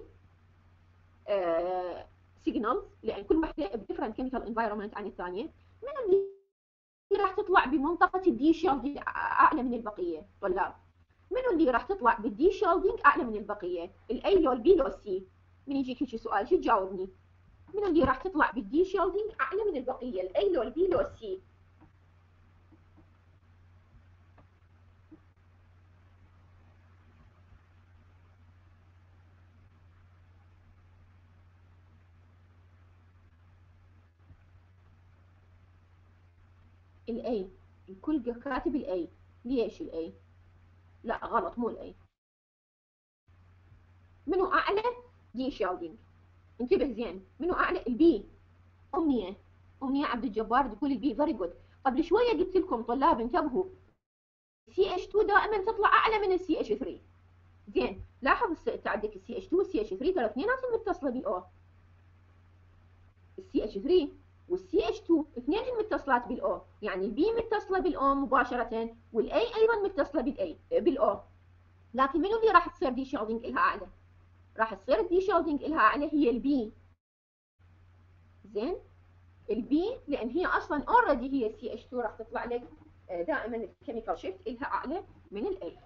سيجنالز لان كل وحده بديفرنت كيميكال انفايرمنت عن الثانيه. منو اللي راح تطلع بمنطقه الدي شيلدينج اعلى من البقيه طلاب؟ منو اللي راح تطلع بالدي شيلدينج اعلى من البقيه؟ الاي لو البي لو السي؟ من يجيك هيك سؤال شو تجاوبني؟ منو اللي راح تطلع بالدي شيلدينج اعلى من البقيه؟ الاي لو البي لو السي؟ الاي. الكل كاتب الاي. ليش الاي؟ لا غلط مو الاي. منو اعلى؟ دي شيلدينج. انتبه زين، منو اعلى؟ البي. امنيه امنيه عبد الجبار تقول البي فيري جود. قبل شويه قلت لكم طلاب انتبهوا سي اتش تو دائما تطلع اعلى من السي اتش ثري. زين لاحظ انت عندك السي اتش تو والسي اتش ثري ترى اثنيناتهم متصله بالاو. السي اتش ثري والسي اتش تو اثنينهم متصلات بالاو، يعني البي متصله بالاو مباشره والاي ايضا متصله بالاي بالاو. لكن منو اللي راح تصير دي شيلدينج لها اعلى؟ راح تصير الدي شيلدينج لها اعلى هي البي. زين البي لان هي اصلا اوريدي هي سي اتش تو راح تطلع لك دائما الكيميكال شيفت لها اعلى من الاي.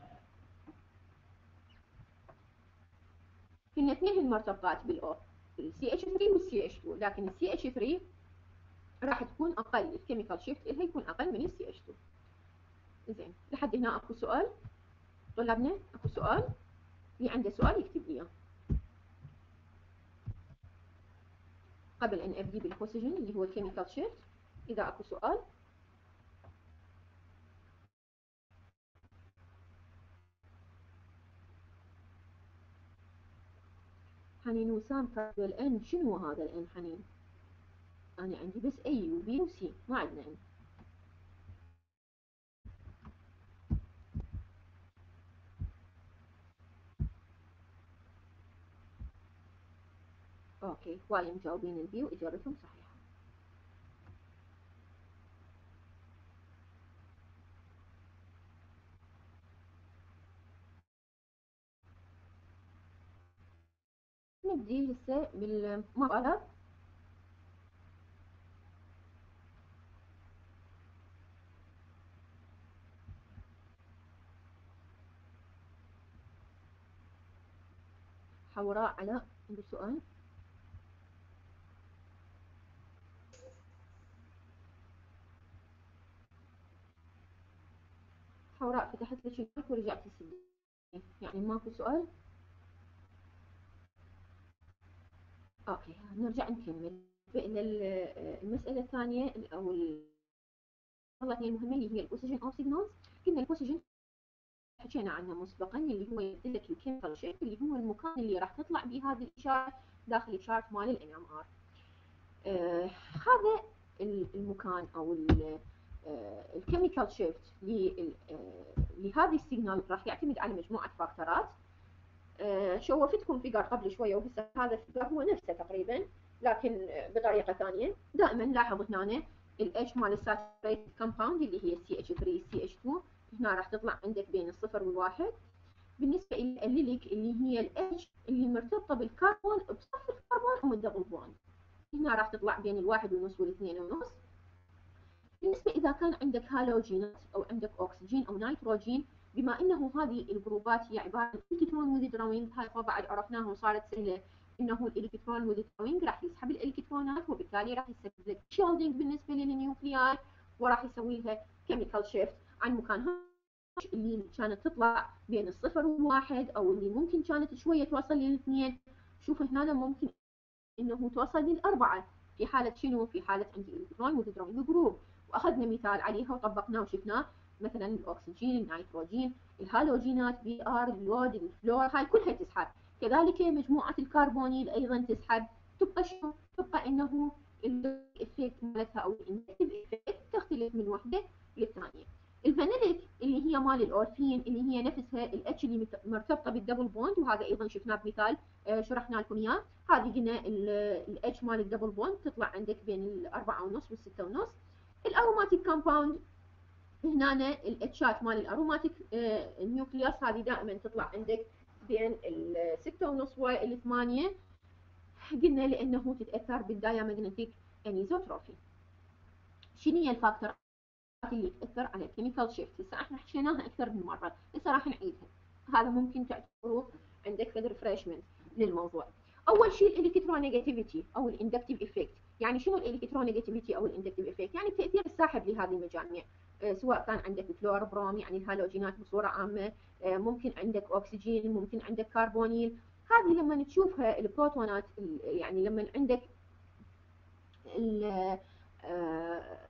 كنا اثنين مرتبطات بالاو، السي اتش ثري والسي اتش تو، لكن السي اتش ثري راح تكون اقل، الكيميكال شيفت لها يكون اقل من السي اتش تو. زين لحد هنا اكو سؤال طلابنا؟ اكو سؤال؟ اللي عنده سؤال يكتب لي اياه. قبل أن أبدي بالبوسيجن اللي هو الكيميكال شيفت. إذا أكو سؤال. حنين وسام كاتبة الإن، شنو هذا الإن حنين؟ أنا عندي بس A و B و C، ما عندنا إن. أوكي، هواي مجاوبين البي وإجابتهم صحيحة. نبدي هسه بالمطالب. حوراء علاء عنده سؤال. حوراء فتحت لك المايك ورجعت تسدي، يعني ماكو سؤال؟ اوكي نرجع نكمل. المسألة الثانية او والله هي المهمة اللي هي البوسيجن اوف سيجنالز. قلنا البوسيجن حكينا عنها مسبقا اللي هو يدل لك الكيميكال شيب اللي هو المكان اللي راح تطلع به هذه الاشارة داخل الشارت مال الان ام ار. آه هذا المكان او الكيميكال شيفت لهذه السيجنال راح يعتمد على مجموعة فاكتورات. آه شوفتكم فيجر قبل شوية وهسه هذا الفيجر هو نفسه تقريبا لكن بطريقة ثانية. دائما لاحظ هنا ال H مال الساتوريتد كومباوند اللي هي سي إتش ثري سي إتش تو هنا راح تطلع عندك بين الصفر والواحد. بالنسبة إلى الليليك اللي هي ال H اللي مرتبطة بالكربون بصف الكربون والدبل بوند هنا راح تطلع بين الواحد ونص والاثنين ونص. بالنسبة إذا كان عندك هالوجينات أو عندك أكسجين أو نيتروجين، بما أنه هذه الجروبات هي عبارة عن إلكترون withdrawing، هاي بعد عرفناها وصارت سهلة أنه الإلكترون withdrawing راح يسحب الإلكترونات وبالتالي راح يسبب لك شيلدينج بالنسبة للنيوكلياي وراح يسوي لها كيميكال شيفت عن مكانها اللي كانت تطلع بين الصفر والواحد أو اللي ممكن كانت شوية توصل للاثنين. شوف هنا ممكن انه توصل للاربعه في حاله شنو؟ في حاله عندي الكترون withdrawing جروب، واخذنا مثال عليها وطبقناه وشفناه مثلا الاكسجين، النيتروجين، الهالوجينات، بي ار، اللود، الفلور، هاي كلها تسحب. كذلك مجموعه الكربونيل ايضا تسحب. تبقى شنو؟ تبقى انه الافكت مالتها او الاندكتيف افكت تختلف من وحده للثانيه. الفانيليك اللي هي مال الاورفين اللي هي نفسها الاتش اللي مرتبطه بالدبل بوند، وهذا ايضا شفناه بمثال شرحنا لكم اياه. هذه قلنا الاتش مال الدبل بوند تطلع عندك بين الأربعة ونص والستة ونص. الاروماتيك كومباوند هنا الاتشات مال الاروماتيك نيوكليوس هذه دائما تطلع عندك بين الستة ونص والثمانية. قلنا لانه تتاثر بالدايامagnetic انيزوتروفي. شنو هي الفاكتورات اللي تاثر على الكيميكال شيفت؟ هسه احنا حكيناها اكثر من مره، هسه راح نعيدها. هذا ممكن تعتبروه عندك فد ريفرشمنت للموضوع. اول شيء الالكترونيجاتيفيتي او الاندكتيف افكت. يعني شنو الالكترونيجاتيفيتي او الاندكتيف افكت؟ يعني التاثير الساحب لهذه المجاميع، آه سواء كان عندك فلور، بروم يعني الهالوجينات بصوره عامه، آه ممكن عندك اكسجين، ممكن عندك كربونيل. هذه لما تشوفها البروتونات يعني لما عندك ال آه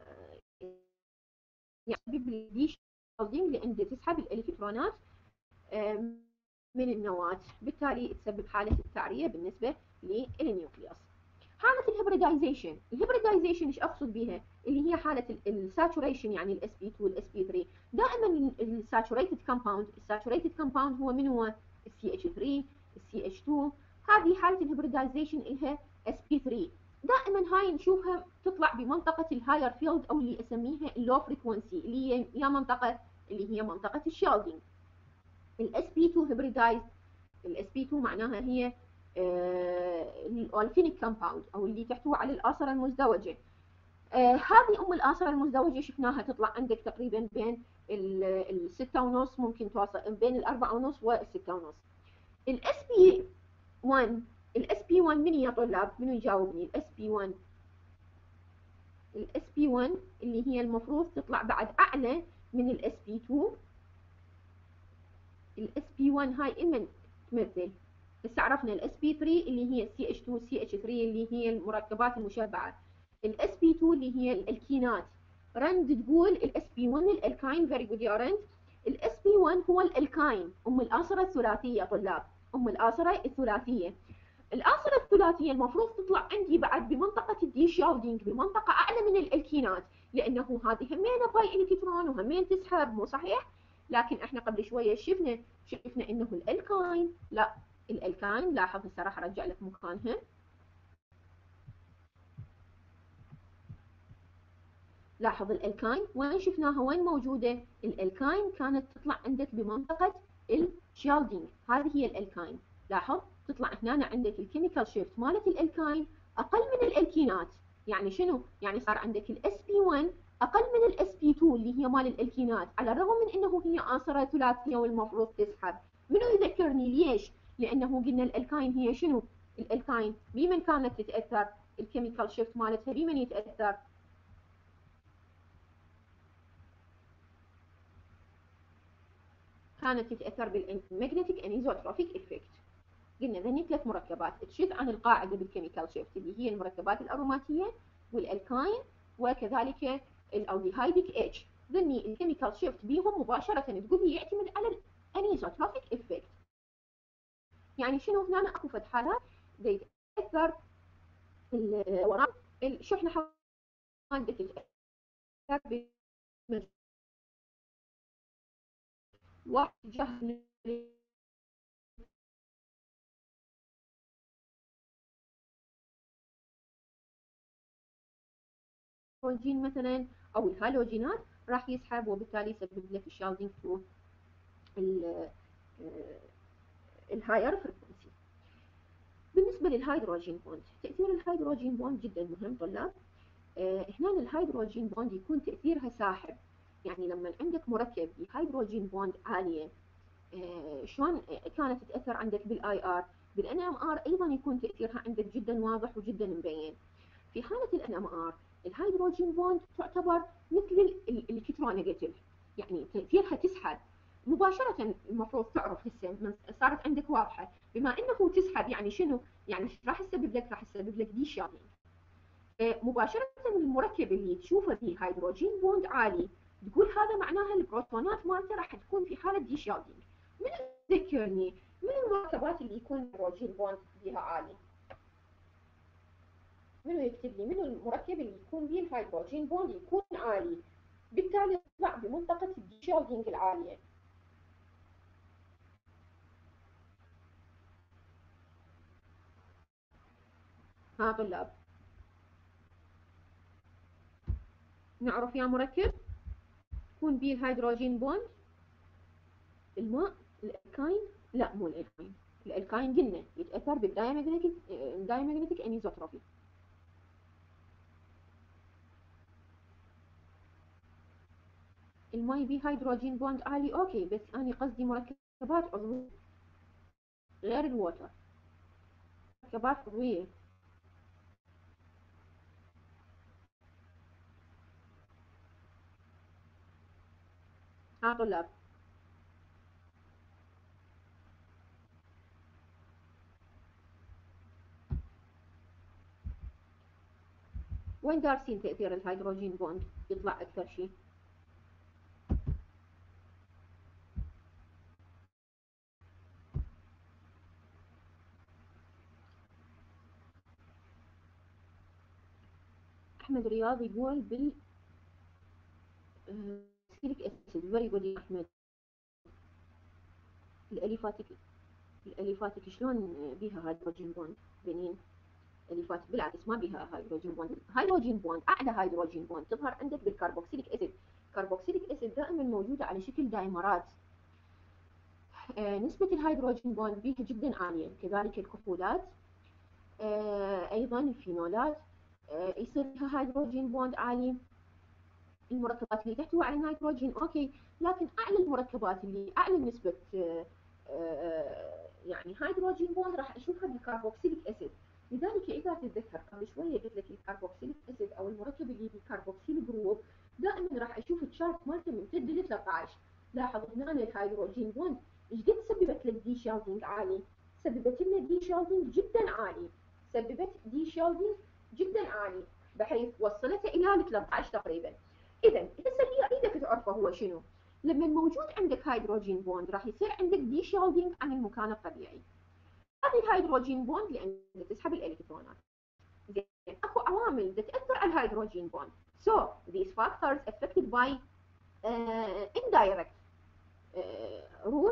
يعني بالديشيلدينج لان تسحب الالكترونات من النواة، بالتالي تسبب حالة التعرية بالنسبة للنيوكليوس. حالة الهيبريدايزيشن، الهيبريدايزيشن ايش اقصد بها؟ اللي هي حالة الساتوريشن يعني الاس بي تو والاس بي ثري. دائما الساتوريتد كومباوند، الساتوريتد كومباوند هو من هو؟ السي اتش ثري، السي اتش تو. هذه حالة الهيبريدايزيشن لها اس بي ثري. دائما هاي نشوفها تطلع بمنطقة الهاير فيلد او اللي اسميها اللو فريكونسي اللي هي يا منطقة اللي هي منطقة الشيلدينج. الاس بي تو هيبريدايز، الاس بي تو معناها هي الاولفينيك كومباوند او اللي تحتوي على الاصر المزدوجه. آه هذه ام الاصر المزدوجه شفناها تطلع عندك تقريبا بين الستة ونص، ممكن توصل بين الأربعة ونص والستة ونص. الاس بي واحد، الاس بي واحد من يا طلاب؟ منو يجاوبني؟ الاس بي واحد، الاس بي واحد اللي هي المفروض تطلع بعد اعلى من الاس بي تو. الاس بي واحد هاي اما تمثل هسه عرفنا الاس بي ثلاثة اللي هي السي اتش اثنين سي اتش ثلاثة اللي هي المركبات المشبعه. الاس بي اثنين اللي هي الالكينات. رند تقول الاس بي واحد الالكاين. فيري جود يا رند. الاس بي واحد هو الالكاين، ام الاصره الثلاثيه طلاب، ام الاصره الثلاثيه. الاصره الثلاثيه المفروض تطلع عندي بعد بمنطقه الدي شيلدينج، بمنطقه اعلى من الالكينات، لانه هذه همينه باي الكترون وهمين تسحب، مو صحيح؟ لكن احنا قبل شويه شفنا شفنا انه الالكاين لا، الالكاين لاحظ هسه راح ارجع لك مكانها. لاحظ الالكاين وين شفناها، وين موجوده؟ الالكاين كانت تطلع عندك بمنطقه الشيلدينج، هذه هي الالكاين. لاحظ تطلع هنا عندك الكيميكال شيفت مالت الالكاين اقل من الالكينات. يعني شنو؟ يعني صار عندك الاس بي واحد اقل من الاس بي اثنين اللي هي مال الالكينات، على الرغم من انه هي عنصره ثلاثيه والمفروض تسحب. منو يذكرني ليش؟ لانه قلنا الالكاين هي شنو؟ الالكاين بمن كانت تتاثر؟ الكيميكال شيفت مالتها بمن يتاثر؟ كانت تتاثر بالمagnetic انيزوتروفيك افكت. قلنا ذني ثلاث مركبات تشذ عن القاعده بالكيميكال شيفت اللي هي المركبات الاروماتيه والالكاين وكذلك الالديهايديك اتش. ذني الكيميكال شيفت بيهم مباشره تقول لي يعتمد على الانيزوتروفيك افكت. يعني شنو هنا اكو فد حالات يتاثر الورق الشحنه حقت تتاثر واحد جهه الهيدروجين مثلا او الهالوجينات راح يسحب وبالتالي يسبب لك الشالدينج ثرو الهاير فريكونسي. بالنسبه للهيدروجين بوند، تاثير الهيدروجين بوند جدا مهم طلاب. آه هنا الهيدروجين بوند يكون تاثيرها ساحب، يعني لما عندك مركب بهيدروجين بوند عاليه آه شلون كانت تتاثر عندك بالاي ار؟ بالان ام ار ايضا يكون تاثيرها عندك جدا واضح وجدا مبين. في حاله الان ام ار الهيدروجين بوند تعتبر مثل الالكترونيجاتيف، يعني تاثيرها تسحب مباشره. المفروض تعرف هسه صارت عندك واضحه، بما انه تسحب يعني شنو؟ يعني راح تسبب لك راح تسبب لك دي شارجنج مباشره. المركب اللي تشوفه فيه هيدروجين بوند عالي تقول هذا معناها البروتونات مالته راح تكون في حاله دي شارجنج. من ذكرني من المركبات اللي يكون الهيدروجين بوند فيها عالي؟ منو يكتب لي منو المركب اللي يكون به الهيدروجين بوند يكون عالي بالتالي يطلع بمنطقه الديشيلدينج العاليه؟ ها طلاب نعرف يا مركب يكون به الهيدروجين بوند؟ الماء؟ الالكاين؟ لا مو الالكاين. الالكاين قلنا يتاثر بالدايمagnetic دايمagnetic انيزوتروبي. الماء بيه هيدروجين بوند عالي اوكي، بس انا قصدي مركبات عضويه غير الووتر، مركبات عضويه. ها طلاب وين دارسين تأثير الهيدروجين بوند يطلع أكثر شيء؟ أحمد رياض يقول بال سيليك أسيد. فيري جود يا أحمد. الأليفاتك الأليفاتك شلون بيها هيدروجين بوند؟ بنين أليفات بالعكس ما بيها هيدروجين بوند. هيدروجين بوند أعلى هيدروجين بوند تظهر عندك بالكربوكسيليك أسيد. كربوكسيليك أسيد دائما موجودة على شكل دايمرات. آه نسبة الهيدروجين بوند بيها جدا عالية، كذلك الكحولات آه أيضا الفينولات آه يصير لها هيدروجين بوند عالي. المركبات اللي تحتوي على النيتروجين اوكي، لكن اعلى المركبات اللي اعلى نسبه آه آه يعني هيدروجين بوند راح اشوفها بالكربوكسيليك اسيد. لذلك اذا تتذكر قبل شويه قلت لك الكربوكسيليك اسيد او المركب اللي بالكربوكسيل جروب دائما راح اشوف الشارت مالته ممتد ل ثلاثة عشر. لاحظ هنا الهيدروجين بوند ايش قد سببت لك دي شارجنج عالي؟ سببت لنا دي شيلدينج جدا عالي، سببت دي شيلدينج جدا عالي بحيث وصلته الى ال ثلاثة عشر تقريبا. اذا هسه اللي اريدك تعرفه هو شنو؟ لما موجود عندك هيدروجين بوند راح يصير عندك دي شيلدينج عن المكان الطبيعي. هذه الهيدروجين بوند لان تسحب الالكترونات. زين اكو عوامل تاثر على الهيدروجين بوند. So these factors affected by uh, indirect uh, rule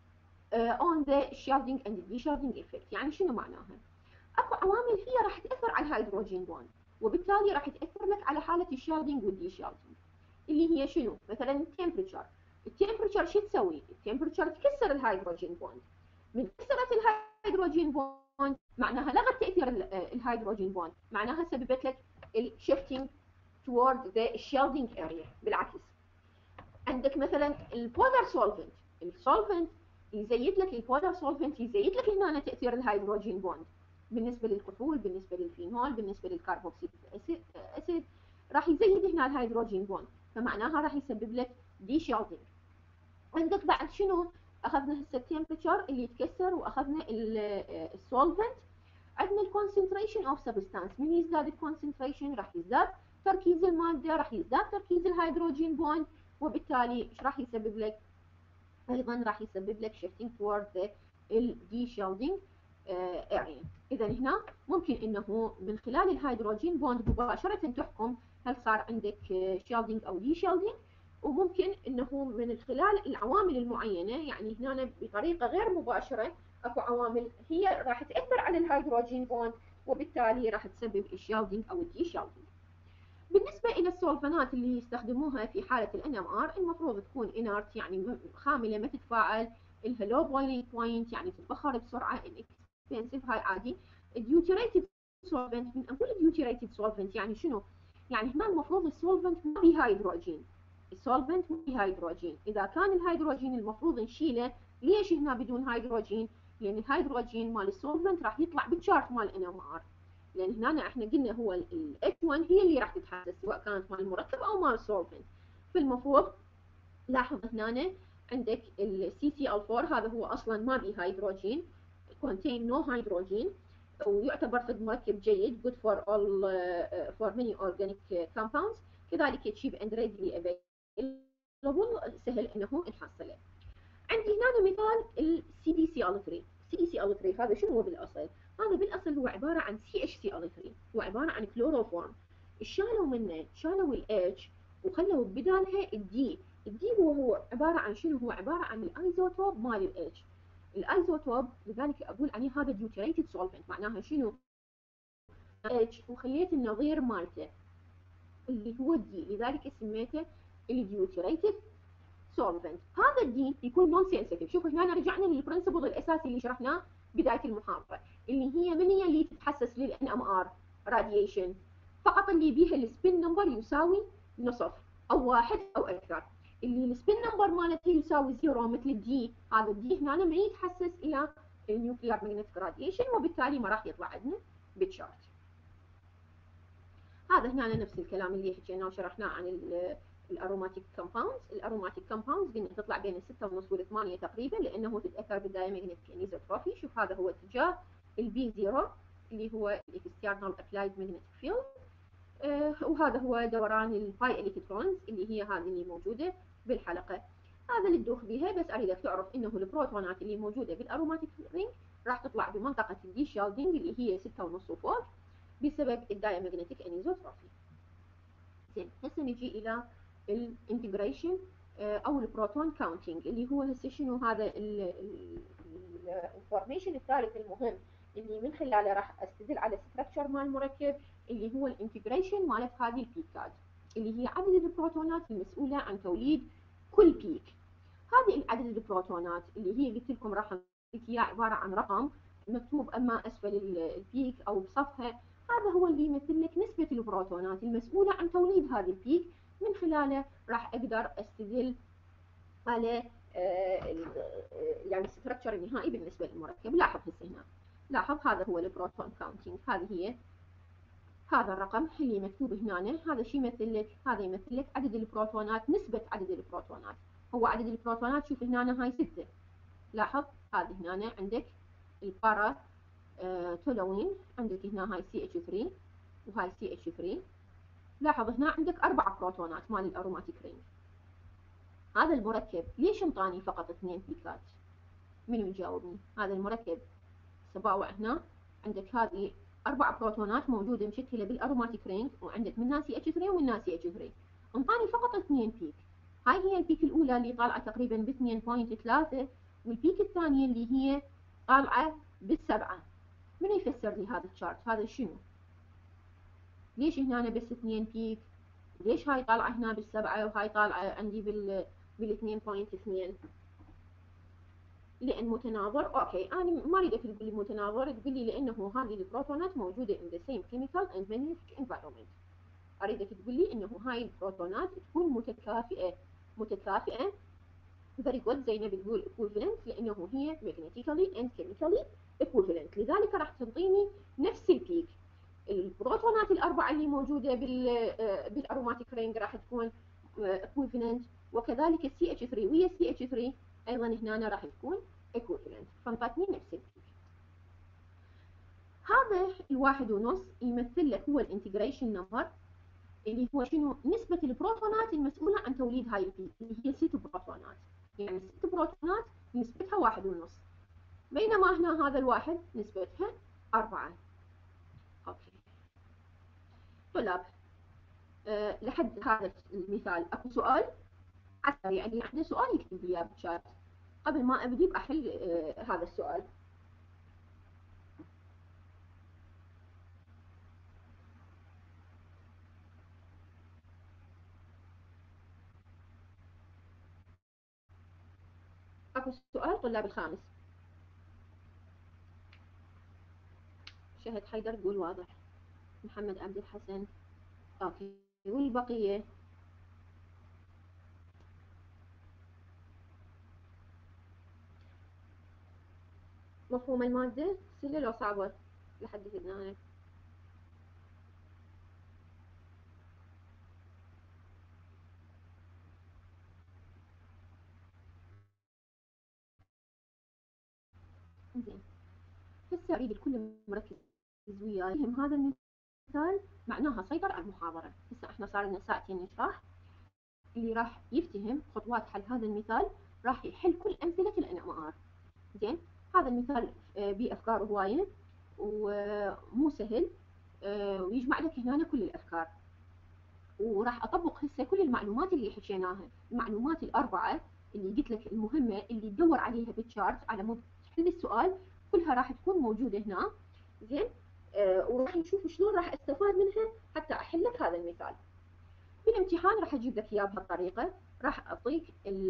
uh, on the shielding and de-shielding effect. يعني شنو معناها؟ اكو عوامل هي راح تاثر على الهيدروجين بوند وبالتالي راح تاثر لك على حاله الشيلدينج والدي-شيلدينج اللي هي شنو؟ مثلا التمبريتشر. التمبريتشر شو تسوي؟ التمبريتشر تكسر الهيدروجين بوند. من كسرت الهيدروجين بوند معناها لغت تاثير الهيدروجين بوند، معناها سببت لك الشيفتنج toward the shielding area. بالعكس عندك مثلا البولار سولفنت، السولفنت يزيد لك البولار سولفنت يزيد لك هنا تاثير الهيدروجين بوند بالنسبه للكحول، بالنسبه للفينول، بالنسبه للكربوكسيل اسيد راح يزيد هنا الهيدروجين بوند، فمعناها راح يسبب لك دي شيلدينج. عندك بعد شنو؟ اخذنا هسه التمبريتشر اللي يتكسر واخذنا السولفنت. عندنا الكونسنتريشن اوف سبستانس، من يزداد الكونسنتريشن راح يزداد تركيز الماده، راح يزداد تركيز الهيدروجين بوند، وبالتالي ايش راح يسبب لك؟ ايضا راح يسبب لك shifting toward the de-shielding area. اذا هنا ممكن انه من خلال الهيدروجين بوند مباشره تحكم هل صار عندك shielding او de-shielding، وممكن انه من خلال العوامل المعينه، يعني هنا بطريقه غير مباشره اكو عوامل هي راح تاثر على الهيدروجين بوند وبالتالي راح تسبب الشيلدينج او الدي-شيلدينج. بالنسبه الى السولفنات اللي يستخدموها في حاله الان ام ار المفروض تكون انرت، يعني خامله ما تتفاعل، الها لو بويلينج بوينت يعني تتبخر بسرعه، اكسبنسيف هاي عادي. الديوتيريتد سولفنت، من اقول ديوتيريتد سولفنت يعني شنو؟ يعني هنا المفروض السولفنت ما فيه هيدروجين، السولفنت ما فيه هيدروجين، اذا كان الهيدروجين المفروض نشيله، ليش هنا بدون هيدروجين؟ لان الهيدروجين مال السولفنت راح يطلع بالشارت مال الان ام ار، لان هنا احنا قلنا هو ال اتش واحد هي اللي راح تتحسس سواء كانت مال المركب او مال السولفنت. فالمفروض لاحظ هنا عندك ال سي سي ال أربعة هذا هو اصلا ما به هيدروجين، contain no hydrogen، ويعتبر فد مركب جيد good for all uh, for many organic compounds، كذلك cheap and readily available سهل انه نحصله. عندي هنا مثال ال سي دي سي ال ثلاثة. سي دي سي ال ثلاثة هذا شنو هو بالاصل؟ هذا بالاصل هو عباره عن سي اتش سي ال ثلاثة، هو عباره عن كلوروفورم، شالوا منه شالوا الاتش وخلوا بدالها الدي. الدي هو هو عباره عن شنو؟ هو عباره عن الايزوتوب مال الاتش. الايزوتوب لذلك اقول عليه هذا ديوتيريتد سولفنت، معناها شنو؟ اتش وخليت النظير مالته اللي هو الدي، لذلك سميته الديوتيريتد سولفنت. هذا الدي يكون نون سنسيتيف. شوفوا هنا رجعنا للبرنسبل الاساسي اللي شرحناه بدايه المحاضره، اللي هي من هي اللي تتحسس للان ام ار راديشن، فقط اللي بيها السبين نمبر يساوي نصف او واحد او اكثر. اللي السبين نمبر مالته يساوي زيرو مثل الدي، هذا الدي هنا ما يتحسس الى النيوكليير ماجنتيك راديشن وبالتالي ما راح يطلع عندنا بالشارت. هذا هنا نفس الكلام اللي حكيناه وشرحناه عن الاروماتيك كومباوندز. الاروماتيك كومباوندز قلنا تطلع بين الستة ونص والثمانية تقريبا لانه تتاثر بالدايمagnetic انيزوتروفي. شوف هذا هو اتجاه البي زيرو اللي هو الاكسترنال ابلايد ماجنتيك فيلد، وهذا هو دوران الباي الكترونز اللي هي هذه اللي موجوده بالحلقه. هذا اللي تدوخ بها، بس اريدك تعرف انه البروتونات اللي موجوده بالاروماتيك رينج راح تطلع بمنطقه الدي شيلدينج اللي هي ستة ونص وفوق بسبب الدايمagnetic انيزوتروفي. زين هسه نجي الى الانتجريشن او البروتون كاونتينج اللي هو هسه شنو هذا الانفورميشن الثالث المهم اللي من خلاله راح استدل على ستراكشر مال المركب، اللي هو الانتجريشن مالت هذه البيكات اللي هي عدد البروتونات المسؤوله عن توليد كل بيك. هذه العدد البروتونات اللي هي قلت لكم راح اعطيك اياه عباره عن رقم مكتوب اما اسفل البيك او بصفها، هذا هو اللي يمثل لك نسبه البروتونات المسؤوله عن توليد هذه البيك، من خلاله راح اقدر استدل على يعني الستركشر النهائي بالنسبه للمركب. لاحظ هسه هنا، لاحظ هذا هو البروتون كاونتينج، هذه هي هذا الرقم اللي مكتوب هنا، هذا شيء يمثل لك، هذا يمثل لك عدد البروتونات، نسبه عدد البروتونات. هو عدد البروتونات شوف هنا هاي ستة، لاحظ هذه هنا عندك البارا آه تولوين، عندك هنا هاي سي اتش ثلاثة وهاي سي اتش ثلاثة. لاحظ هنا عندك أربع بروتونات مال الأروماتيك رينج. هذا المركب ليش انطاني فقط اثنين بيكات؟ منو يجاوبني؟ هذا المركب سباوع هنا عندك هذه أربع بروتونات موجودة مشكلة بالأروماتيك رينج، وعندك منها سي اتش ثلاثة ومنها سي اتش ثلاثة، انطاني فقط اثنين بيك. هاي هي البيك الأولى اللي طالعة تقريبا ب اثنين فاصلة ثلاثة، والبيك الثانية اللي هي طالعة بالسبعة. من يفسر لي هذا الشارت؟ هذا شنو؟ ليش هنا بس اثنين بيك؟ ليش هاي طالعة هنا بالسبعة وهاي طالعة عندي بال بالاثنين فاصلة اثنين؟ لأن متناظر. أوكي، أنا ما أريدك تقول لي متناظر، تقول لي لأنه هذه البروتونات موجودة in the same chemical and magnetic environment. أريدك تقول لي إنه هاي البروتونات تكون متكافئة. متكافئة very good. زينب تقول equivalent لأنه هي magnetically and chemically equivalent، لذلك راح تعطيني نفس البيك. البروتونات الأربعة اللي موجودة بال بالأروماتيك رينج راح تكون equivalent، وكذلك السي اتش ثلاثة ويا السي اتش ثلاثة أيضا هنا راح تكون equivalent، فانطتني نفس البيك. هذا الواحد ونص يمثل لك هو الانتجريشن نمبر، اللي هو شنو؟ نسبة البروتونات المسؤولة عن توليد هاي البيك، اللي هي ست بروتونات. يعني ست بروتونات نسبتها واحد ونص، بينما هنا هذا الواحد نسبتها أربعة. أوكي طلاب، أه لحد هذا المثال اكو سؤال؟ حتى يعني عندنا سؤال يكتب لي اياه بالشات قبل ما ابدي باحل أه هذا السؤال. اكو سؤال طلاب الخامس؟ شهد حيدر تقول واضح. محمد عبد الحسن اوكي، والبقية؟ مفهوم المادة سهلة لو صعبة لحد هنا؟ زين، هسه اريد الكل مركز وياي. يهم هذا المثال معناها سيطر على المحاضرة. هسه احنا صار لنا ساعتين نشرح، اللي راح يفتهم خطوات حل هذا المثال راح يحل كل امثلة الان ام ار. زين، هذا المثال بيه افكار هواية ومو سهل، ويجمع لك هنا كل الافكار، وراح اطبق هسه كل المعلومات اللي حكيناها، المعلومات الاربعة اللي قلت لك المهمة اللي تدور عليها بالشارت على مود تحل السؤال، كلها راح تكون موجودة هنا. زين، آه وراح نشوف شلون راح استفاد منها حتى احل لك هذا المثال. بالامتحان راح اجيب لك اياه بهالطريقة، راح اعطيك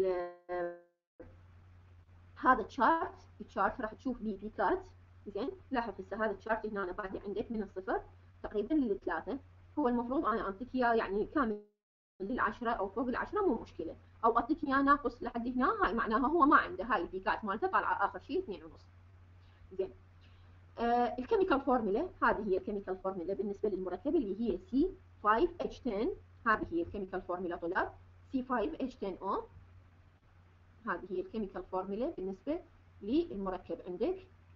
هذا الشارت. الشارت راح تشوف بيه بيكات. زين، لاحظ هسه هذا الشارت هنا أنا بادي عندك من الصفر تقريبا للثلاثة، هو المفروض انا اعطيك اياه يعني كامل للعشرة او فوق العشرة مو مشكلة، او اعطيك اياه ناقص لحد هنا، هاي معناها هو ما عنده هاي البيكات مالته طالعة اخر شيء اثنين ونص. زين، آه الكيميكال فورمولا، هذه هي الكيميكال فورمولا بالنسبة للمركب اللي هي سي خمسة اتش عشرة. هذه هي الكيميكال فورمولا طلاب، سي خمسة اتش عشرة او. هذه هي الكيميكال فورمولا بالنسبة للمركب عندك.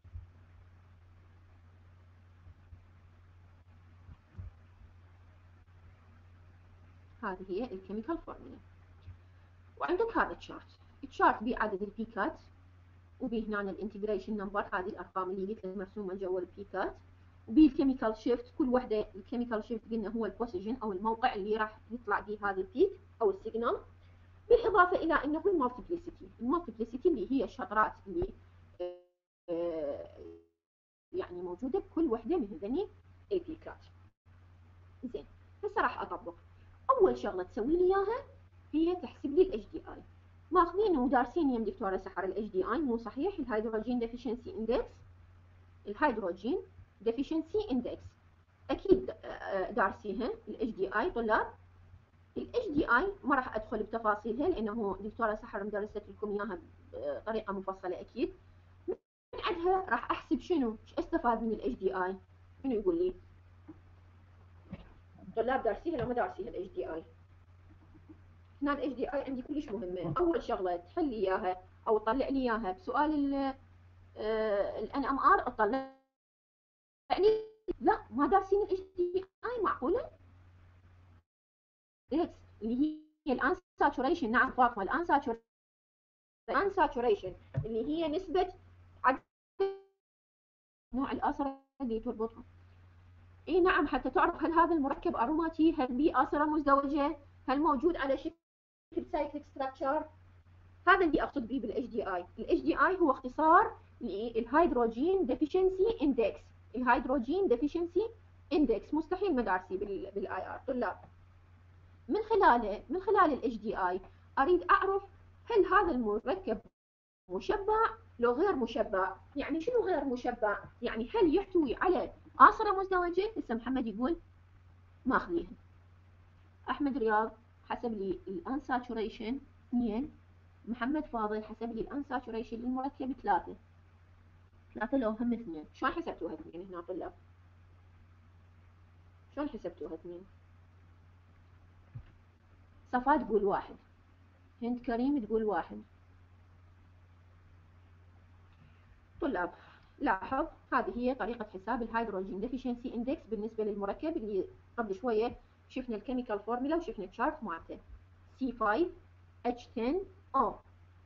هذه هي الكيميكال فورمولا، وعندك هذا الشارت. الشارت بيه عدد البيكات، وبيه هنا الانتجريشن نمبر، هذه الارقام اللي قلت لك مرسومه جوا البيكات، وبيه الكيميكال شيفت. كل وحده الكيميكال شيفت قلنا هو البوزيشن او الموقع اللي راح يطلع به هذا البيك او السيجنال، بالاضافه الى انه المالتيبليسيتي. المالتيبليسيتي اللي هي الشطرات اللي يعني موجوده بكل وحده من هذني البيكات. زين، هسه راح اطبق. اول شغله تسوي لي اياها هي تحسب لي الاتش دي اي. ماخذين ودارسين يم دكتوره سحر الاتش دي اي مو صحيح؟ الهيدروجين ديفيشنسي اندكس، الهيدروجين ديفيشنسي اندكس اكيد دارسيها الاتش دي اي طلاب. الاتش دي اي ما راح ادخل بتفاصيلها لانه دكتوره سحر مدرست لكم اياها بطريقه مفصله اكيد. من عندها راح احسب شنو، ايش استفاد من الاتش دي اي؟ منو يقول لي؟ طلاب دارسيها لو ما دارسيها الاتش دي اي؟ هنا الاتش دي اي عندي كلش مهمه. اول شغله تحل لي اياها او تطلع لي اياها بسؤال الان ام ار تطلع لي لا ما دارسين الاتش دي اي، معقوله؟ اللي هي الان ساتوريشن. نعم فاطمه، الان ساتوريشن الان ساتوريشن اللي هي نسبه عدد نوع الآثرة اللي تربطها. اي نعم، حتى تعرف هل هذا المركب اروماتي، هل به آثرة مزدوجة، هل موجود على شكل سايكليك ستراكشر. هذا اللي اقصد به بالاتش دي اي. الاتش دي اي هو اختصار للهيدروجين ديفيشنسي اندكس. الهيدروجين ديفيشنسي اندكس مستحيل مدارسي بالاي ار طلاب. من خلاله من خلال الاتش دي اي اريد اعرف هل هذا المركب مشبع لو غير مشبع. يعني شنو غير مشبع؟ يعني هل يحتوي على آثرة مزدوجة؟ هسه محمد يقول ماخذيها. احمد رياض حسب لي الان ساتوريشن اثنين. محمد فاضل حسب لي الان ساتوريشن للمركب ثلاثة. ثلاثة لو هم اثنين. شلون حسبتوها اثنين هنا طلاب؟ شلون حسبتوها اثنين؟ صفاء تقول واحد. هند كريم تقول واحد. طلاب لاحظ هذه هي طريقة حساب الهيدروجين ديفيشنسي اندكس بالنسبة للمركب اللي قبل شوية شفنا الكيميكال فورمولا وشفنا الشارت مالته سي خمسة اتش عشرة او.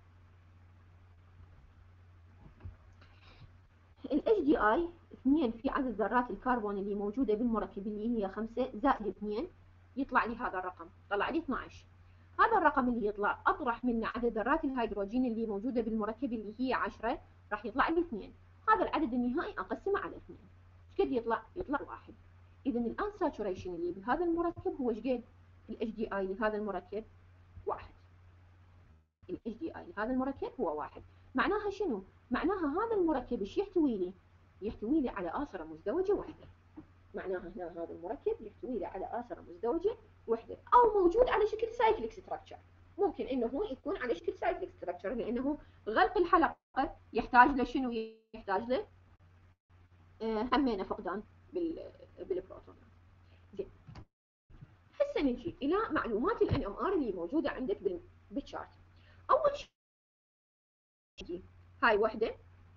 ال اتش دي اي اثنين في عدد ذرات الكربون اللي موجودة بالمركب اللي هي خمسة زائد اثنين، يطلع لي هذا الرقم، طلع لي اثنعش. هذا الرقم اللي يطلع اطرح من عدد ذرات الهيدروجين اللي موجودة بالمركب اللي هي عشرة، راح يطلع لي اثنين. هذا العدد النهائي اقسمه على اثنين. ايش قد يطلع؟ يطلع واحد. اذا الان ساتوريشن اللي بهذا المركب هو ايش قد؟ الاتش دي اي لهذا المركب واحد. الاتش دي اي لهذا المركب هو واحد. معناها شنو؟ معناها هذا المركب ايش يحتوي لي؟ يحتوي لي على آثرة مزدوجة واحدة. معناها هنا هذا المركب يحتوي لي على آثرة مزدوجة واحدة، او موجود على شكل سايكليك ستراكشر. ممكن انه يكون على شكل سايكليك ستراكشر لانه غلق الحلقة يحتاج له شنو؟ يحتاج له آه همينه فقدان بالبروتونات. زين، هسه نجي الى معلومات الان ام ار اللي موجوده عندك بالشارت. اول شيء هاي وحده،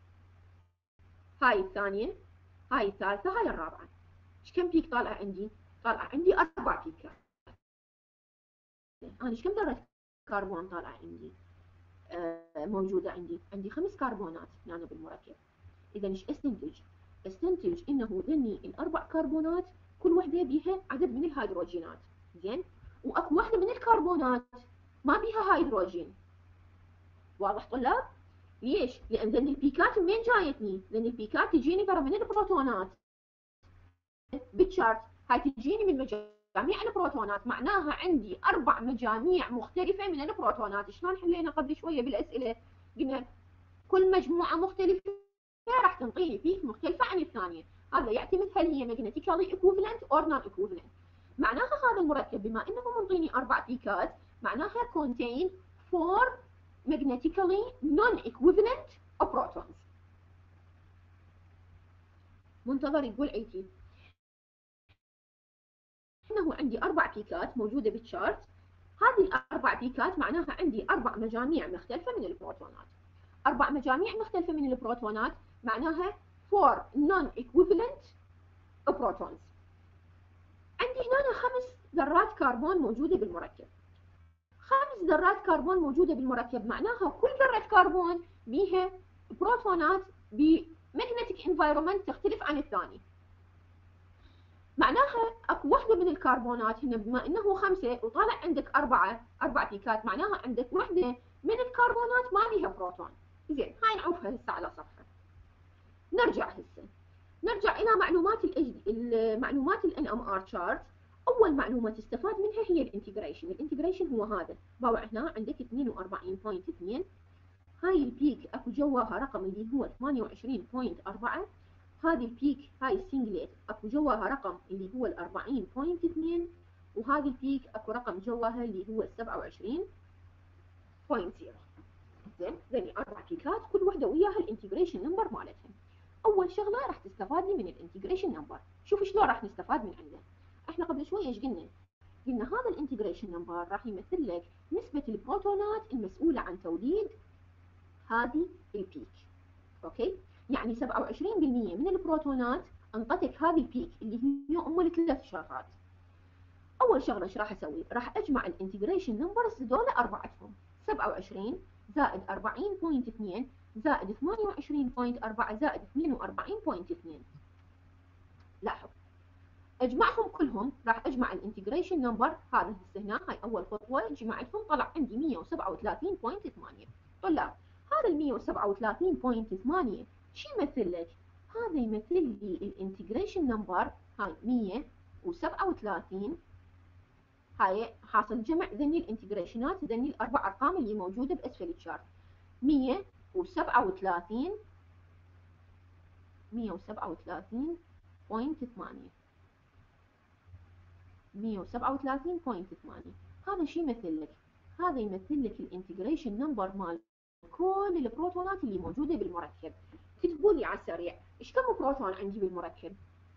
هاي الثانيه، هاي الثالثه، هاي الرابعه. ايش كم بيك طالعه عندي؟ طالعه عندي اربع بيكات. انا ايش كم ذره كربون طالعه عندي؟ آه موجوده عندي عندي خمس كربونات هنا بالمركب. اذا ايش استنتج؟ استنتج انه ذني الاربع كربونات كل وحده بيها عدد من الهيدروجينات. زين، واكو وحده من الكربونات ما بيها هيدروجين. واضح طلاب؟ ليش؟ لان ذن البيكات منين جايتني؟ لان البيكات تجيني ترى من البروتونات بالشارت. هاي تجيني من مجاميع البروتونات. معناها عندي اربع مجاميع مختلفه من البروتونات. شلون حلينا قبل شويه بالاسئله؟ قلنا كل مجموعه مختلفه راح تنطيني بيك مختلفه عن الثانيه. هذا يعتمد هل هي magnetically equivalent or non equivalent. معناها هذا المركب بما انه منطيني اربع بيكات معناها contain four magnetically non equivalent protons. منتظر يقول عيتي انه عندي اربع بيكات موجوده بالشارت. هذه الاربع بيكات معناها عندي اربع مجاميع مختلفه من البروتونات. اربع مجاميع مختلفه من البروتونات معناها four non-equivalent protons. عندي هنا خمس ذرات كربون موجودة بالمركب. خمس ذرات كربون موجودة بالمركب معناها كل ذرة كربون بيها بروتونات بمagnetic environment تختلف عن الثاني. معناها اكو وحدة من الكربونات هنا بما انه خمسة وطالع عندك أربعة أربع بيكات معناها عندك وحدة من الكربونات ما بيها بروتون. زين، هاي نعوفها هسه على صفحة. نرجع هسه نرجع الى معلومات المعلومات الان ام ار شارت. اول معلومه تستفاد منها هي الانتجريشن. الانتجريشن هو هذا باوع هنا عندك اثنين وأربعين فاصلة اثنين. هاي البيك اكو جواها رقم اللي هو ثمانية وعشرين فاصلة أربعة. هذه البيك هاي السنجليت اكو جواها رقم اللي هو أربعين فاصلة اثنين. وهذه البيك اكو رقم جواها اللي هو سبعة وعشرين فاصلة صفر. زين، ذني اربع بيكات كل وحده وياها الانتجريشن نمبر مالتها. اول شغله راح تستفاد لي من الانتجريشن نمبر. شوف شلون راح نستفاد من عنده. احنا قبل شويه ايش قلنا؟ قلنا هذا الانتجريشن نمبر راح يمثل لك نسبه البروتونات المسؤوله عن توليد هذه البيك. اوكي، يعني سبعة وعشرين بالمئة من البروتونات انطتك هذه البيك اللي هي ام الثلاث شغلات. اول شغله ايش راح اسوي؟ راح اجمع الانتجريشن نمبرز هذول اربعتهم، سبعة وعشرين زائد أربعين فاصلة اثنين زائد ثمانية وعشرين فاصلة أربعة زائد اثنين وأربعين فاصلة اثنين. لاحظ اجمعهم كلهم، راح اجمع الانتجريشن نمبر هذه هسه هنا، هاي اول خطوه جمعتهم طلع عندي مئة وسبعة وثلاثين فاصلة ثمانية. طلاب هذا ال مئة وسبعة وثلاثين فاصلة ثمانية شو يمثل لك؟ هذا يمثل لي الانتجريشن نمبر، هاي مئة وسبعة وثلاثين، هاي حاصل جمع ذني الانتجريشنات ذني الاربع ارقام اللي موجوده باسفل الشارت، مئة وسبعة وثلاثين مئة وسبعة وثلاثين فاصلة ثمانية مئة وسبعة وثلاثين فاصلة ثمانية. هذا شو يمثل لك؟ هذا يمثل لك الانتجريشن نمبر مال كل البروتونات اللي موجوده بالمركب. تكتبوا لي على السريع ايش كم بروتون عندي بالمركب؟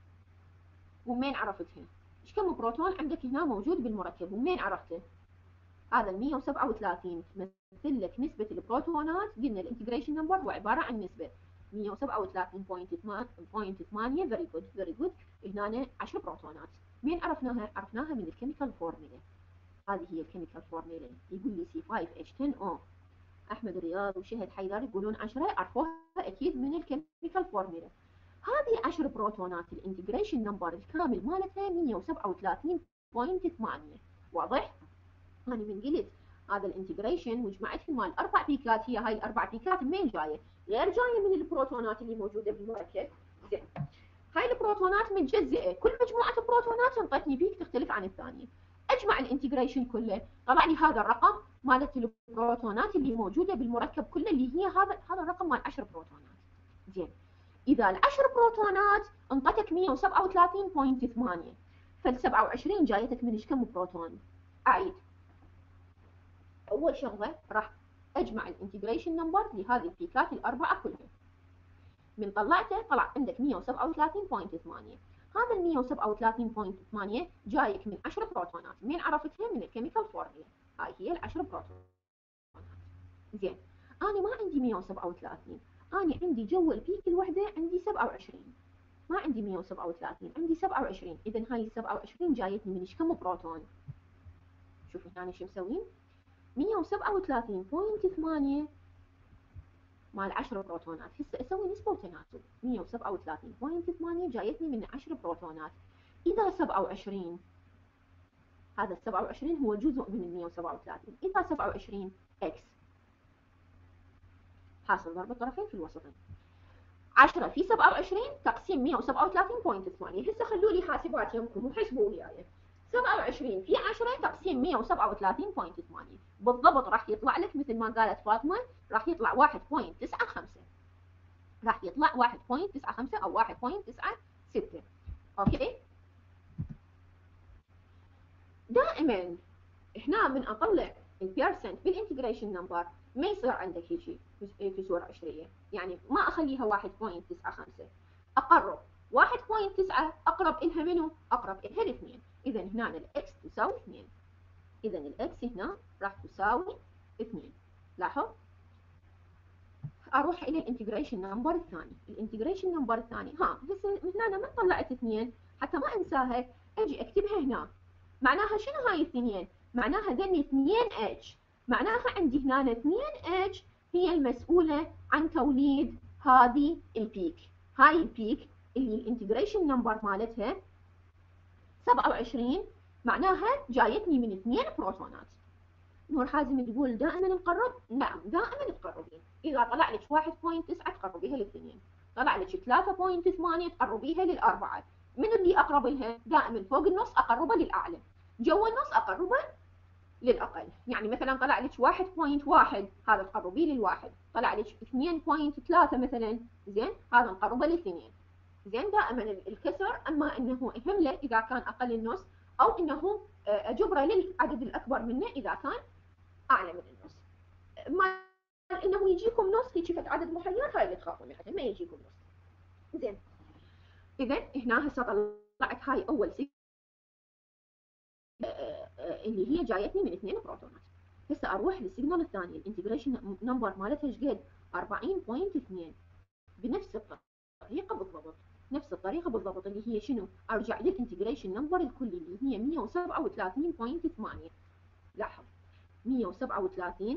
ومين عرفتها؟ ايش كم بروتون عندك هنا موجود بالمركب ومين عرفته؟ هذا ال مئة وسبعة وثلاثين تمثل لك نسبه البروتونات، قلنا الانتجريشن نمبر هو عباره عن نسبه مئة وسبعة وثلاثين فاصلة ثمانية. فيري جود فيري جود. هنا عشرة بروتونات. مين عرفناها؟ عرفناها من الكيميكال فورمولا. هذه هي الكيميكال فورمولا. يقول لي سي خمسة اتش عشرة او. احمد رياض وشهد حيدر يقولون عشرة، عرفوها اكيد من الكيميكال فورمولا. هذه عشرة بروتونات الانتجريشن نمبر الكامل مالتها مئة وسبعة وثلاثين فاصلة ثمانية. واضح؟ انا من قلت هذا الانتجريشن وجمعتهم مال اربع بيكات، هي هاي الاربع بيكات منين جايه؟ غير جايه من البروتونات اللي موجوده بالمركب. زين، هاي البروتونات متجزئه، كل مجموعه بروتونات انطتني بيك تختلف عن الثانيه. اجمع الانتجريشن كله طلع لي هذا الرقم مالت البروتونات اللي موجوده بالمركب كله، اللي هي هذا هذا الرقم مال عشرة بروتونات. زين، اذا العشر بروتونات انطتك مئة وسبعة وثلاثين فاصلة ثمانية، فال سبعة وعشرين جايتك من ايش كم بروتون؟ اعيد. اول شغله راح اجمع الانتجريشن نمبر لهذه البيكات الاربعه كلها. من طلعته طلع عندك مئة وسبعة وثلاثين فاصلة ثمانية. هذا ال مئة وسبعة وثلاثين فاصلة ثمانية جايك من عشرة بروتونات. مين عرفتها؟ من الكيميكال فورمولا. هاي هي العشر بروتونات. زين، انا ما عندي مئة وسبعة وثلاثين، انا عندي جوا البيك الوحده عندي سبعة وعشرين، ما عندي مئة وسبعة وثلاثين، عندي سبعة وعشرين. اذا هاي ال سبعة وعشرين جايتني من ايش كم بروتون؟ شوفوا هنا شو مسوين؟ مئة وسبعة وثلاثين فاصلة ثمانية مال عشرة بروتونات. هسه اسوي نسبه وتناسب، مئة وسبعة وثلاثين فاصلة ثمانية جايتني من عشرة بروتونات. اذا سبعة وعشرين، هذا ال سبعة وعشرين هو جزء من ال مئة وسبعة وثلاثين، اذا سبعة وعشرين اكس حاصل ضرب الطرفين في الوسطين. عشرة في سبعة وعشرين تقسيم مئة وسبعة وثلاثين فاصلة ثمانية. هسه خلوا لي حاسبات يمكم وحسبوا وياي. سبعة وعشرين في عشرة تقسيم مئة وسبعة وثلاثين فاصلة ثمانية، بالضبط راح يطلع لك مثل ما قالت فاطمه، راح يطلع واحد فاصلة تسعة خمسة. راح يطلع واحد فاصلة تسعة خمسة او واحد فاصلة تسعة ستة. اوكي، دائما هنا من اطلع البيرسنت بالانتجريشن نمبر ما يصير عندك هيك في صوره عشريه، يعني ما اخليها واحد فاصلة تسعة خمسة، اقرب واحد فاصلة تسعة، اقرب الها منو؟ اقرب الها الاثنين. اذا هنا الاكس تساوي اثنين، اذا الاكس هنا راح تساوي اثنين. لاحظ، اروح الى الانتجريشن نمبر الثاني. الانتجريشن نمبر الثاني ها هسه هنا من طلعت اثنين حتى ما انساها اجي اكتبها هنا. معناها شنو هاي الاثنين؟ معناها ذني اثنين اتش، معناها عندي هنا اثنين اتش هي المسؤوله عن توليد هذه البيك. هاي البيك اللي الانتجريشن نمبر مالتها سبعة وعشرين، معناها جايتني من اثنين بروتونات. نور حازم تقول دائما نقرب؟ نعم دائما تقربين. اذا طلع لك واحد فاصلة تسعة تقربيها للاثنين، طلع لك ثلاثة فاصلة ثمانية تقربيها للاربعه. من اللي اقرب لها؟ دائما فوق النص اقربه للاعلى، جوا النص اقربه للاقل. يعني مثلا طلع لك واحد فاصلة واحد هذا تقربيه للواحد، طلع لك اثنين فاصلة ثلاثة مثلا، زين هذا نقربه للاثنين. زين، دائما الكسر اما انه اهم له اذا كان اقل النص، او انه اجبره للعدد الاكبر منه اذا كان اعلى من النص. ما انه يجيكم نص هيك فد عدد محير، هاي اللي تخافون منها، ما يجيكم نص. زين، اذا هنا هسه طلعت هاي اول سي اللي هي جايتني من اثنين بروتونات. هسه اروح للسيجنال الثاني، الانتجريشن نمبر مالتها ايش قد؟ أربعين فاصلة اثنين. بنفس الطريقه بالضبط، نفس الطريقه بالضبط اللي هي شنو؟ ارجع للانتجريشن نمبر الكلي اللي هي مية وسبعة وثلاثين فاصلة ثمانية. لاحظ مية وسبعة وثلاثين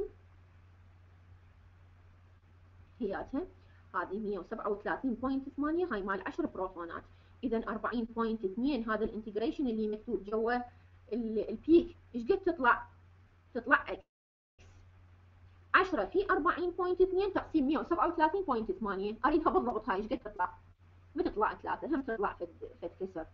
هياتها هذه مية وسبعة وثلاثين فاصلة ثمانية، هاي مال عشرة بروتونات. اذا أربعين فاصلة اثنين هذا الانتجريشن اللي مكتوب جوا البيك، ايش قد تطلع؟ تطلع اكس. عشرة في أربعين فاصلة اثنين تقسيم مية وسبعة وثلاثين فاصلة ثمانية، اريدها بالضبط هاي ايش قد تطلع؟ بتطلع ثلاثة، هم تطلع فد فد كسر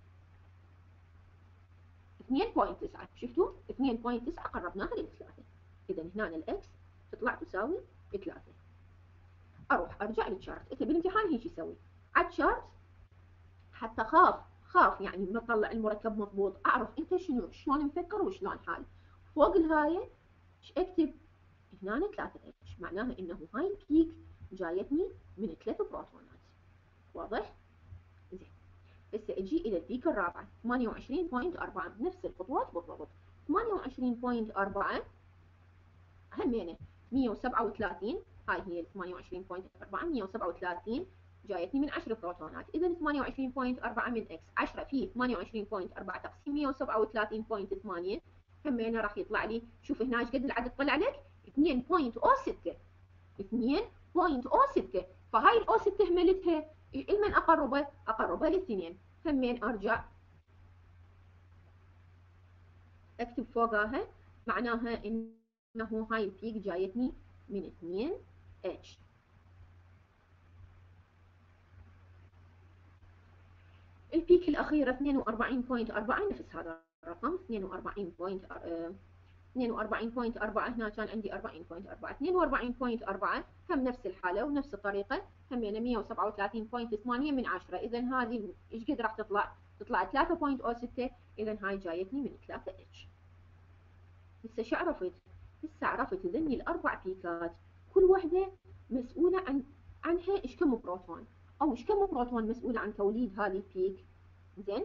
اثنين فاصلة تسعة. شفتوا؟ اثنين فاصلة تسعة قربناها للثلاثة. اذا هنا الاكس تطلع تساوي ثلاثة. اروح ارجع للشارت. انت بالامتحان هيك يسوي على الشارت حتى خاف خاف يعني ما تطلع المركب مضبوط، اعرف انت شنو شلون مفكر وشلون حال. فوق الهايه ايش اكتب؟ هنا ثلاثة اتش، معناها انه هاي البيك جايتني من ثلاث بروتونات. واضح؟ زين. هسه اجي الى البيك الرابعه ثمانية وعشرين فاصلة أربعة، بنفس الخطوات بالضبط. ثمانية وعشرين فاصلة أربعة همينه مية وسبعة وثلاثين، هاي هي ثمانية وعشرين فاصلة أربعة، مية وسبعة وثلاثين جايتني من عشرة بروتونات. اذا ثمانية وعشرين فاصلة أربعة من اكس، عشرة في ثمانية وعشرين فاصلة أربعة تقسيم مية وسبعة وثلاثين فاصلة ثمانية، همينه راح يطلع لي. شوف هنا ايش قد العدد طلع لك؟ اثنين فاصلة صفر ستة، اثنين فاصلة صفر ستة. فهاي الاو ستة هملتها لمن اقربه؟ اقربه للاثنين. همين ارجع اكتب فوقها، معناها انه هاي البيك جايتني من اثنين اتش. البيك الاخيره اثنين وأربعين فاصلة أربعة، نفس هذا الرقم اثنين وأربعين فاصلة اثنين وأربعين فاصلة أربعة، هنا كان عندي أربعين فاصلة أربعة، اثنين وأربعين فاصلة أربعة هم نفس الحاله ونفس الطريقه، همينه مية وسبعة وثلاثين فاصلة ثمانية من عشرة. اذا هذه ايش قد راح تطلع؟ تطلع ثلاثة فاصلة صفر ستة. اذا هاي جايتني من ثلاثة اتش. هسه شو عرفت؟ هسه عرفت ذني الاربع بيكات كل وحده مسؤوله عن عنها ايش كم بروتون، او ايش كم بروتون مسؤوله عن توليد هذه البيك. زين.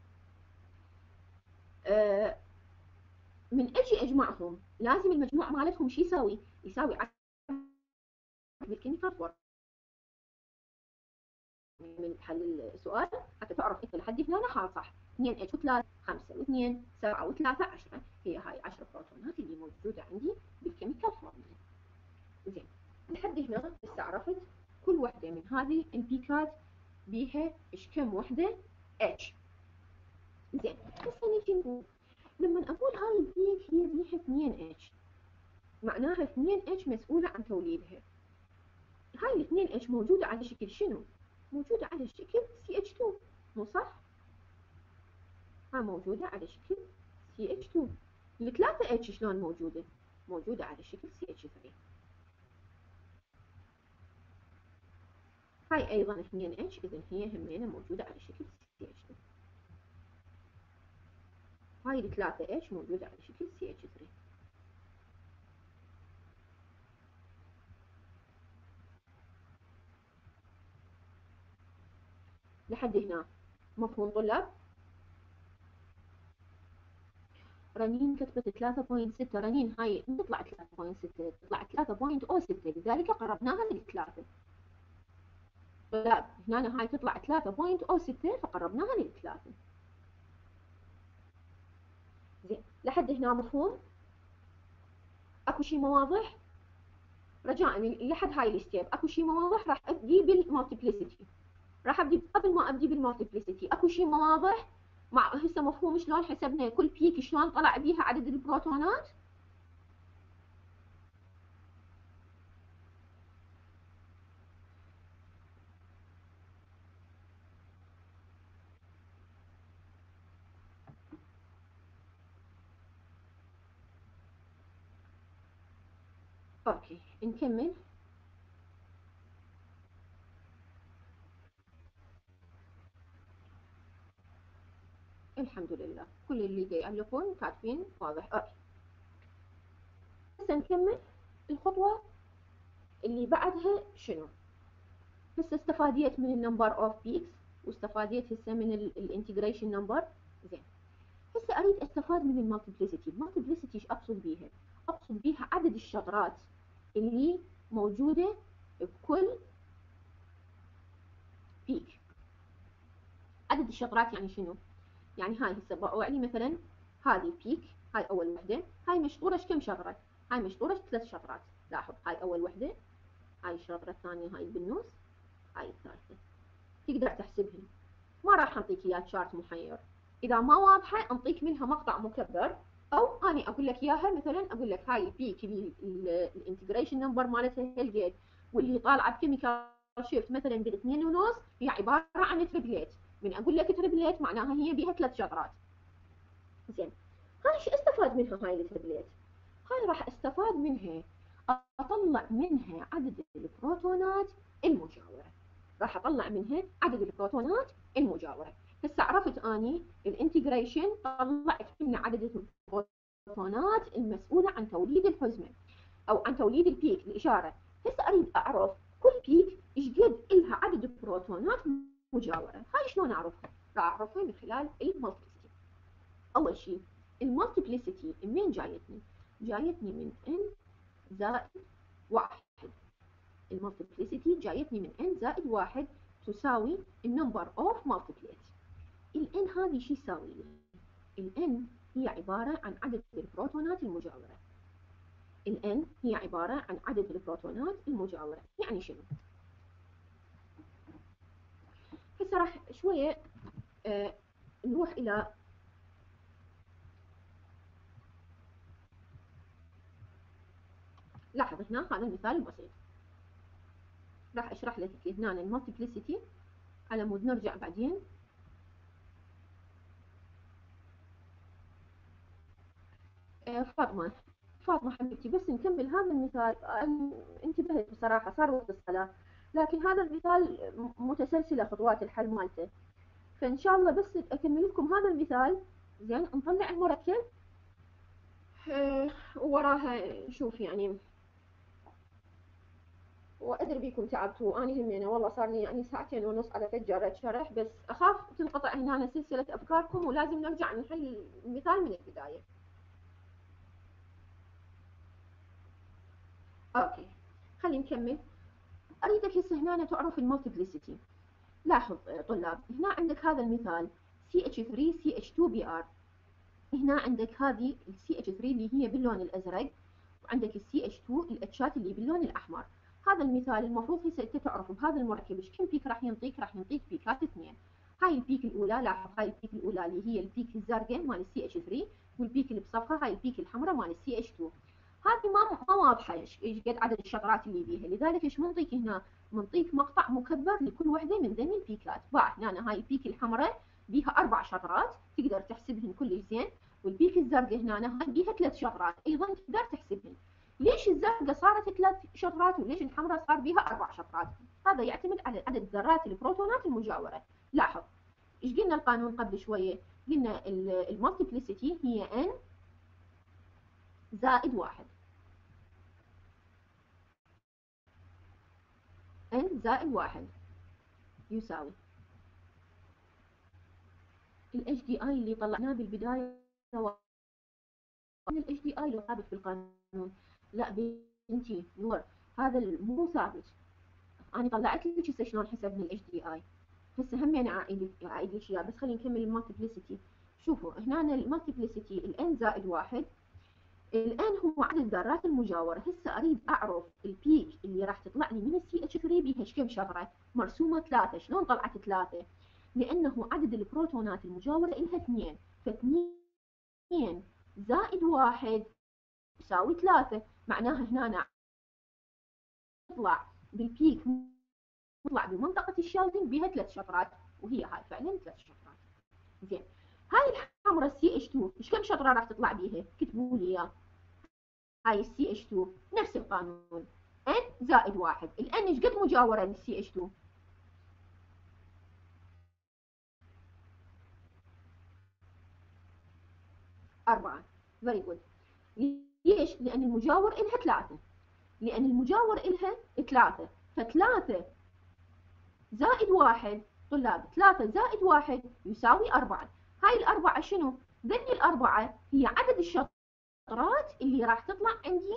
آه من اجي اجمعهم لازم المجموع مالتهم شو يساوي؟ يساوي بالكيميكال فورم من حل السؤال حتى تعرف انت لحد هنا حال صح. اثنين اتش و3 خمسة و2 سبعة و3 عشرة، هي هاي عشرة بروتونات اللي موجوده عندي بالكيميكال فورم. زين. لحد هنا هسه عرفت كل وحده من هذه البيكات بيها ايش كم وحده اتش. زين. هسه نيجي نقول لما اقول هاي البيك هي بيها اثنين اتش، معناها اثنين اتش مسؤوله عن توليدها. هاي ال اثنين اتش موجوده على شكل شنو؟ موجوده على شكل سي اتش اثنين، مو صح؟ ها موجوده على شكل سي اتش اثنين. ال ثلاثة اتش شلون موجوده؟ موجوده على شكل سي اتش ثلاثة. هاي ايضا اثنين اتش، اذا هي همينه موجوده على شكل سي اتش اثنين. هاي ال ثلاثة اتش موجوده على شكل سي اتش ثلاثة. لحد هنا مفهوم طلاب؟ رنين كتبت ثلاثة فاصلة ستة، رنين هاي ما تطلع ثلاثة فاصلة ستة، تطلع ثلاثة فاصلة ستة، لذلك قربناها للثلاثة. طلاب هنا هاي تطلع ثلاثة فاصلة ستة فقربناها للثلاثة. زين. لحد هنا مفهوم؟ اكو شي ما واضح؟ رجاء لحد هاي الستيب اكو شي ما واضح؟ راح ابدي بالمالتيبليسيتي. راح ابدي قبل ما ابدي بالمالتيبليسيتي اكو شي ما واضح؟ مع هسه مفهوم شلون حسبنا كل بيك شلون طلع بيها عدد البروتونات؟ اوكي نكمل. الحمد لله كل اللي جاي يعلقون كاتبين واضح. اوكي هسه نكمل الخطوه اللي بعدها شنو. هسه استفاديت من النمبر اوف بيكس واستفاديت هسه من الانتجريشن نمبر. زين. هسه اريد استفاد من المالتيبليسيتي. المالتيبليسيتي ايش اقصد بيها؟ اقصد بيها عدد الشطرات اللي موجوده بكل بيك. عدد الشطرات يعني شنو؟ يعني هاي هسه بوع لي مثلا هذه بيك، هاي اول وحده، هاي مشطوره ايش كم شطره؟ هاي مشطوره ثلاث شطرات، لاحظ هاي اول وحده، هاي الشطره الثانيه، هاي بالنص، هاي الثالثه. تقدر تحسبها، ما راح اعطيك اياها تشارت محير، اذا ما واضحه انطيك منها مقطع مكبر، او اني اقول لك اياها مثلا، اقول لك هاي البيك الانتجريشن نمبر مالتها هالجيت، واللي طالعه بكيميكال شيفت مثلا بالاثنين ونص هي عباره عن تريبليت. من اقول لك تريبليت معناها هي بيها ثلاث شطرات. زين، هاي شو استفاد منها هاي التريبليت؟ هاي راح استفاد منها اطلع منها عدد البروتونات المجاوره، راح اطلع منها عدد البروتونات المجاوره. هسه عرفت اني الانتجريشن طلعت منه عدد البروتونات المسؤوله عن توليد الحزمه او عن توليد البيك الاشاره. هسه اريد اعرف كل بيك ايش قد لها عدد بروتونات مجاوره. هاي شلون اعرفها؟ راح اعرفها من خلال المالتيبلسيتي. اول شيء المالتيبلسيتي منين جايتني؟ جايتني من n زائد واحد. المالتيبلسيتي جايتني من n زائد واحد تساوي النمبر اوف مالتيبليت. ال n هذه شو يساوي لي؟ ال n هي عبارة عن عدد البروتونات المجاورة. ال n هي عبارة عن عدد البروتونات المجاورة. يعني شنو؟ هسه راح شوية آه نروح إلى لاحظ هنا هذا المثال البسيط. راح اشرح لك هنا المالتيبلسيتي على مود نرجع بعدين. آه فاطمة فاطمة حبيبتي، بس نكمل هذا المثال. انتبهت بصراحة، صار وقت الصلاة، لكن هذا المثال متسلسلة خطوات الحل مالته، فإن شاء الله بس أكمل لكم هذا المثال. زين، نطلع المركب آه وراها نشوف يعني. وأدري بيكم تعبتوا، أنا همينة والله صار لي يعني ساعتين ونص على فجرة شرح، بس أخاف تنقطع هنا سلسلة أفكاركم ولازم نرجع نحل المثال من البداية. اوكي خلينا نكمل. اريدك هسه هنا تعرف المالتيبلسيتي. لاحظ طلاب، هنا عندك هذا المثال سي اتش ثري سي اتش تو بي ار. هنا عندك هذه السي اتش ثري اللي هي باللون الازرق، وعندك السي اتش تو الاتشات اللي باللون الاحمر. هذا المثال المفروض هسه انت تعرف بهذا المركب ايش كم بيك راح ينطيك؟ راح ينطيك بيكات اثنين. هاي البيك الاولى، لاحظ هاي البيك الاولى اللي هي البيك الزرقاء مال السي اتش ثري، والبيك اللي بصفها هاي البيك الحمراء مال السي اتش تو. هذه ما ما واضحه ايش قد عدد الشطرات اللي بيها، لذلك ايش منطيك هنا؟ منطيك مقطع مكبر لكل وحده من ذني البيكات. باع هنا هاي البيك الحمراء بيها اربع شطرات تقدر تحسبهن كلش زين، والبيك الزرقاء هنا هاي بيها ثلاث شطرات ايضا تقدر تحسبهن. ليش الزرقاء صارت ثلاث شطرات وليش الحمراء صار بيها اربع شطرات؟ هذا يعتمد على عدد ذرات البروتونات المجاوره. لاحظ ايش قلنا القانون قبل شويه؟ قلنا المالتيبلسيتي هي n زائد واحد. n زائد واحد يساوي ال اتش دي اي اللي طلعناه بالبداية. ال اتش دي اي لو ثابت بالقانون. لا بنتي نور، هذا مو ثابت. انا طلعت لك هسه شلون حسبنا ال اتش دي اي. هسه هم يعني اعيد اعيد لك اياه، بس خلينا نكمل المالتيبلسيتي. شوفوا هنا المالتيبلسيتي ال n زائد واحد. ال n هو عدد ذرات المجاورة. هسه اريد اعرف البيك اللي راح تطلع لي من السي اتش ثري بيها كم شطرة؟ مرسومة ثلاثة. شلون طلعت ثلاثة؟ لانه عدد البروتونات المجاورة لها اثنين، فاثنين زائد واحد يساوي ثلاثة. معناها هنا تطلع بالبيك تطلع بمنطقة الشالدنج بيها ثلاث شطرات، وهي هاي فعلا ثلاث شطرات. زين، هاي الحمراء السي اتش تو ايش كم شطرة راح تطلع بيها؟ كتبوا لي اياه. هاي السي اتش تو نفس القانون n زائد واحد. ال n ايش قد مجاورة للسي اتش تو؟ أربعة. very good. ليش؟ لأن المجاور إلها ثلاثة. لأن المجاور إلها ثلاثة، فثلاثة زائد واحد طلاب، ثلاثة زائد واحد يساوي أربعة. هاي الأربعة شنو؟ ذني الأربعة هي عدد الشطرات اللي راح تطلع عندي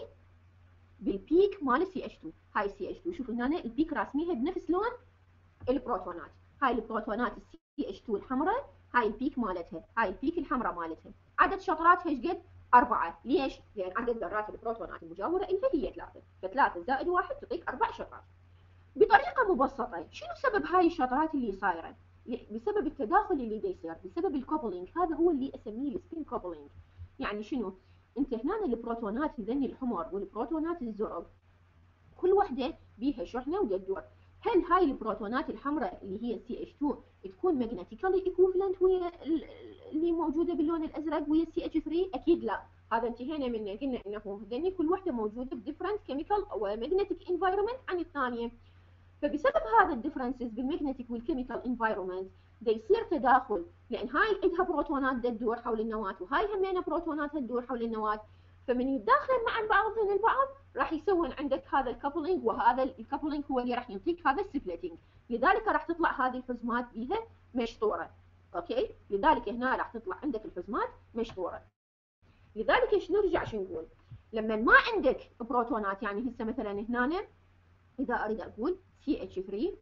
بالبيك مال السي اتش تو. هاي السي اتش تو شوفوا هنا البيك راسميها بنفس لون البروتونات. هاي البروتونات السي اتش تو الحمراء، هاي البيك مالتها، هاي البيك الحمراء مالتها، عدد شطراتها ايش قد؟ أربعة. ليش؟ لأن عدد ذرات البروتونات المجاورة إلها هي ثلاثة، فثلاثة زائد واحد تعطيك أربع شطرات. بطريقة مبسطة، شنو سبب هاي الشطرات اللي صايرة؟ بسبب التداخل اللي دا يصير، بسبب الكوبلينج، هذا هو اللي اسميه السبين كوبلينج. يعني شنو؟ انت هنا البروتونات هذني الحمر والبروتونات الزرق كل وحده بيها شحنه وتدور. هل هاي البروتونات الحمراء اللي هي سي اتش تو تكون ماجنتيكالي ايكوفلنت ويا اللي موجوده باللون الازرق ويا سي اتش ثري؟ اكيد لا، هذا انتهينا منه، قلنا انه هذني كل وحده موجوده بديفرنت كيميكال او ماجنتيك انفايرمنت عن الثانيه. فبسبب هذا الديفرنسز بالماجنتيك والكيميكال انفايرمنت دا يصير تداخل، لان هاي عندها بروتونات دا تدور حول النواه وهاي همينه بروتوناتها تدور حول النواه، فمن يتداخلن مع بعضهن البعض راح يسوون عندك هذا الكابلينج، وهذا الكابلينج هو اللي راح ينطيك هذا السبليتنج، لذلك راح تطلع هذه الحزمات بيها مشطوره. اوكي، لذلك هنا راح تطلع عندك الحزمات مشطوره. لذلك ايش نرجع شو نقول؟ لما ما عندك بروتونات، يعني هسه مثلا هنا اذا اريد اقول سي اتش ثري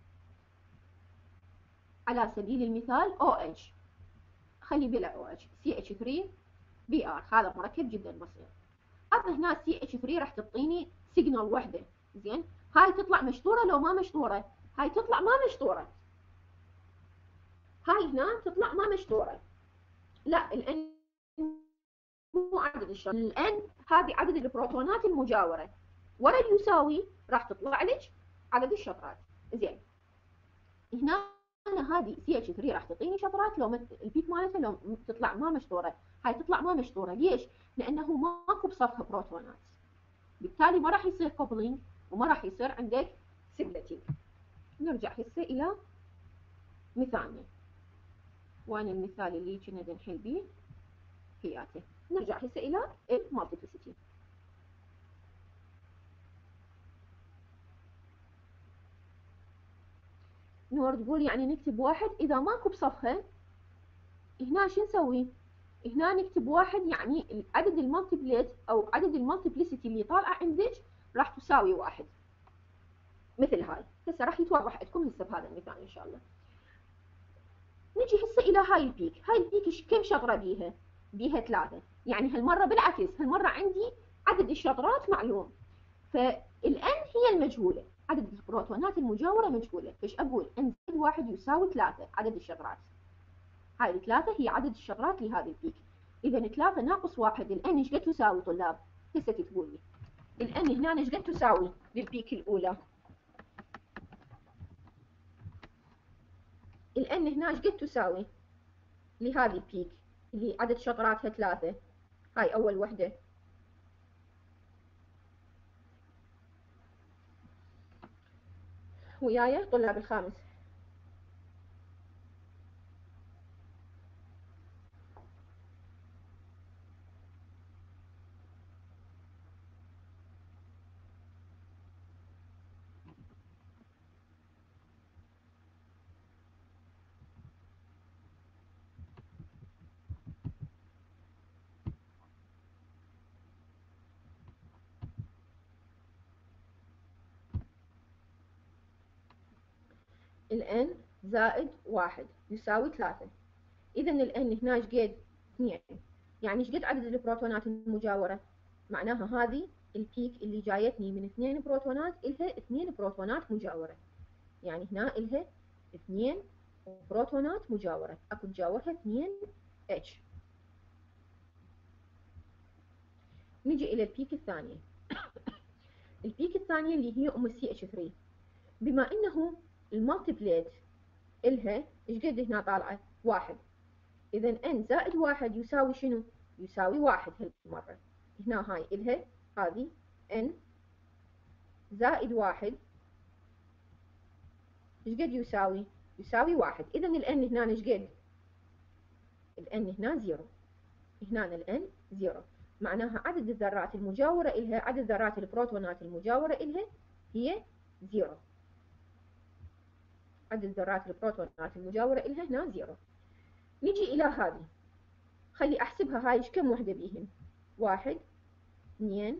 على سبيل المثال او اتش، خلي بلا او اتش، سي اتش ثري بي ار، هذا مركب جدا بسيط. اما هنا سي اتش ثري راح تعطيني سيجنال وحده، زين؟ هاي تطلع مشطوره لو ما مشطوره؟ هاي تطلع ما مشطوره. هاي هنا تطلع ما مشطوره. لا، الان مو عدد الشطرات، الان هذه عدد البروتونات المجاوره، ورا اليساوي راح تطلع لك عدد الشطرات. زين، هنا أنا هذه سي اتش ثري راح تعطيني شطرات لو مت... البيك مالتها لو تطلع ما مشطوره، هاي تطلع ما مشطوره. ليش؟ لانه ماكو بصفها بروتونات، بالتالي ما راح يصير كوبلينج وما راح يصير عندك سبلتينج. نرجع هسه الى مثالنا، وين المثال اللي كنا نحل بيه حياته. نرجع هسه الى المالتيبلسيتي. نور تقول يعني نكتب واحد اذا ماكو بصفها، هنا شو نسوي؟ هنا نكتب واحد، يعني عدد المالتيبليت او عدد المالتيبلسيتي اللي طالعه عندك راح تساوي واحد، مثل هاي. هسه راح يتوضح عندكم هسه بهذا المثال ان شاء الله. نجي هسه الى هاي البيك، هاي البيك كم شطره بيها؟ بيها ثلاثه، يعني هالمره بالعكس، هالمره عندي عدد الشطرات معلوم، فالان هي المجهوله، عدد البروتونات المجاوره مجهوله، فايش اقول؟ ان زائد واحد يساوي ثلاثه عدد الشطرات. هاي الثلاثه هي عدد الشطرات لهذه البيك. اذا ثلاثه ناقص واحد، الان ايش قد تساوي طلاب؟ هسه تقول لي الان هنا ايش قد تساوي للبيك الاولى؟ الان هنا ايش قد تساوي لهذه البيك اللي عدد شطراتها ثلاثة؟ هاي أول وحدة. وياي طلاب الخامس؟ الان زائد واحد يساوي ثلاثة. إذا الان هنا ايش قد؟ اثنين. يعني ايش قد عدد البروتونات المجاورة؟ معناها هذه البيك اللي جايتني من اثنين بروتونات إلها اثنين بروتونات مجاورة، يعني هنا إلها اثنين بروتونات مجاورة، اكو تجاورها اثنين اتش. نجي إلى البيك الثانية. البيك الثانية اللي هي أم السي اتش ثري، بما إنه المالتيبليت إلها إيش قد هنا طالعة؟ واحد. إذا n زائد واحد يساوي شنو؟ يساوي واحد هالمرة. هنا هاي إلها هذه n زائد واحد إيش قد يساوي؟ يساوي واحد. إذا ال n هنا إيش قد؟ ال n هنا زيرو. هنا ال n زيرو، معناها عدد الذرات المجاورة إلها، عدد ذرات البروتونات المجاورة إلها هي زيرو. عدد ذرات البروتونات المجاورة إلها هنا زيرو. نجي إلى هذه، خلي أحسبها هاي إيش كم وحدة بيهن؟ واحد، اثنين،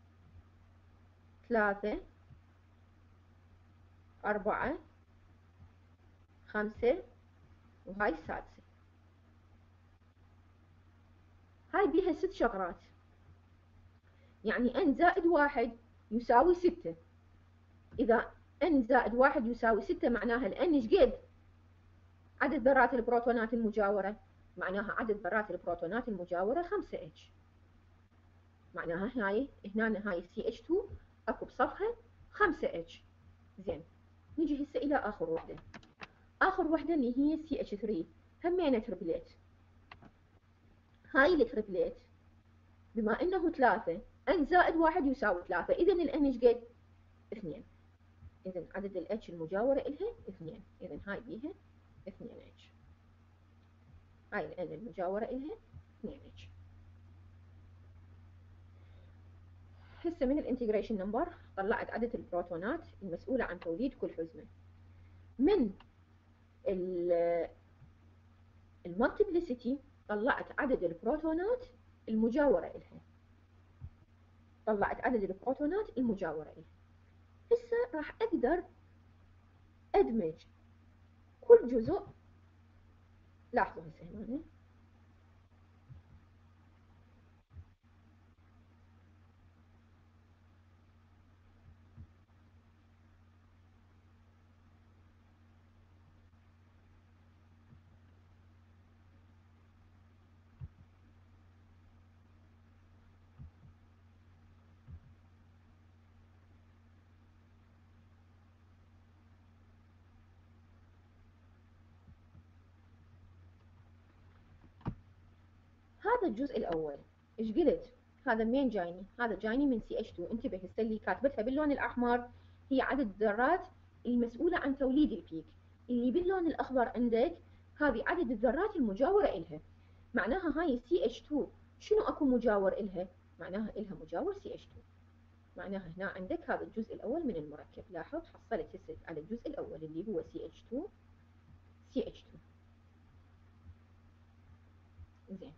ثلاثة، أربعة، خمسة وهاي السادسة. هاي بيها ست شغرات، يعني n زائد واحد يساوي ستة. إذا n زائد واحد يساوي ستة معناها ال n إيش قد؟ عدد ذرات البروتونات المجاورة، معناها عدد ذرات البروتونات المجاورة خمسة اتش. معناها هاي هنا هاي سي اتش تو اكو بصفها خمسة اتش. زين، نجي هسه إلى آخر وحدة. آخر وحدة اللي هي سي اتش ثري، همينة تربليت. هاي التربليت بما إنه ثلاثة، n زائد واحد يساوي ثلاثة، إذا ال n إيش قد؟ اثنين. إذا عدد ال H المجاورة إلها اثنين، إذا هاي بيها اثنين H. هاي ال N المجاورة إلها اثنين H. هسه من الانتجريشن نمبر طلعت عدد البروتونات المسؤولة عن توليد كل حزمة. من المالتيبليسيتي طلعت عدد البروتونات المجاورة إلها. طلعت عدد البروتونات المجاورة إلها. هسه راح أقدر أدمج كل جزء. لاحظوا هسه هنا هذا الجزء الأول إيش قلت؟ هذا منين جايني؟ هذا جايني من سي اتش تو. انتبه هسه اللي كاتبتها باللون الأحمر هي عدد الذرات المسؤولة عن توليد البيك، اللي باللون الأخضر عندك هذه عدد الذرات المجاورة إلها. معناها هاي سي اتش تو شنو أكو مجاور إلها؟ معناها إلها مجاور سي اتش تو. معناها هنا عندك هذا الجزء الأول من المركب. لاحظ حصلت هسه على الجزء الأول اللي هو سي اتش تو سي اتش تو. زين،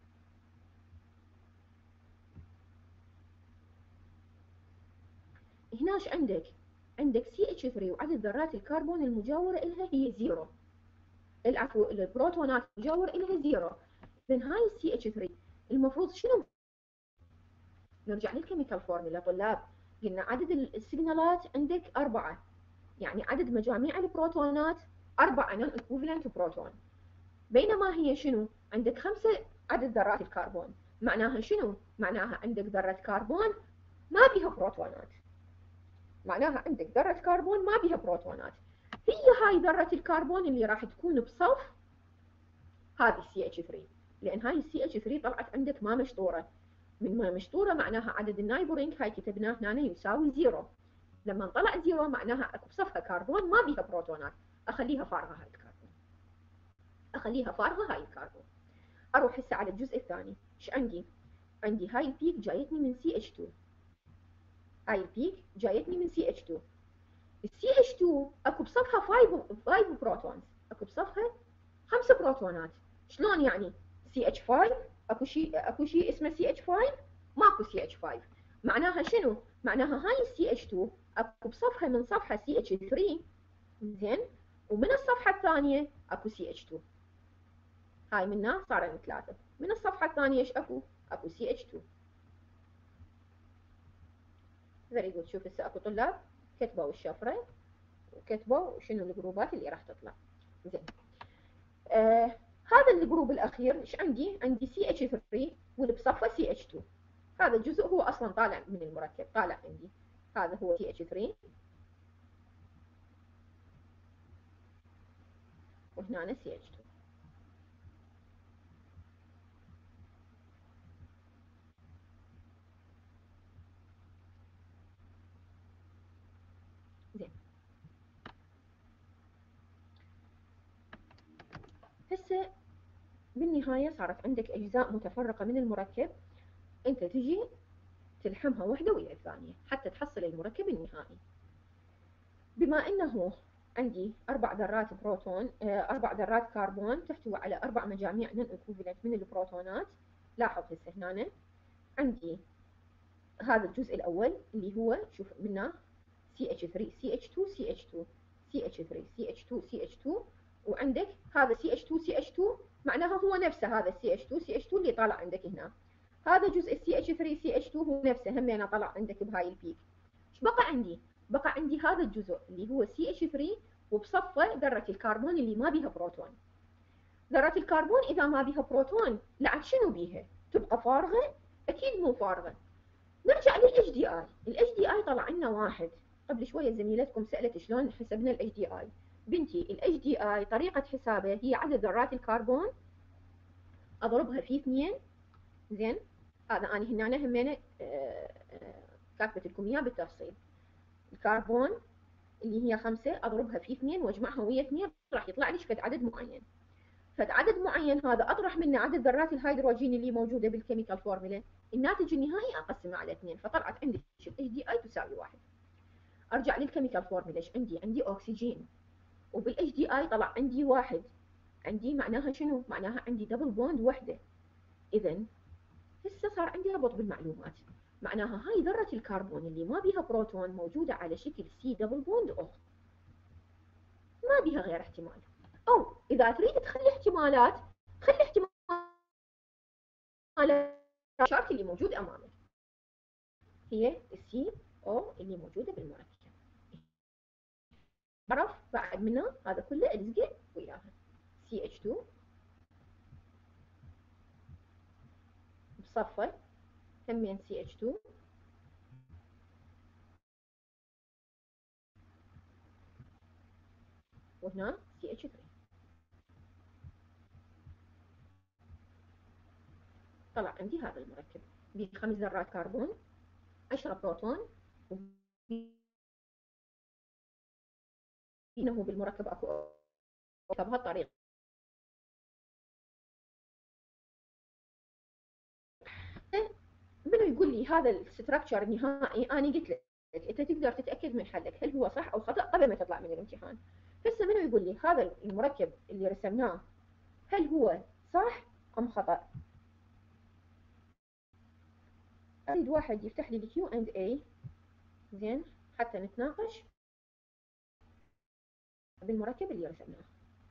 هناش عندك عندك سي اتش ثري وعدد ذرات الكربون المجاورة إلها هي زيرو. العفو، البروتونات المجاورة إلها زيرو. إذن هاي السي اتش ثري المفروض شنو؟ نرجع للكيميكال فورمولا طلاب. قلنا عدد السيجنالات عندك أربعة، يعني عدد مجاميع البروتونات أربعة نون إيكوفالنت بروتون. بينما هي شنو؟ عندك خمسة عدد ذرات الكربون. معناها شنو؟ معناها عندك ذرة كربون ما بيها بروتونات. معناها عندك ذرة كربون ما بيها بروتونات. هي هاي ذرة الكربون اللي راح تكون بصف هذه سي اتش ثري، لأن هاي سي اتش ثري طلعت عندك ما مشطورة. من ما مشطورة معناها عدد النايبورينج هاي كتبناه هنا يساوي زيرو. لما طلع زيرو معناها اكو بصفها كربون ما بيها بروتونات. أخليها فارغة هاي الكربون. أخليها فارغة هاي الكربون. أروح هسه على الجزء الثاني. إيش عندي؟ عندي هاي البيك جايتني من سي اتش تو. هاي البيك جايتني من سي اتش تو. السي اتش تو اكو بصفها خمسة بروتونز، اكو بصفها خمسة بروتونات. شلون يعني؟ سي اتش خمسة اكو شيء اكو شيء اسمه سي اتش خمسة؟ ماكو سي اتش خمسة. معناها شنو؟ معناها هاي السي اتش تو اكو بصفها من صفحه سي اتش ثري، زين، ومن الصفحه الثانيه اكو سي اتش تو. هاي منها صارن ثلاثه. من الصفحه الثانيه ايش اكو؟ اكو سي اتش تو. فيري جود. شوف هسه اكو طلاب كتبوا الشفره وكتبوا شنو الجروبات اللي راح تطلع. زين، آه هذا الجروب الاخير ايش عندي؟ عندي سي اتش ثري واللي بصفه سي اتش تو. هذا الجزء هو اصلا طالع من المركب، طالع عندي. هذا هو سي اتش ثري وهنا سي اتش تو. زين، هسه بالنهاية صارت عندك أجزاء متفرقة من المركب، أنت تجي تلحمها واحدة ويا الثانية حتى تحصل المركب النهائي. بما أنه عندي أربع ذرات بروتون، أربع ذرات كربون تحتوي على أربع مجاميع نون إيكوفالنت من البروتونات. لاحظ هسه هنا عندي هذا الجزء الأول اللي هو شوف منه سي اتش ثري سي اتش تو سي اتش تو سي اتش ثري سي اتش تو سي اتش تو وعندك هذا سي اتش تو سي اتش تو، معناها هو نفسه هذا السي اتش تو سي اتش تو اللي طالع عندك هنا. هذا جزء السي اتش ثري سي اتش تو هو نفسه همينه طلع عندك بهاي البيك. ايش بقى عندي؟ بقى عندي هذا الجزء اللي هو سي اتش ثري وبصفه ذره الكربون اللي ما بيها بروتون. ذرة الكربون إذا ما بيها بروتون لعد شنو بيها؟ تبقى فارغة؟ أكيد مو فارغة. نرجع للاتش دي اي، الاتش دي اي طلع لنا واحد. قبل شوية زميلتكم سألت شلون حسبنا الاتش دي اي. بنتي الاتش دي اي طريقة حسابه هي عدد ذرات الكربون أضربها في اثنين، زين؟ هذا أنا هنا همينة كاتبت لكم إياه بالتفصيل. الكربون اللي هي خمسة أضربها في اثنين وأجمعها ويا اثنين راح يطلع لي شفت عدد معين. فعدد معين هذا اطرح منه عدد ذرات الهيدروجين اللي موجوده بالكيميكال فورمولا، الناتج النهائي اقسمه على اثنين، فطلعت عندي الاتش دي اي تساوي واحد. ارجع للكيميكال فورمولا، ايش عندي؟ عندي اكسجين، وبالاتش دي اي طلع عندي واحد. عندي معناها شنو؟ معناها عندي دبل بوند وحده. اذا هسه صار عندي ربط بالمعلومات، معناها هاي ذره الكربون اللي ما بيها بروتون موجوده على شكل سي دبل بوند او، ما بيها غير احتمال. أو إذا تريد تخلي احتمالات، خلي احتمالات الشارت اللي موجود أمامك هي السي أو اللي موجودة بالمركب. عرف بعد منها هذا كله ألزقه وياها سي اتش تو بصفة همين سي اتش تو وهنا سي اتش ثري. طلع عندي هذا المركب بخمس ذرات كربون، عشرة بروتون، بينه بالمركب اكو بهالطريقه. منو يقول لي هذا الستراكشر النهائي؟ انا قلت لك انت تقدر تتاكد من حلك هل هو صح او خطا قبل ما تطلع من الامتحان. هسه منو يقول لي هذا المركب اللي رسمناه هل هو صح ام خطا؟ اريد واحد يفتح لي الكيو اند اي زين حتى نتناقش بالمركب اللي رسمناه.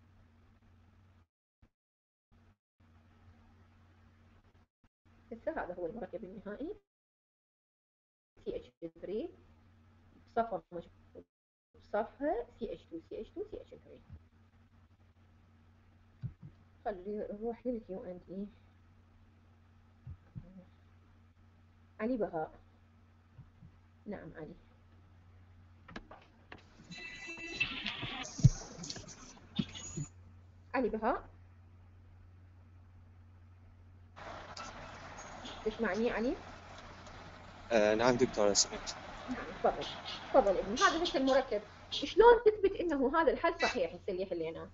هسه هذا هو المركب النهائي سي اتش ثري بصفه بصفها سي اتش تو سي اتش تو سي اتش ثري. خلي نروح للكيو اند اي. علي بهاء. نعم علي. علي بهاء تسمعني علي؟ آه نعم دكتورة سمعت. نعم تفضل تفضل ابني. هذا هسه المركب شلون تثبت انه هذا الحل صحيح هسه اللي حليناه؟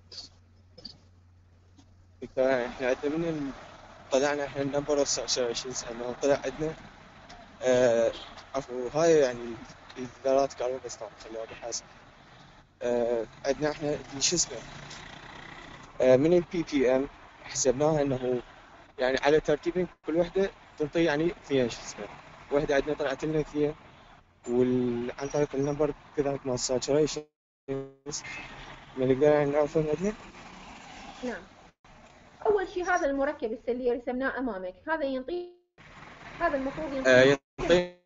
دكتورة احنا عندنا من ال... طلعنا احنا النمبر عشرين سنة طلع عندنا آه عفوا هاي يعني الذرات كربون بس طبعا خليها بحاسب. آه عندنا احنا شو اسمه آه من البي بي ام حسبناها انه يعني على ترتيب كل وحدة تنطي يعني اثنين شو اسمه. وحدة عندنا طلعت لنا اثنين، وعن طريق النمبر كذلك مال ساتوريشن نقدر يعني نعرف عندنا. نعم. اول شيء هذا المركب هسه اللي رسمناه امامك هذا ينطي، هذا المفروض ينطي آه ينطي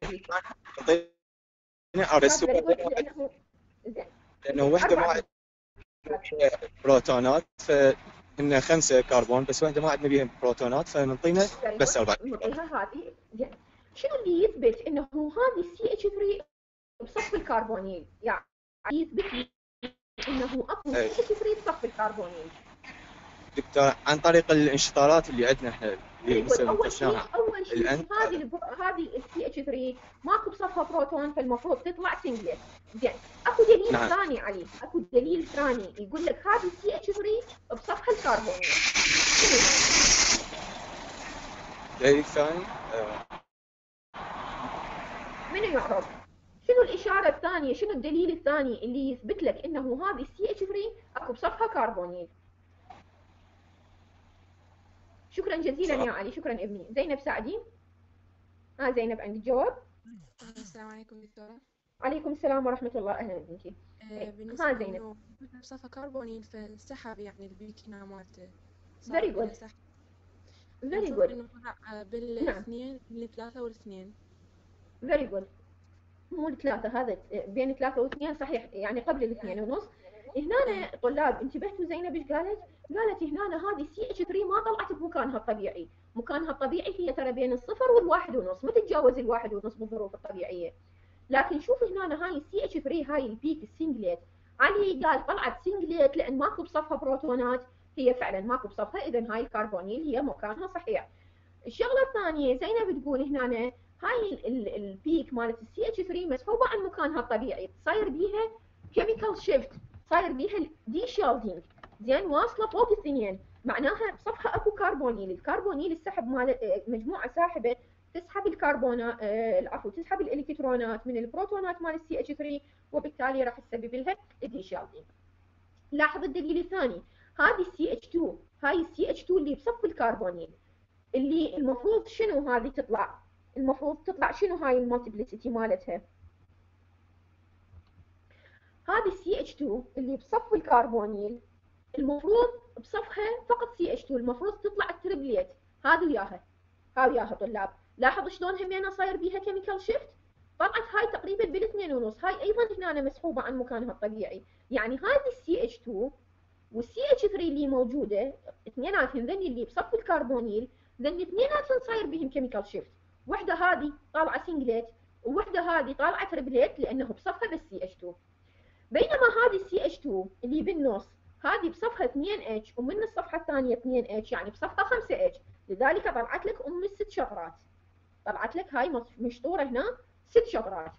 ينطينا بس لانه لانه وحده ما عندنا بروتونات فإن خمسة كربون بس وحده ما عندنا بيها بروتونات فنعطينا بس أربعة. نعطيها هذه زين. شنو اللي يثبت انه هذه السي اتش ثري بصف الكربونيل؟ يعني يثبت لي انه اكو سي اتش ثري بصف الكربونيل. دكتور عن طريق الانشطارات اللي عندنا احنا اللي اول شيء تصنيعها. اول شيء هذه الب... هذه السي اتش ثري ماكو بصفها بروتون فالمفروض تطلع سنجلت. زين اكو دليل نعم. ثاني علي، اكو دليل ثاني يقول لك هذه السي اتش ثري بصفها الكربونيل. دليل ثاني آه. منو يعرف؟ شنو الاشاره الثانيه؟ شنو الدليل الثاني اللي يثبت لك انه هذه السي اتش ثري اكو بصفها كربونيل؟ شكرا جزيلا صح. يا علي، شكرا ابني. زينب سعدي. ها زينب عندك جواب؟ السلام عليكم دكتورة. عليكم السلام ورحمة الله. أهلا بك. آه، ها بالنسبة زينب. إنه بصفة كربونيل فانسحب يعني البيك هنا مالته، صار very good إلى سحب. very فنشوف good إنه طلع آه، نعم بالاثنين بالثلاثة والاثنين. very good. مو الثلاثة، هذا بين ثلاثة واثنين صحيح، يعني قبل الاثنين ونص. إيه هنا طلاب انتبهتوا، زينب ايش قالت؟ قالت هنا هذه سي اتش ثلاثة ما طلعت بمكانها الطبيعي، مكانها الطبيعي هي ترى بين الصفر والواحد ونص، ما تتجاوز الواحد ونص بالظروف الطبيعية. لكن شوف هنا هاي السي اتش ثلاثة هاي البيك السنجليت، علي قال طلعت سنجليت لان ماكو بصفها بروتونات، هي فعلا ماكو بصفها، اذا هاي الكربونيل هي مكانها صحيح. الشغله الثانيه زينب تقول هنا هاي البيك مالت السي اتش ثلاثة مسحوبه عن مكانها الطبيعي، صاير بيها كيميكال شيفت، صاير بيها دي شيلدينج، زين واصله فوق الاثنين، معناها بصفها اكو كربونيل، الكربونيل السحب مال مجموعه ساحبه تسحب الكربونات العفو تسحب الالكترونات من البروتونات مال السي اتش ثلاثة، وبالتالي راح تسبب لها دي شيلدينج. لاحظ الدليل الثاني، هذه السي اتش اثنين، هاي السي اتش اثنين اللي بصف الكربونيل، اللي المفروض شنو هذه تطلع؟ المفروض تطلع شنو هاي المالتيبلسيتي مالتها؟ هذه السي اتش اثنين اللي بصف الكربونيل المفروض بصفها فقط سي اتش اثنين، المفروض تطلع التربليت، هذه وياها، هاي وياها طلاب. لاحظ شلون همينه صاير بيها كيميكال شيفت؟ طلعت هاي تقريبا بالاثنين ونص، هاي ايضا هنا مسحوبه عن مكانها الطبيعي، يعني هذه السي اتش اثنين والسي اتش ثلاثة اللي موجوده اثنيناتهم ذني اللي بصف الكربونيل، ذني اثنيناتهم صاير بهم كيميكال شيفت، وحده هذه طالعه سنجليت وحده هذه طالعه تربليت لانه بصفها بس سي اتش اثنين، بينما هذه السي اتش اثنين اللي بالنص هذه بصفها اثنين اتش ومن الصفحه الثانيه اثنين اتش، يعني بصفها خمسة اتش، لذلك طلعت لك ام الست شطرات، طلعت لك هاي مشطوره هنا ست شطرات،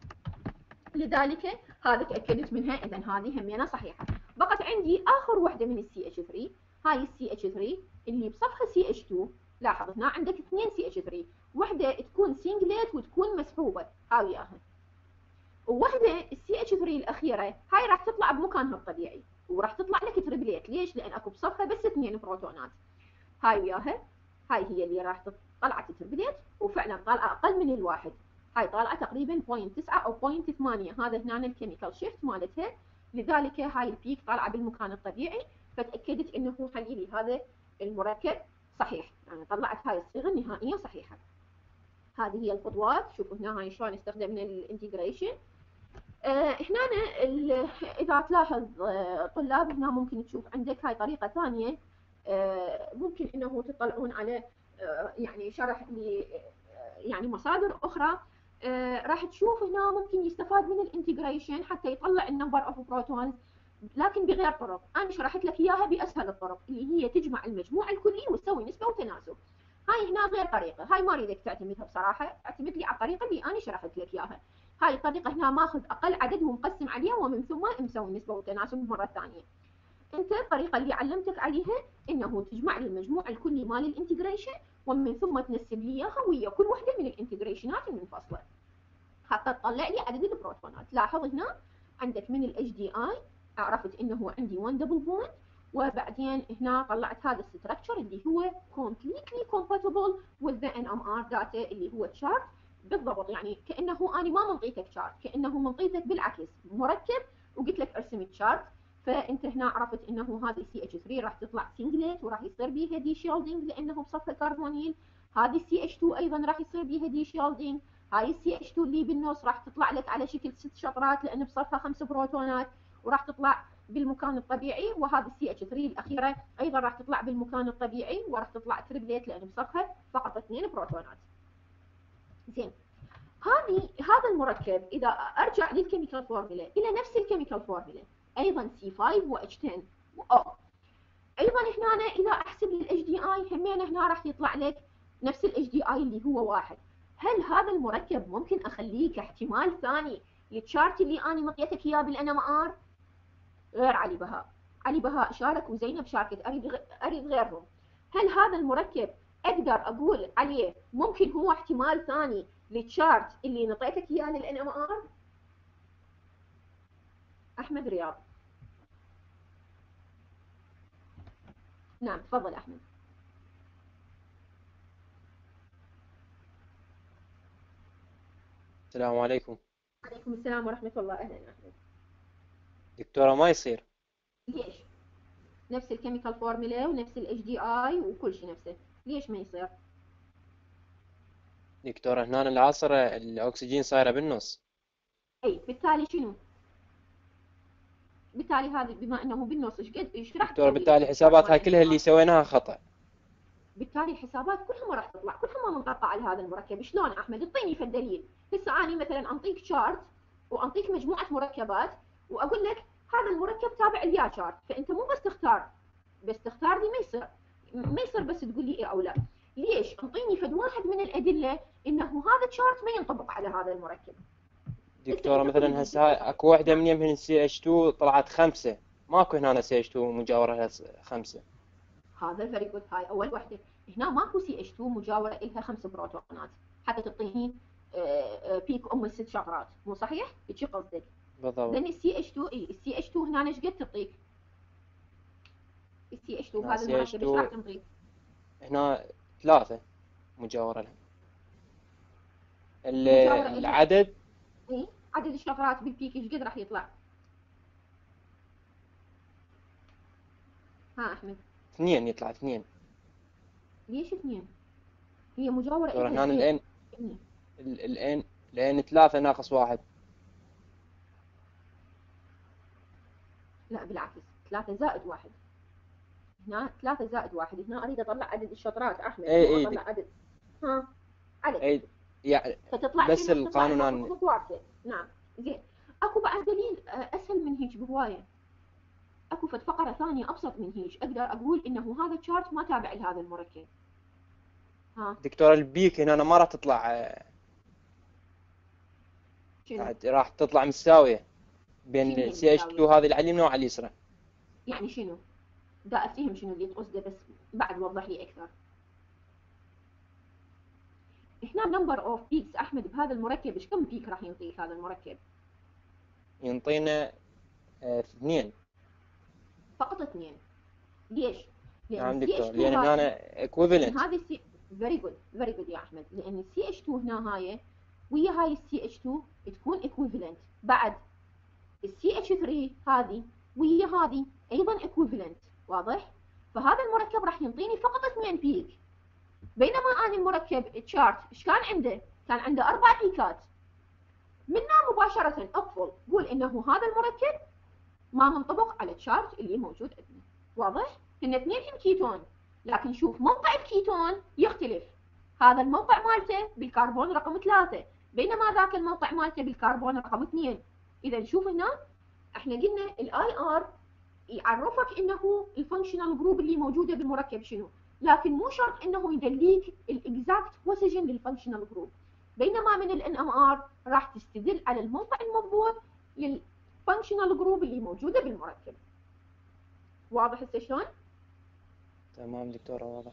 لذلك هذه تاكدت منها، اذا هذه همينه صحيحه. بقت عندي اخر وحده من السي اتش ثلاثة، هاي السي اتش ثلاثة اللي بصفها سي اتش اثنين، لاحظ هنا عندك اثنين سي اتش ثلاثة، وحده تكون سنجليت وتكون مسحوبه، هاي وياها، ووحده السي اتش ثلاثة الاخيره هاي راح تطلع بمكانها الطبيعي، وراح تطلع لك تربليت، ليش؟ لان اكو بصفها بس اثنين بروتونات، هاي وياها، هاي هي اللي راح طلعت تربليت وفعلا طالعه اقل من الواحد، هاي طالعه تقريبا صفر فاصلة تسعة او صفر فاصلة ثمانية، هذا هنا الكيميكال شيفت مالتها، لذلك هاي البيك طالعه بالمكان الطبيعي، فتاكدت انه حليلي هذا المركب صحيح، يعني طلعت هاي الصيغه النهائيه صحيحه. هذه هي الخطوات، شوفوا هنا هاي شلون استخدمنا الانتجريشن. آه هنا اذا تلاحظ آه طلاب هنا ممكن تشوف عندك هاي طريقه ثانيه، آه ممكن انه تطلعون على آه يعني شرح ل يعني مصادر اخرى، آه راح تشوف هنا ممكن يستفاد من الانتجريشن حتى يطلع النمبر اوف بروتونز، لكن بغير طرق، انا شرحت لك اياها باسهل الطرق اللي هي تجمع المجموع الكلي وتسوي نسبه وتناسب. هاي هنا غير طريقه، هاي ما اريدك تعتمدها بصراحه، اعتمد لي على الطريقه اللي انا شرحت لك اياها. هاي الطريقه هنا ماخذ اقل عدد ومقسم عليه ومن ثم مسوي نسبه وتناسب مره ثانيه. انت الطريقه اللي علمتك عليها انه تجمع لي المجموع الكلي مال الانتجريشن ومن ثم تنسب لي اياها ويا كل وحده من الانتجريشنات المنفصله حتى تطلع لي عدد البروتونات. لاحظ هنا عندك من الاتش دي اي عرفت انه عندي واحد دبل بوند، وبعدين هنا طلعت هذا الستراكشر اللي هو completely compatible with the ان ام ار data اللي هو تشارت بالضبط، يعني كانه انا ما منطيتك تشارت، كانه منطيتك بالعكس مركب وقلت لك ارسم تشارت. فانت هنا عرفت انه هذه سي اتش ثلاثة راح تطلع سنجليت وراح يصير بيها دي شيلدينج لانه بصف الكربونيل، هذه سي اتش اثنين ايضا راح يصير بيها دي شيلدينج، هاي السي اتش اثنين اللي بالنص راح تطلع لك على شكل ست شطرات لان بصفها خمس بروتونات وراح تطلع بالمكان الطبيعي، وهذه السي اتش ثلاثة الاخيره ايضا راح تطلع بالمكان الطبيعي وراح تطلع تربليت لان بصفها فقط اثنين بروتونات. زين، هذه هذا المركب اذا ارجع للكيميكال فورمولا الى نفس الكيميكال فورمولا ايضا سي خمسة و اتش عشرة و O، ايضا هنا أنا اذا احسب الاتش دي اي همين هنا راح يطلع لك نفس الاتش دي اي اللي هو واحد. هل هذا المركب ممكن اخليه كاحتمال ثاني للتشارت اللي انا مطيتك اياه بالان ام ار؟ غير علي بهاء، علي بهاء شارك وزينب شاركت، اريد غ... اريد غيرهم. هل هذا المركب اقدر اقول عليه ممكن هو احتمال ثاني للتشارت اللي نطيتك اياه للان ام ار؟ احمد رياض. نعم تفضل احمد. السلام عليكم. عليكم السلام ورحمه الله، اهلا احمد. دكتورة ما يصير. ليش؟ نفس الكيميكال فورمولا ونفس الاتش دي اي وكل شيء نفسه، ليش ما يصير؟ دكتورة هنا العصر الأكسجين صايرة بالنص. اي بالتالي شنو؟ بالتالي هذا بما انه بالنص ايش قد ايش راح دكتورة تسوي؟ بالتالي حساباتها كلها اللي سويناها خطأ. بالتالي الحسابات كلها ما راح تطلع، كلها ما منطبقه على هذا المركب. شلون احمد؟ اعطيني في الدليل. هسه اني مثلا انطيك شارت وانطيك مجموعه مركبات واقول لك هذا المركب تابع اليا شارت، فانت مو بس تختار، بس تختار لي ما يصير ما يصير بس تقول لي ايه او لا. ليش؟ انطيني فد واحد من الادله انه هذا شارت ما ينطبق على هذا المركب. دكتورة مثلا هسه هاي اكو وحدة من يمهن سي اتش تو طلعت خمسة، ماكو هنا سي اتش تو مجاورة لها خمسة. هذا فيري جود، هاي اول وحده. هنا ماكو سي اتش تو مجاوره لها خمس بروتونات حتى تعطيني بيك ام الست شغرات، مو صحيح؟ هيك قصدك؟ بالضبط. لان السي اتش تو اي السي اتش تو هنا ايش قد تعطيك؟ السي اتش تو هذا المركب ايش راح تنطيك؟ هنا ثلاثة مجاورة لها. العدد اي عدد الشغرات بالبيك ايش قد راح يطلع؟ ها احمد؟ اثنين، يطلع اثنين. ليش اثنين؟ هي مجاورة دكتورة إلها هنا الان اثنين. الان الان ثلاثة ناقص واحد. لا بالعكس، ثلاثة زائد واحد. هنا ثلاثة زائد واحد، هنا اريد اطلع عدد الشطرات احمد، اي مو اي اطلع عدد. ها عدد. اي يعني فتطلع بس شنو؟ تطلع القانون إنه عن خطوط واحدة. نعم زين. اكو بعد دليل اسهل من هيك بهواية. اكو فد فقرة ثانية ابسط من هيك، اقدر اقول انه هذا الشارت ما تابع لهذا المركب. ها دكتورة البيك هنا ما راح تطلع، شنو؟ راح تطلع مساوية شنو بين هي سي اتش تو المساوية؟ هذه على اليمين وعلى اليسرى. يعني شنو؟ دا افهم شنو اللي تقصده، بس بعد وضح لي اكثر. هنا نمبر اوف بيكس احمد بهذا المركب، ايش كم بيك راح يعطيك هذا المركب؟ ينطينا اه اثنين. فقط اثنين. ليش؟ لان نعم السي اتش دكتور، تو لان هنا ايكويفالنت. هذه السي فيري جود فيري جود يا احمد، لان السي اتش تو هنا هاي ويا هاي السي اتش تو تكون ايكويفالنت. بعد السي اتش ثري هذه ويا هذه ايضا ايكويفالنت، واضح؟ فهذا المركب راح ينطيني فقط اثنين بيك، بينما انا المركب تشارت ايش كان عنده؟ كان عنده اربع بيكات. منها مباشرة اقفل قول انه هذا المركب ما منطبق على التشارت اللي موجود عندنا، واضح؟ هن اثنين كيتون، لكن شوف موقع الكيتون يختلف. هذا الموقع مالته بالكربون رقم ثلاثة، بينما ذاك الموقع مالته بالكربون رقم اثنين. اذا شوف هنا احنا قلنا الاي ار يعرفك انه الفانكشنال جروب اللي موجوده بالمركب شنو، لكن مو شرط انه يدليك الاكزاكت بوزيشن للفانكشنال جروب. بينما من الان ام ار راح تستدل على الموقع المضبوط للفانكشنال جروب اللي موجوده بالمركب. واضح هسه شلون؟ تمام دكتورة واضح.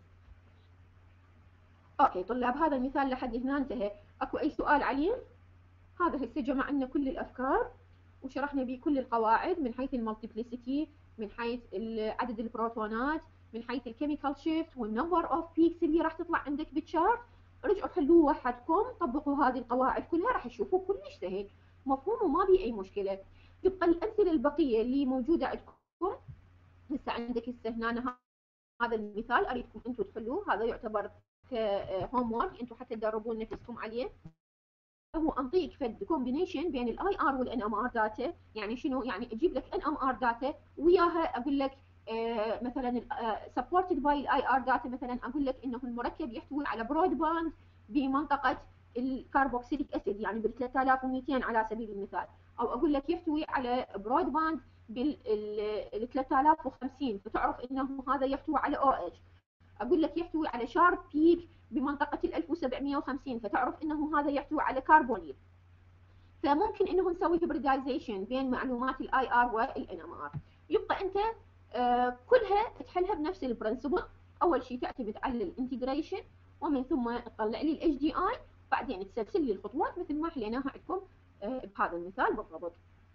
اوكي طلاب، هذا المثال لحد هنا انتهى. اكو اي سؤال عليه؟ هذا هسه جمعنا كل الافكار وشرحنا به كل القواعد من حيث المالتيبليسيتي، من حيث عدد البروتونات، من حيث الكيميكال شيفت والنمبر اوف بيكس اللي راح تطلع عندك بالشارت. رجعوا حلوه وحدكم، طبقوا هذه القواعد كلها، راح تشوفوا كلش سهل مفهوم وما بي اي مشكله. تبقى الامثله البقيه اللي موجوده عندكم هسه عندك هسه هنا هذا المثال اريدكم انتم تحلوه، هذا يعتبر هوم وورك انتم حتى تدربون نفسكم عليه. هو انطيك فد كومبينيشن بين الاي ار والان ام ار داتا. يعني شنو؟ يعني اجيب لك ان ام ار داتا وياها اقول لك آه مثلا سبورتد باي الاي ار داتا، مثلا اقول لك انه المركب يحتوي على برود باند بمنطقه الكربوكسيليك اسيد يعني بال ثلاثة آلاف ومئتين على سبيل المثال، او اقول لك يحتوي على برود باند بال ثلاثة آلاف وخمسين فتعرف انه هذا يحتوي على او اتش. اقول لك يحتوي على شارب بيك بمنطقه ال ألف وسبعمئة وخمسين فتعرف انه هذا يحتوي على كربونيل. فممكن انه نسوي هيبريدايزيشن بين معلومات الاي ار والان ام ار. يبقى انت آه كلها تحلها بنفس البرنسبل. اول شيء تعتمد على الانتجريشن ومن ثم تطلع لي الاتش دي اي، بعدين تسلسل لي الخطوات مثل ما حليناها عندكم آه بهذا المثال بالضبط.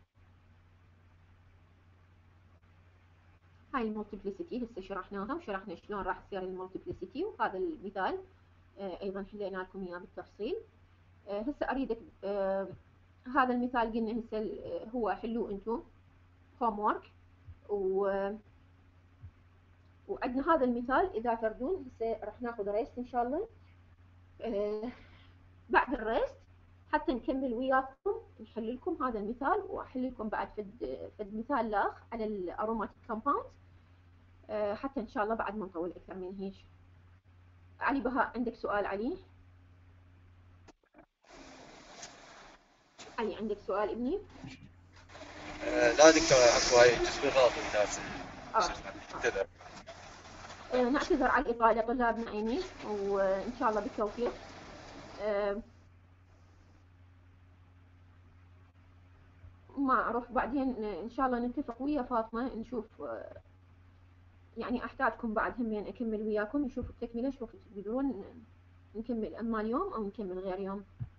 هاي المالتيبليسيتي هسه شرحناها وشرحنا شلون راح تصير المالتيبليسيتي، وهذا المثال آه ايضا حلينا لكم اياه بالتفصيل. آه هسه اريدك آه هذا المثال قلنا هسه هو حلوه انتم homework. و وعندنا هذا المثال إذا تردون هسه راح ناخذ ريست إن شاء الله. آه بعد الريست حتى نكمل وياكم نحل لكم هذا المثال، وأحل لكم بعد فد فد مثال لاخ على الأروماتيك كومباوند، آه حتى إن شاء الله بعد ما نطول أكثر من هيك. علي بهاء عندك سؤال؟ علي علي عندك سؤال ابني؟ آه لا دكتورة، اكو هاي جزء اضافي لازم آه. تذهب. آه نعتذر على الإطالة طلابنا عيني، وإن شاء الله بالتوفيق. آه ما أعرف بعدين إن شاء الله نتفق ويا فاطمة نشوف، آه يعني أحتاجكم بعد همين أكمل وياكم نشوف التكملة، شوف تقدرون نكمل أما اليوم أو نكمل غير يوم.